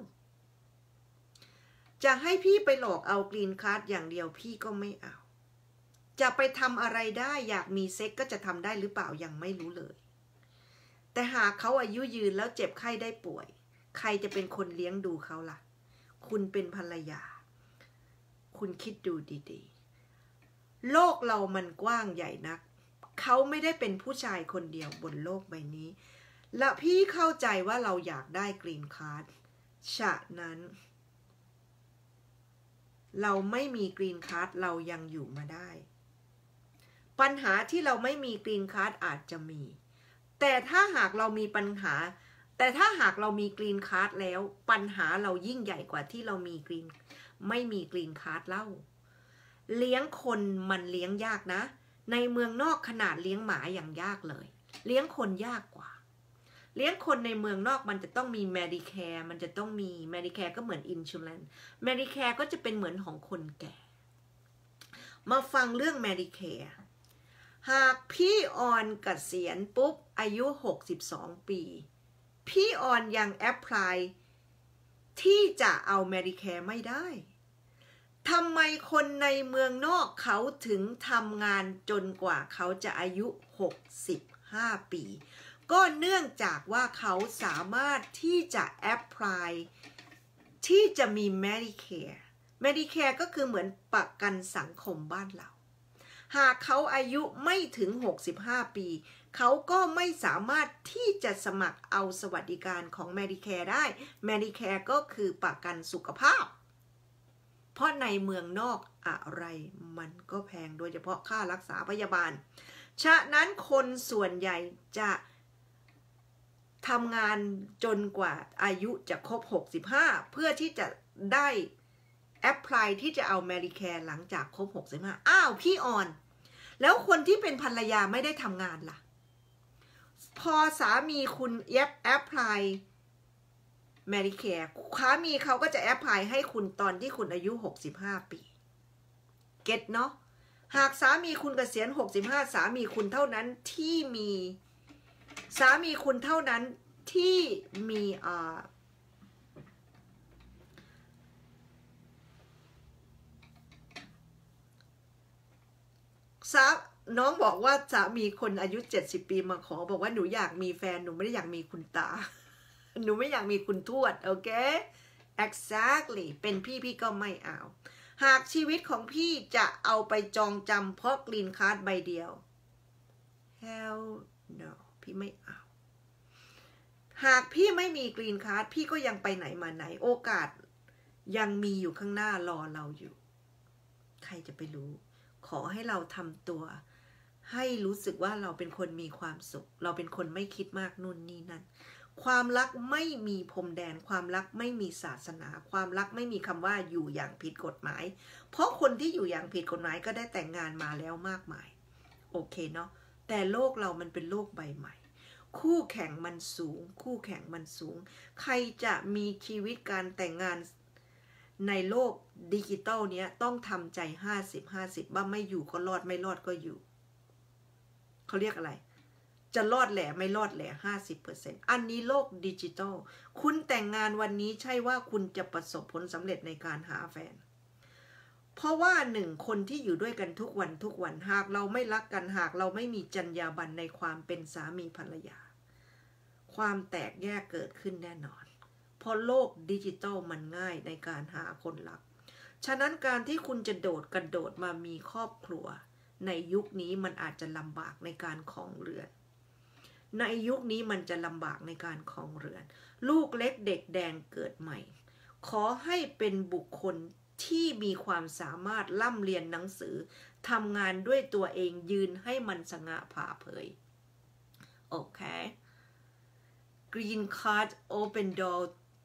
จะให้พี่ไปหลอกเอากรีนการ์ดอย่างเดียวพี่ก็ไม่เอาจะไปทำอะไรได้อยากมีเซ็กก็จะทำได้หรือเปล่ายังไม่รู้เลยแต่หากเขาอายุยืนแล้วเจ็บไข้ได้ป่วยใครจะเป็นคนเลี้ยงดูเขาล่ะคุณเป็นภรรยาคุณคิดดูดีๆโลกเรามันกว้างใหญ่นักเขาไม่ได้เป็นผู้ชายคนเดียวบนโลกใบนี้และพี่เข้าใจว่าเราอยากได้กรีนการ์ดฉะนั้นเราไม่มีกรีนการ์ดเรายังอยู่มาได้ปัญหาที่เราไม่มีกรีนการ์ดอาจจะมีแต่ถ้าหากเรามีปัญหาแต่ถ้าหากเรามีกรีนการ์ดแล้วปัญหาเรายิ่งใหญ่กว่าที่เราไม่มีกรีนการ์ดเล่าเลี้ยงคนมันเลี้ยงยากนะในเมืองนอกขนาดเลี้ยงหมาอย่างยากเลยเลี้ยงคนยากกว่าเลี้ยงคนในเมืองนอกมันจะต้องมี Medicare มันจะต้องมี Medicare ก็เหมือน Insurance Medicare ก็จะเป็นเหมือนของคนแก่มาฟังเรื่อง Medicare หากพี่ออนเกษียณปุ๊บอายุ62 ปีพี่ออนยังแอพพลายที่จะเอา Medicare ไม่ได้ทำไมคนในเมืองนอกเขาถึงทำงานจนกว่าเขาจะอายุ65 ปีก็เนื่องจากว่าเขาสามารถที่จะแอพพลายที่จะมี Medicare ก็คือเหมือนประกันสังคมบ้านเราหากเขาอายุไม่ถึง65 ปีเขาก็ไม่สามารถที่จะสมัครเอาสวัสดิการของ Medicare ได้ Medicare ก็คือประกันสุขภาพเพราะในเมืองนอกอะไรมันก็แพงโดยเฉพาะค่ารักษาพยาบาลฉะนั้นคนส่วนใหญ่จะทำงานจนกว่าอายุจะครบ65เพื่อที่จะได้แอพพลายที่จะเอา Medicare หลังจากครบ65อ้าวพี่ออนแล้วคนที่เป็นภรรยาไม่ได้ทำงานล่ะพอสามีคุณแอพพลาย Medicare สามีเขาก็จะแอพพลายให้คุณตอนที่คุณอายุ65 ปีเก็ตเนาะหากสามีคุณเกษียณ65สามีคุณเท่านั้นที่มีสามีคุณเท่านั้นที่มีน้องบอกว่าสามีคนอายุ70 ปีมาขอบอกว่าหนูอยากมีแฟนหนูไม่ได้อยากมีคุณตาหนูไม่อยากมีคุณทวดโอเค exactly เป็นพี่ก็ไม่เอาหากชีวิตของพี่จะเอาไปจองจำเพราะกรีนการ์ดใบเดียว hell no พี่ไม่เอาหากพี่ไม่มีกรีนการ์ดพี่ก็ยังไปไหนมาไหนโอกาสยังมีอยู่ข้างหน้ารอเราอยู่ใครจะไปรู้ขอให้เราทำตัวให้รู้สึกว่าเราเป็นคนมีความสุขเราเป็นคนไม่คิดมากนู่นนี่นั่นความรักไม่มีพรมแดนความรักไม่มีศาสนาความรักไม่มีคำว่าอยู่อย่างผิดกฎหมายเพราะคนที่อยู่อย่างผิดกฎหมายก็ได้แต่งงานมาแล้วมากมายโอเคเนาะแต่โลกเรามันเป็นโลกใบใหม่คู่แข่งมันสูงคู่แข่งมันสูงใครจะมีชีวิตการแต่งงานในโลกดิจิตอลเนี้ยต้องทำใจ50-50ว่าไม่อยู่ก็รอดไม่รอดก็อยู่เขาเรียกอะไรจะรอดแหล่ไม่รอดแหล่ 50% อันนี้โลกดิจิตอลคุณแต่งงานวันนี้ใช่ว่าคุณจะประสบผลสำเร็จในการหาแฟนเพราะว่า1คนที่อยู่ด้วยกันทุกวันหากเราไม่รักกันหากเราไม่มีจรรยาบรรณในความเป็นสามีภรรยาความแตกแยกเกิดขึ้นแน่นอนเพราะโลกดิจิตอลมันง่ายในการหาคนรักฉะนั้นการที่คุณจะกระโดดมามีครอบครัวในยุคนี้มันอาจจะลำบากในการครองเรือนในยุคนี้มันจะลำบากในการครองเรือนลูกเล็กเด็กแดงเกิดใหม่ขอให้เป็นบุคคลที่มีความสามารถร่ำเรียนหนังสือทำงานด้วยตัวเองยืนให้มันสง่าผ่าเผย okay green card open door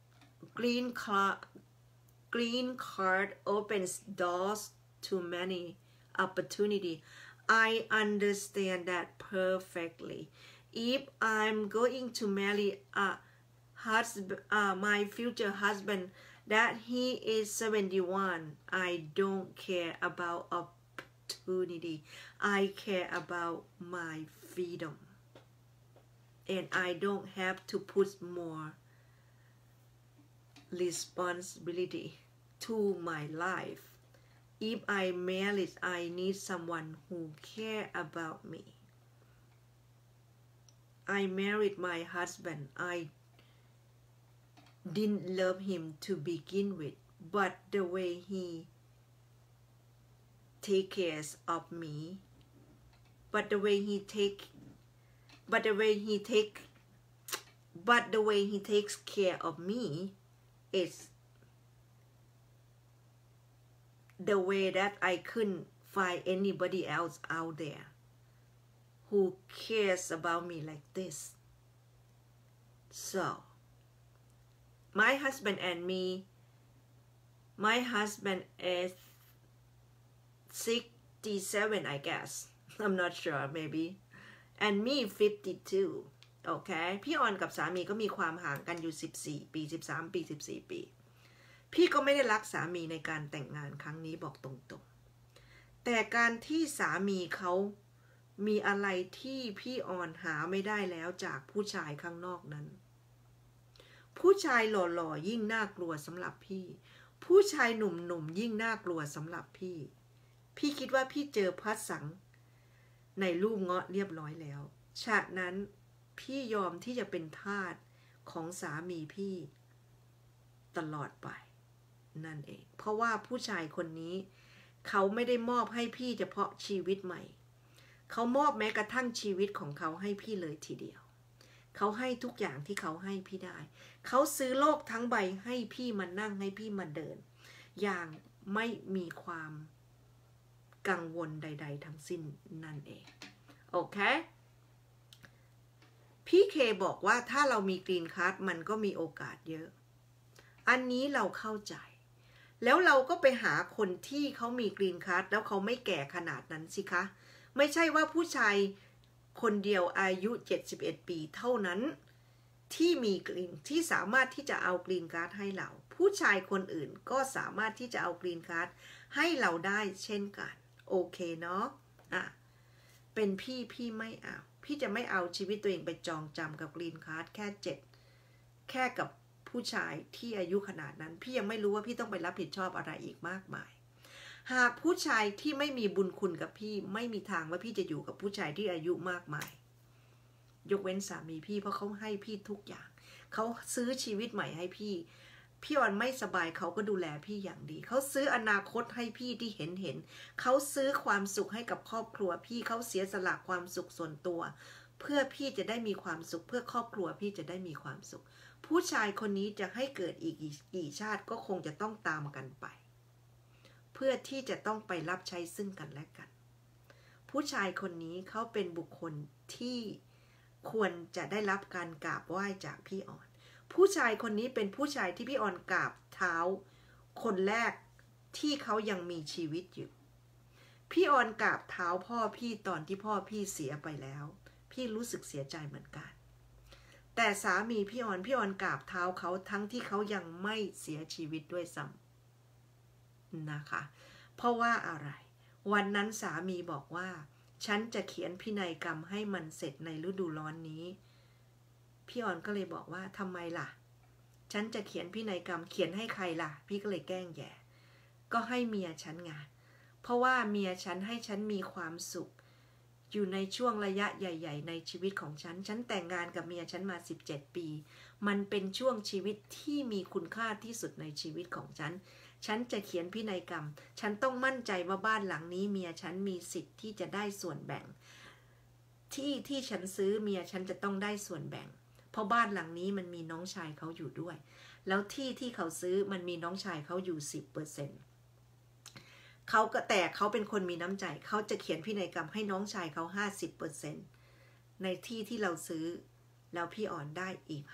green card opens doors to many opportunity I understand that perfectly if I'm going to marry a my future husband that he is 71 I don't care about opportunity I care about my freedom and I don't have to put more responsibility to my life if I married I need someone who care about me I married my husband I didn't love him to begin with but the way he take care of me but the way he takes care of me is the way that I couldn't find anybody else out there who cares about me like this so my husband is 67 I guess I'm not sure maybe and me 52 โอเคพี่ออนกับสามีก็มีความห่างกันอยู่14ปี13ปี14ปีพี่ก็ไม่ได้รักสามีในการแต่งงานครั้งนี้บอกตรงๆแต่การที่สามีเขามีอะไรที่พี่ออนหาไม่ได้แล้วจากผู้ชายข้างนอกนั้นผู้ชายหล่อๆยิ่งน่ากลัวสำหรับพี่ผู้ชายหนุ่มๆยิ่งน่ากลัวสำหรับพี่คิดว่าพี่เจอพระสังในลูกเงาะเรียบร้อยแล้วฉะนั้นพี่ยอมที่จะเป็นทาสของสามีพี่ตลอดไปนั่นเองเพราะว่าผู้ชายคนนี้เขาไม่ได้มอบให้พี่เฉพาะชีวิตใหม่เขามอบแม้กระทั่งชีวิตของเขาให้พี่เลยทีเดียวเขาให้ทุกอย่างที่เขาให้พี่ได้เขาซื้อโลกทั้งใบให้พี่มานั่งให้พี่มาเดินอย่างไม่มีความกังวลใดๆทั้งสิ้นนั่นเองโอเคพี่เคบอกว่าถ้าเรามีกรีนการ์ดมันก็มีโอกาสเยอะอันนี้เราเข้าใจแล้วเราก็ไปหาคนที่เขามีกรีนการ์ดแล้วเขาไม่แก่ขนาดนั้นสิคะไม่ใช่ว่าผู้ชายคนเดียวอายุ71ปีเท่านั้นที่มีกรีนที่สามารถที่จะเอากรีนการ์ดให้เราผู้ชายคนอื่นก็สามารถที่จะเอากรีนการ์ดให้เราได้เช่นกันโอเคเนาะเป็นพี่ไม่เอาพี่จะไม่เอาชีวิตตัวเองไปจองจำกับกรีนการ์ดแค่กับผู้ชายที่อายุขนาดนั้นพี่ยังไม่รู้ว่าพี่ต้องไปรับผิดชอบอะไรอีกมากมายหากผู้ชายที่ไม่มีบุญคุณกับพี่ไม่มีทางว่าพี่จะอยู่กับผู้ชายที่อายุมากมายยกเว้นสามีพี่เพราะเขาให้พี่ทุกอย่างเขาซื้อชีวิตใหม่ให้พี่ออนไม่สบายเขาก็ดูแลพี่อย่างดีเขาซื้ออนาคตให้พี่ที่เห็นเขาซื้อความสุขให้กับครอบครัวพี่เขาเสียสละความสุขส่วนตัวเพื่อพี่จะได้มีความสุขเพื่อครอบครัวพี่จะได้มีความสุขผู้ชายคนนี้จะให้เกิดอีกกี่ชาติก็คงจะต้องตามกันไปเพื่อที่จะต้องไปรับใช้ซึ่งกันและกันผู้ชายคนนี้เขาเป็นบุคคลที่ควรจะได้รับการกราบไหว้จากพี่ออนผู้ชายคนนี้เป็นผู้ชายที่พี่ออนกราบเท้าคนแรกที่เขายังมีชีวิตอยู่พี่ออนกราบเท้าพ่อพี่ตอนที่พ่อพี่เสียไปแล้วพี่รู้สึกเสียใจเหมือนกันแต่สามีพี่ออนกราบเท้าเขาทั้งที่เขายังไม่เสียชีวิตด้วยซ้ำนะคะเพราะว่าอะไรวันนั้นสามีบอกว่าฉันจะเขียนพินัยกรรมให้มันเสร็จในฤดูร้อนนี้พี่ออนก็เลยบอกว่าทำไมล่ะฉันจะเขียนพินัยกรรมเขียนให้ใครล่ะพี่ก็เลยแกล้งแย่ก็ให้เมียฉันไงเพราะว่าเมียฉันให้ฉันมีความสุขอยู่ในช่วงระยะใหญ่ๆในชีวิตของฉันแต่งงานกับเมียฉันมา17ปีมันเป็นช่วงชีวิตที่มีคุณค่าที่สุดในชีวิตของฉันจะเขียนพินัยกรรมฉันต้องมั่นใจว่าบ้านหลังนี้เมียฉันมีสิทธิ์ที่จะได้ส่วนแบ่งที่ฉันซื้อเมียฉันจะต้องได้ส่วนแบ่งเพราะบ้านหลังนี้มันมีน้องชายเขาอยู่ด้วยแล้วที่เขาซื้อมันมีน้องชายเขาอยู่ 10% แต่เขาเป็นคนมีน้ำใจเขาจะเขียนพินัยกรรมให้น้องชายเขา 50% ในที่ที่เราซื้อแล้วพี่ออนได้อีก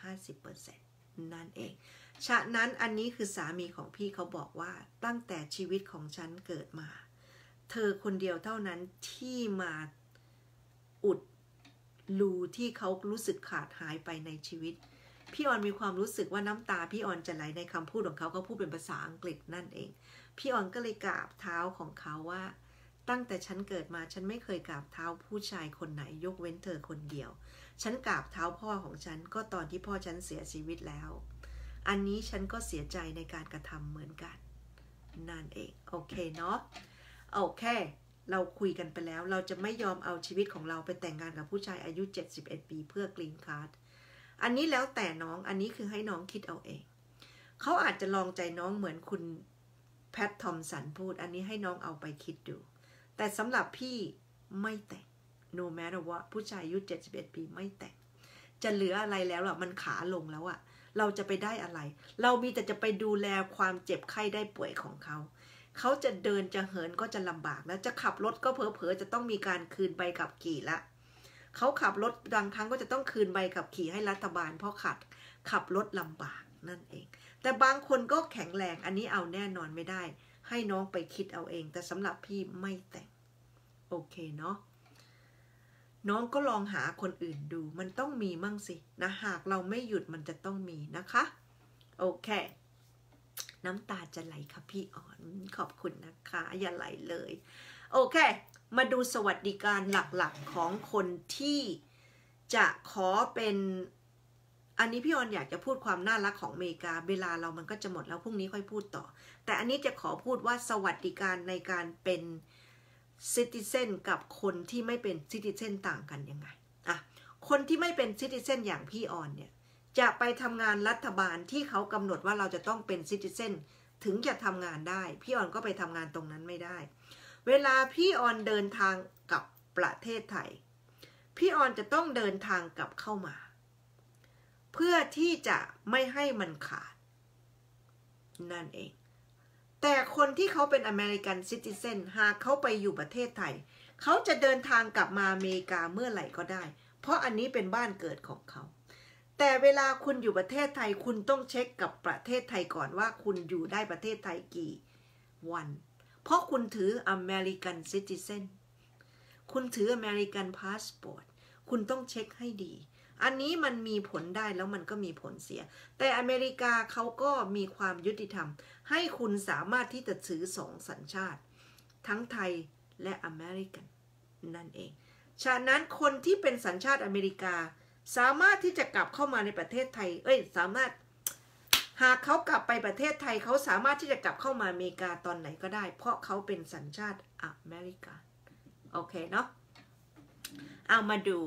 50% นั่นเองฉะนั้นอันนี้คือสามีของพี่เขาบอกว่าตั้งแต่ชีวิตของฉันเกิดมาเธอคนเดียวเท่านั้นที่มาอุดรูที่เขารู้สึกขาดหายไปในชีวิตพี่ออนมีความรู้สึกว่าน้ำตาพี่ออนจะไหลในคำพูดของเขาพูดเป็นภาษาอังกฤษนั่นเองพี่ออนก็เลยกราบเท้าของเขาว่าตั้งแต่ฉันเกิดมาฉันไม่เคยกราบเท้าผู้ชายคนไหนยกเว้นเธอคนเดียวฉันกราบเท้าพ่อของฉันก็ตอนที่พ่อฉันเสียชีวิตแล้วอันนี้ฉันก็เสียใจในการกระทำเหมือนกันนั่นเองโอเคเนาะโอเคเราคุยกันไปแล้วเราจะไม่ยอมเอาชีวิตของเราไปแต่งงานกับผู้ชายอายุ71ปีเพื่อกรีนการ์ดอันนี้แล้วแต่น้องอันนี้คือให้น้องคิดเอาเองเขาอาจจะลองใจน้องเหมือนคุณแพททอมสันพูดอันนี้ให้น้องเอาไปคิดดูแต่สำหรับพี่ไม่แต่ง no matter what ผู้ชายอายุ71ปีไม่แต่งจะเหลืออะไรแล้วล่ะมันขาลงแล้วอะเราจะไปได้อะไรเรามีแต่จะไปดูแลความเจ็บไข้ได้ป่วยของเขาเขาจะเดินจะเหินก็จะลำบากแล้วจะขับรถก็เผลอๆจะต้องมีการคืนใบขับขี่ละเขาขับรถบางครั้งก็จะต้องคืนใบขับขี่ให้รัฐบาลเพราะขับรถลำบากนั่นเองแต่บางคนก็แข็งแรงอันนี้เอาแน่นอนไม่ได้ให้น้องไปคิดเอาเองแต่สำหรับพี่ไม่แต่งโอเคเนาะน้องก็ลองหาคนอื่นดูมันต้องมีมั่งสินะหากเราไม่หยุดมันจะต้องมีนะคะโอเคน้ำตาจะไหลค่ะพี่อ่อนขอบคุณนะคะอย่าไหลเลยโอเคมาดูสวัสดิการหลักๆของคนที่จะขอเป็นอันนี้พี่ออนอยากจะพูดความน่ารักของอเมริกาเวลาเรามันก็จะหมดแล้วพรุ่งนี้ค่อยพูดต่อแต่อันนี้จะขอพูดว่าสวัสดิการในการเป็นซิติเซนกับคนที่ไม่เป็นซิติเซนต่างกันยังไงคนที่ไม่เป็นซิติเซนอย่างพี่ออนเนี่ยจะไปทำงานรัฐบาลที่เขากำหนดว่าเราจะต้องเป็นซิติเซนถึงจะทำงานได้พี่ออนก็ไปทำงานตรงนั้นไม่ได้เวลาพี่ออนเดินทางกับประเทศไทยพี่ออนจะต้องเดินทางกลับเข้ามาเพื่อที่จะไม่ให้มันขาดนั่นเองแต่คนที่เขาเป็นอเมริกันซิติเซนหากเขาไปอยู่ประเทศไทยเขาจะเดินทางกลับมาอเมริกาเมื่อไหร่ก็ได้เพราะอันนี้เป็นบ้านเกิดของเขาแต่เวลาคุณอยู่ประเทศไทยคุณต้องเช็คกับประเทศไทยก่อนว่าคุณอยู่ได้ประเทศไทยกี่วันเพราะคุณถืออเมริกันซิติเซนคุณถืออเมริกันพาสปอร์ตคุณต้องเช็คให้ดีอันนี้มันมีผลได้แล้วมันก็มีผลเสียแต่อเมริกาเขาก็มีความยุติธรรมให้คุณสามารถที่จะถือ2 สัญชาติทั้งไทยและอเมริกันนั่นเองฉะนั้นคนที่เป็นสัญชาติอเมริกาสามารถที่จะกลับเข้ามาในประเทศไทยสามารถหากเขากลับไปประเทศไทยเขาสามารถที่จะกลับเข้ามาอเมริกาตอนไหนก็ได้เพราะเขาเป็นสัญชาติอเมริกาโอเคเนาะเอามาดู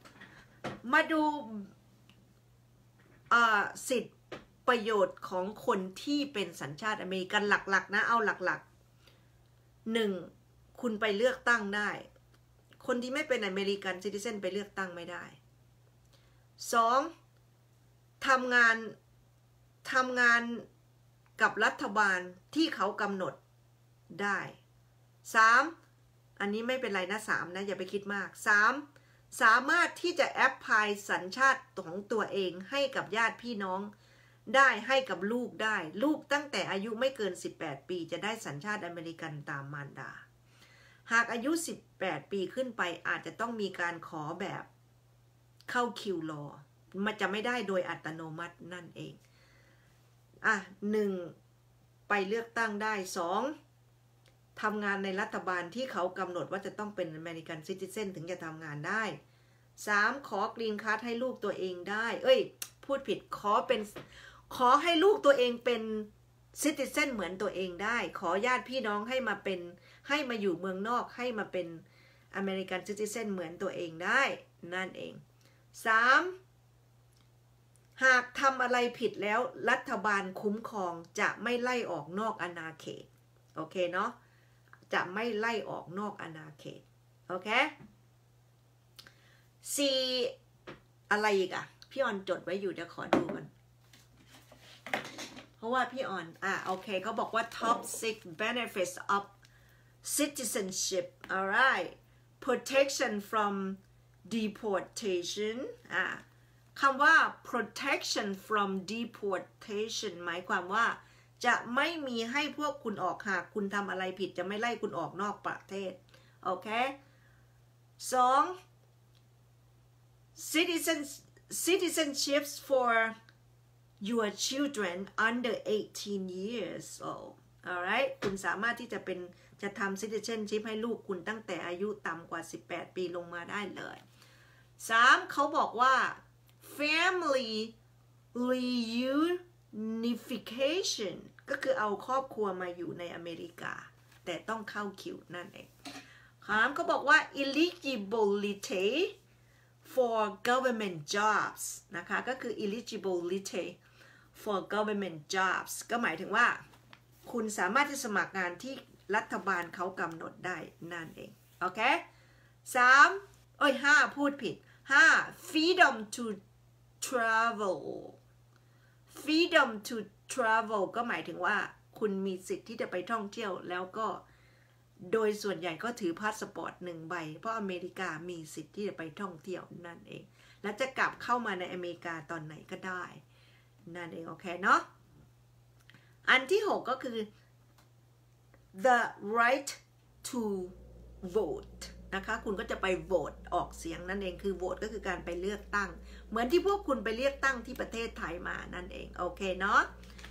สิทธิประโยชน์ของคนที่เป็นสัญชาติอเมริกันหลักๆนะเอาหลักๆ1คุณไปเลือกตั้งได้คนที่ไม่เป็นอเมริกันซิติเซนไปเลือกตั้งไม่ได้2ทำงานกับรัฐบาลที่เขากำหนดได้3อันนี้ไม่เป็นไรนะ3นะอย่าไปคิดมาก3สามารถที่จะแอพพลายสัญชาติของตัวเองให้กับญาติพี่น้องได้ให้กับลูกได้ลูกตั้งแต่อายุไม่เกิน18ปีจะได้สัญชาติอเมริกันตามมารดาหากอายุ18ปีขึ้นไปอาจจะต้องมีการขอแบบเข้าคิวรอมันจะไม่ได้โดยอัตโนมัตินั่นเอง1ไปเลือกตั้งได้2ทำงานในรัฐบาลที่เขากำหนดว่าจะต้องเป็นอเมริกันซิติเซนถึงจะทำงานได้3ขอกรีนการ์ดให้ลูกตัวเองได้พูดผิดขอให้ลูกตัวเองเป็นซิติเซนเหมือนตัวเองได้ขอญาติพี่น้องให้มาอยู่เมืองนอกให้มาเป็นอเมริกันซิติเซนเหมือนตัวเองได้นั่นเอง3หากทำอะไรผิดแล้วรัฐบาลคุ้มครองจะไม่ไล่ออกนอกอาณาเขตโอเคเนาะจะไม่ไล่ออกนอกอาณาเขตโอเค4อะไรอีกพี่ออนจดไว้อยู่เดี๋ยวขอดูกันเพราะว่าพี่ออนโอเคเขาบอกว่า top 6 benefits of citizenship alright protection from deportation คำว่า protection from deportation หมายความว่าจะไม่มีให้พวกคุณออกหากคุณทำอะไรผิดจะไม่ไล่คุณออกนอกประเทศโอเค2 citizenships for your children under 18 years old alright คุณสามารถที่จะทำ citizenship ให้ลูกคุณตั้งแต่อายุต่ำกว่า18ปีลงมาได้เลย3เขาบอกว่า family reunification ก็คือเอาครอบครัวมาอยู่ในอเมริกาแต่ต้องเข้าคิวนั่นเอง3เขาบอกว่า eligibility for government jobs นะคะก็คือ eligibility for government jobs ก็หมายถึงว่าคุณสามารถที่สมัครงานที่รัฐบาลเขากำหนดได้นั่นเองโอเค5พูดผิด5 freedom to travel ก็หมายถึงว่าคุณมีสิทธิ์ที่จะไปท่องเที่ยวแล้วก็โดยส่วนใหญ่ก็ถือพาสปอร์ต1ใบเพราะอเมริกามีสิทธิ์ที่จะไปท่องเที่ยวนั่นเองและจะกลับเข้ามาในอเมริกาตอนไหนก็ได้นั่นเองโอเคเนาะอันที่6ก็คือ the right to vote นะคะคุณก็จะไปโหวตออกเสียงนั่นเองคือโหวตก็คือการไปเลือกตั้งเหมือนที่พวกคุณไปเลือกตั้งที่ประเทศไทยมานั่นเองโอเคเนาะ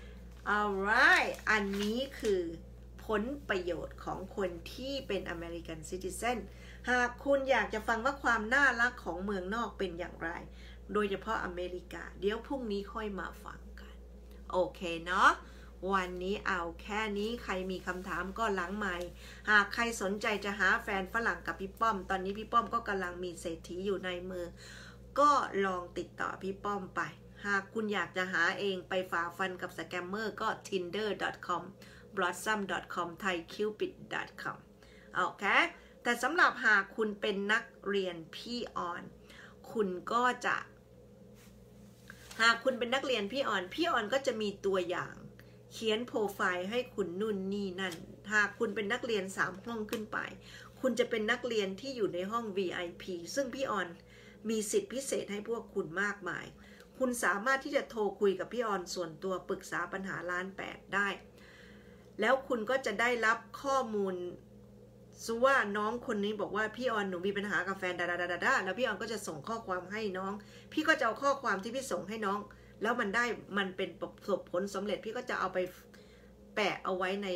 alright อันนี้คือผลประโยชน์ของคนที่เป็น American Citizen หากคุณอยากจะฟังว่าความน่ารักของเมืองนอกเป็นอย่างไรโดยเฉพาะอเมริกาเดี๋ยวพรุ่งนี้ค่อยมาฟังกันโอเคเนาะวันนี้เอาแค่นี้ใครมีคำถามก็หลังไมค์หากใครสนใจจะหาแฟนฝรั่งกับพี่ป้อมตอนนี้พี่ป้อมก็กำลังมีเศรษฐีอยู่ในมือก็ลองติดต่อพี่ป้อมไปหากคุณอยากจะหาเองไปฝ่าฟันกับสแกมเมอร์ก็ tinder.com blossom.com thaicupid.com โอเคแต่สำหรับหากคุณเป็นนักเรียนพี่ออนคุณก็จะหากคุณเป็นนักเรียนพี่ออนก็จะมีตัวอย่างเขียนโปรไฟล์ให้คุณนู่นนี่นั่นหากคุณเป็นนักเรียน3ห้องขึ้นไปคุณจะเป็นนักเรียนที่อยู่ในห้อง VIP ซึ่งพี่ออนมีสิทธิพิเศษให้พวกคุณมากมายคุณสามารถที่จะโทรคุยกับพี่ออนส่วนตัวปรึกษาปัญหา1,800,000ได้แล้วคุณก็จะได้รับข้อมูลซูว่าน้องคนนี้บอกว่าพี่ออนหนูมีปัญหากับแฟนดาแล้วพี่ออนก็จะส่งข้อความให้น้องพี่ก็จะเอาข้อความที่พี่ส่งให้น้องแล้วมันเป็นประสบผลสำเร็จพี่ก็จะเอาไปแปะเอาไว้ใน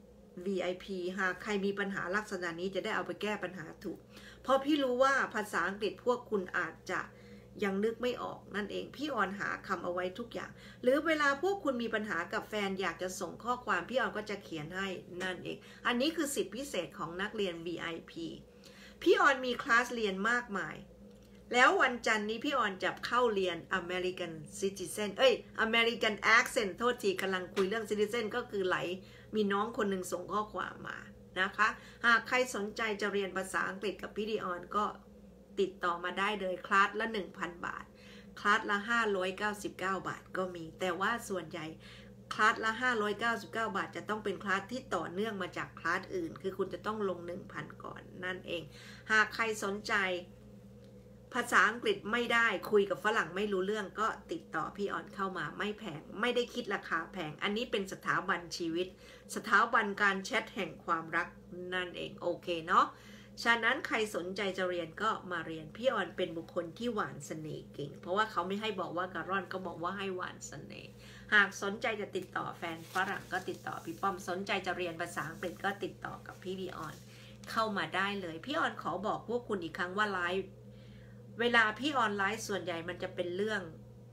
VIP หากใครมีปัญหาลักษณะนี้จะได้เอาไปแก้ปัญหาถูกเพราะพี่รู้ว่าภาษาอังกฤษพวกคุณอาจจะยังนึกไม่ออกนั่นเองพี่ออนหาคำเอาไว้ทุกอย่างหรือเวลาพวกคุณมีปัญหากับแฟนอยากจะส่งข้อความพี่ออนก็จะเขียนให้นั่นเองอันนี้คือสิทธิพิเศษของนักเรียน VIP พี่ออนมีคลาสเรียนมากมายแล้ววันจันทร์นี้พี่ออนจะเข้าเรียน American Citizen American Accent โทษทีกำลังคุยเรื่อง Citizen ก็คือมีน้องคนหนึ่งส่งข้อความมานะคะหากใครสนใจจะเรียนภาษาอังกฤษกับพี่ดิออนก็ติดต่อมาได้เลยคลาสละ 1,000 บาทคลาสละ599 บาทก็มีแต่ว่าส่วนใหญ่คลาสละ599 บาทจะต้องเป็นคลาสที่ต่อเนื่องมาจากคลาสอื่นคือคุณจะต้องลง 1,000 ก่อนนั่นเองหากใครสนใจภาษาอังกฤษไม่ได้คุยกับฝรั่งไม่รู้เรื่องก็ติดต่อพี่ออนเข้ามาไม่แพงไม่ได้คิดราคาแพงอันนี้เป็นสถาบันชีวิตสถาบันการแชทแห่งความรักนั่นเองโอเคเนาะฉะนั้นใครสนใจจะเรียนก็มาเรียนพี่ออนเป็นบุคคลที่หวานเสน่ห์เก่งเพราะว่าเขาไม่ให้บอกว่าการ่อนก็บอกว่าให้หวานเสน่ห์หากสนใจจะติดต่อแฟนฝรั่งก็ติดต่อพี่ป้อมสนใจจะเรียนภาษาอังกฤษก็ติดต่อกับพี่ออนเข้ามาได้เลยพี่ออนขอบอกพวกคุณอีกครั้งว่าไลฟ์เวลาพี่ออนไลฟ์ส่วนใหญ่มันจะเป็นเรื่อง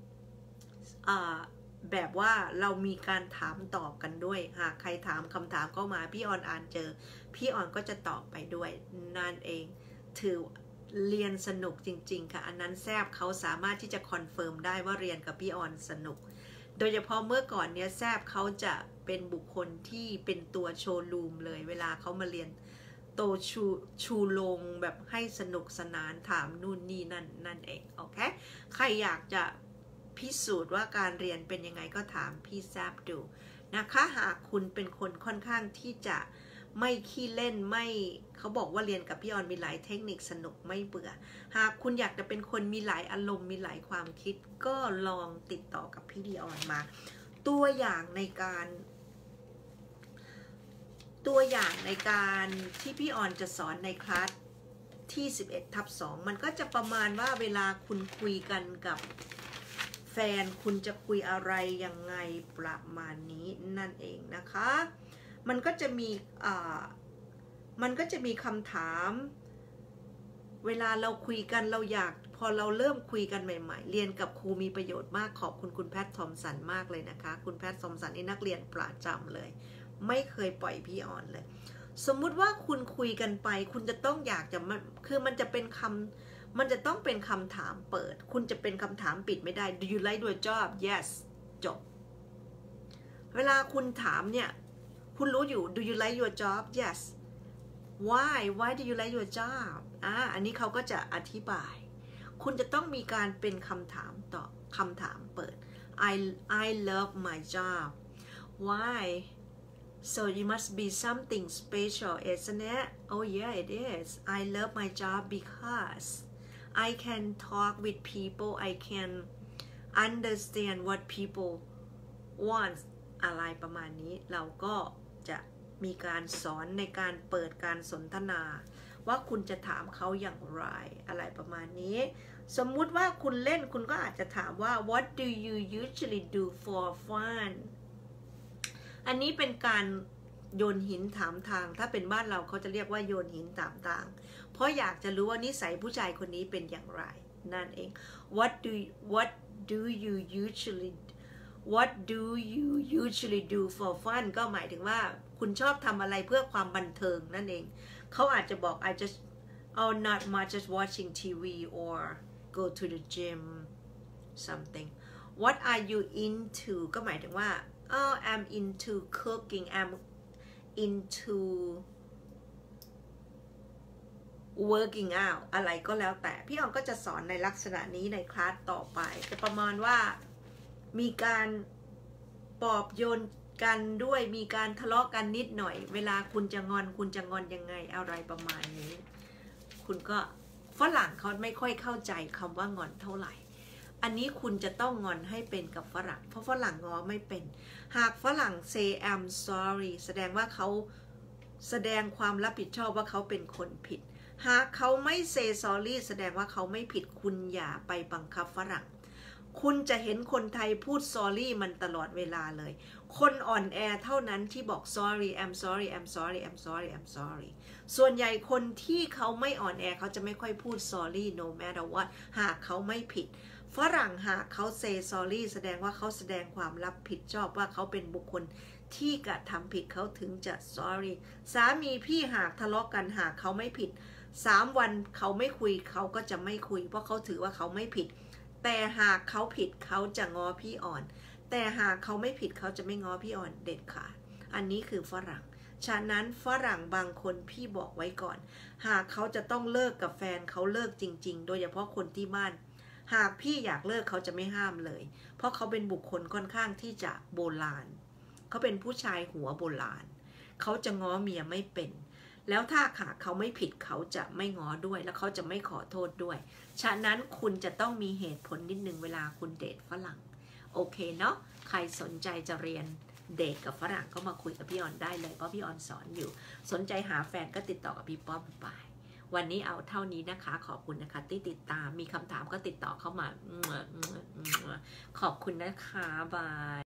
แบบว่าเรามีการถามตอบกันด้วยหากใครถามคำถามเข้ามาพี่ออนอ่านเจอพี่ออนก็จะตอบไปด้วยนั่นเองถือเรียนสนุกจริงๆค่ะอันนั้นแซบเขาสามารถที่จะคอนเฟิร์มได้ว่าเรียนกับพี่ออนสนุกโดยเฉพาะเมื่อก่อนเนี้ยแซบเขาจะเป็นบุคคลที่เป็นตัวโชว์รูมเลยเวลาเขามาเรียนโตชูลงแบบให้สนุกสนานถามนู่นนี่นั่นเองโอเคใครอยากจะพิสูจน์ว่าการเรียนเป็นยังไงก็ถามพี่แซบดูนะคะหากคุณเป็นคนค่อนข้างที่จะไม่ขี้เล่นไม่เขาบอกว่าเรียนกับพี่ออนมีหลายเทคนิคสนุกไม่เบื่อหากคุณอยากจะเป็นคนมีหลายอารมณ์มีหลายความคิดก็ลองติดต่อกับพี่ดีออนมาตัวอย่างในการที่พี่ออนจะสอนในคลาสที่ 11/2 มันก็จะประมาณว่าเวลาคุณคุยกันกับแฟนคุณจะคุยอะไรยังไงประมาณนี้นั่นเองนะคะมันก็จะมีคำถามเวลาเราคุยกันเราอยากพอเราเริ่มคุยกันใหม่ๆเรียนกับครูมีประโยชน์มากขอบคุณคุณแพททอมสันมากเลยนะคะคุณแพททอมสันนี่นักเรียนประจำเลยไม่เคยปล่อยพี่ออนเลยสมมุติว่าคุณคุยกันไปคุณจะต้องอยากจะคือมันจะต้องเป็นคำถามเปิดคุณจะเป็นคำถามปิดไม่ได้ Do you like your job Yes จบเวลาคุณถามเนี่ยคุณรู้อยู่ Do you like your job Yes Why do you like your job อันนี้เขาก็จะอธิบายคุณจะต้องมีการเป็นคำถามต่อคำถามเปิด I love my job Why So it must be something special isn't it Oh yeah it is I love my job because I can talk with people I can understand what people want อะไรประมาณนี้เราก็จะมีการสอนในการเปิดการสนทนาว่าคุณจะถามเขาอย่างไรอะไรประมาณนี้สมมุติว่าคุณเล่นคุณก็อาจจะถามว่า What do you usually do for fun อันนี้เป็นการโยนหินถามทางถ้าเป็นบ้านเราเขาจะเรียกว่าโยนหินถามทางเพราะอยากจะรู้ว่านิสัยผู้ชายคนนี้เป็นอย่างไรนั่นเอง What do you usually do for fun ก็หมายถึงว่าคุณชอบทำอะไรเพื่อความบันเทิงนั่นเองเขาอาจจะบอก not much just watching TV or go to the gym something What are you into ก็หมายถึงว่าI'm into cooking I'm into working out อะไรก็แล้วแต่พี่ออนก็จะสอนในลักษณะนี้ในคลาสต่อไปจะประมาณว่ามีการปลอบโยนกันด้วยมีการทะเลาะกันนิดหน่อยเวลาคุณจะงอนยังไงอะไรประมาณนี้คุณก็ฝรั่งเขาไม่ค่อยเข้าใจคำว่างอนเท่าไหร่อันนี้คุณจะต้องงอนให้เป็นกับฝรั่งเพราะฝรั่งง้อไม่เป็นหากฝรั่ง say I'm sorry แสดงว่าเขาแสดงความรับผิดชอบว่าเขาเป็นคนผิดหากเขาไม่ say sorry แสดงว่าเขาไม่ผิดคุณอย่าไปบังคับฝรั่งคุณจะเห็นคนไทยพูด sorry มันตลอดเวลาเลยคนอ่อนแอเท่านั้นที่บอก sorry I'm sorry I'm sorry I'm sorry I'm sorry ส่วนใหญ่คนที่เขาไม่อ่อนแอเขาจะไม่ค่อยพูด sorry no matter what หากเขาไม่ผิดฝรั่งหากเขา say sorry แสดงว่าเขาแสดงความรับผิดชอบว่าเขาเป็นบุคคลที่กระทำผิดเขาถึงจะ sorry สามีพี่หากทะเลาะกันหากเขาไม่ผิด3 วันเขาไม่คุยเขาก็จะไม่คุยเพราะเขาถือว่าเขาไม่ผิดแต่หากเขาผิดเขาจะง้อพี่อ่อนแต่หากเขาไม่ผิดเขาจะไม่ง้อพี่อ่อนเด็ดขาดอันนี้คือฝรั่งฉะนั้นฝรั่งบางคนพี่บอกไว้ก่อนหากเขาจะต้องเลิกกับแฟนเขาเลิกจริงๆโดยเฉพาะคนที่บ้านหากพี่อยากเลิกเขาจะไม่ห้ามเลยเพราะเขาเป็นบุคคลค่อนข้างที่จะโบราณเขาเป็นผู้ชายหัวโบราณเขาจะง้อเมียไม่เป็นแล้วถ้าหากเขาไม่ผิดเขาจะไม่ง้อด้วยแล้วเขาจะไม่ขอโทษด้วยฉะนั้นคุณจะต้องมีเหตุผลนิดนึงเวลาคุณเดทฝรั่งโอเคเนาะใครสนใจจะเรียนเดทกับฝรั่งก็มาคุยกับพี่ออนได้เลยเพราะพี่ออนสอนอยู่สนใจหาแฟนก็ติดต่อกับพี่ป้อมไปวันนี้เอาเท่านี้นะคะขอบคุณนะคะที่ติดตามมีคำถามก็ติดต่อเข้ามาขอบคุณนะคะบาย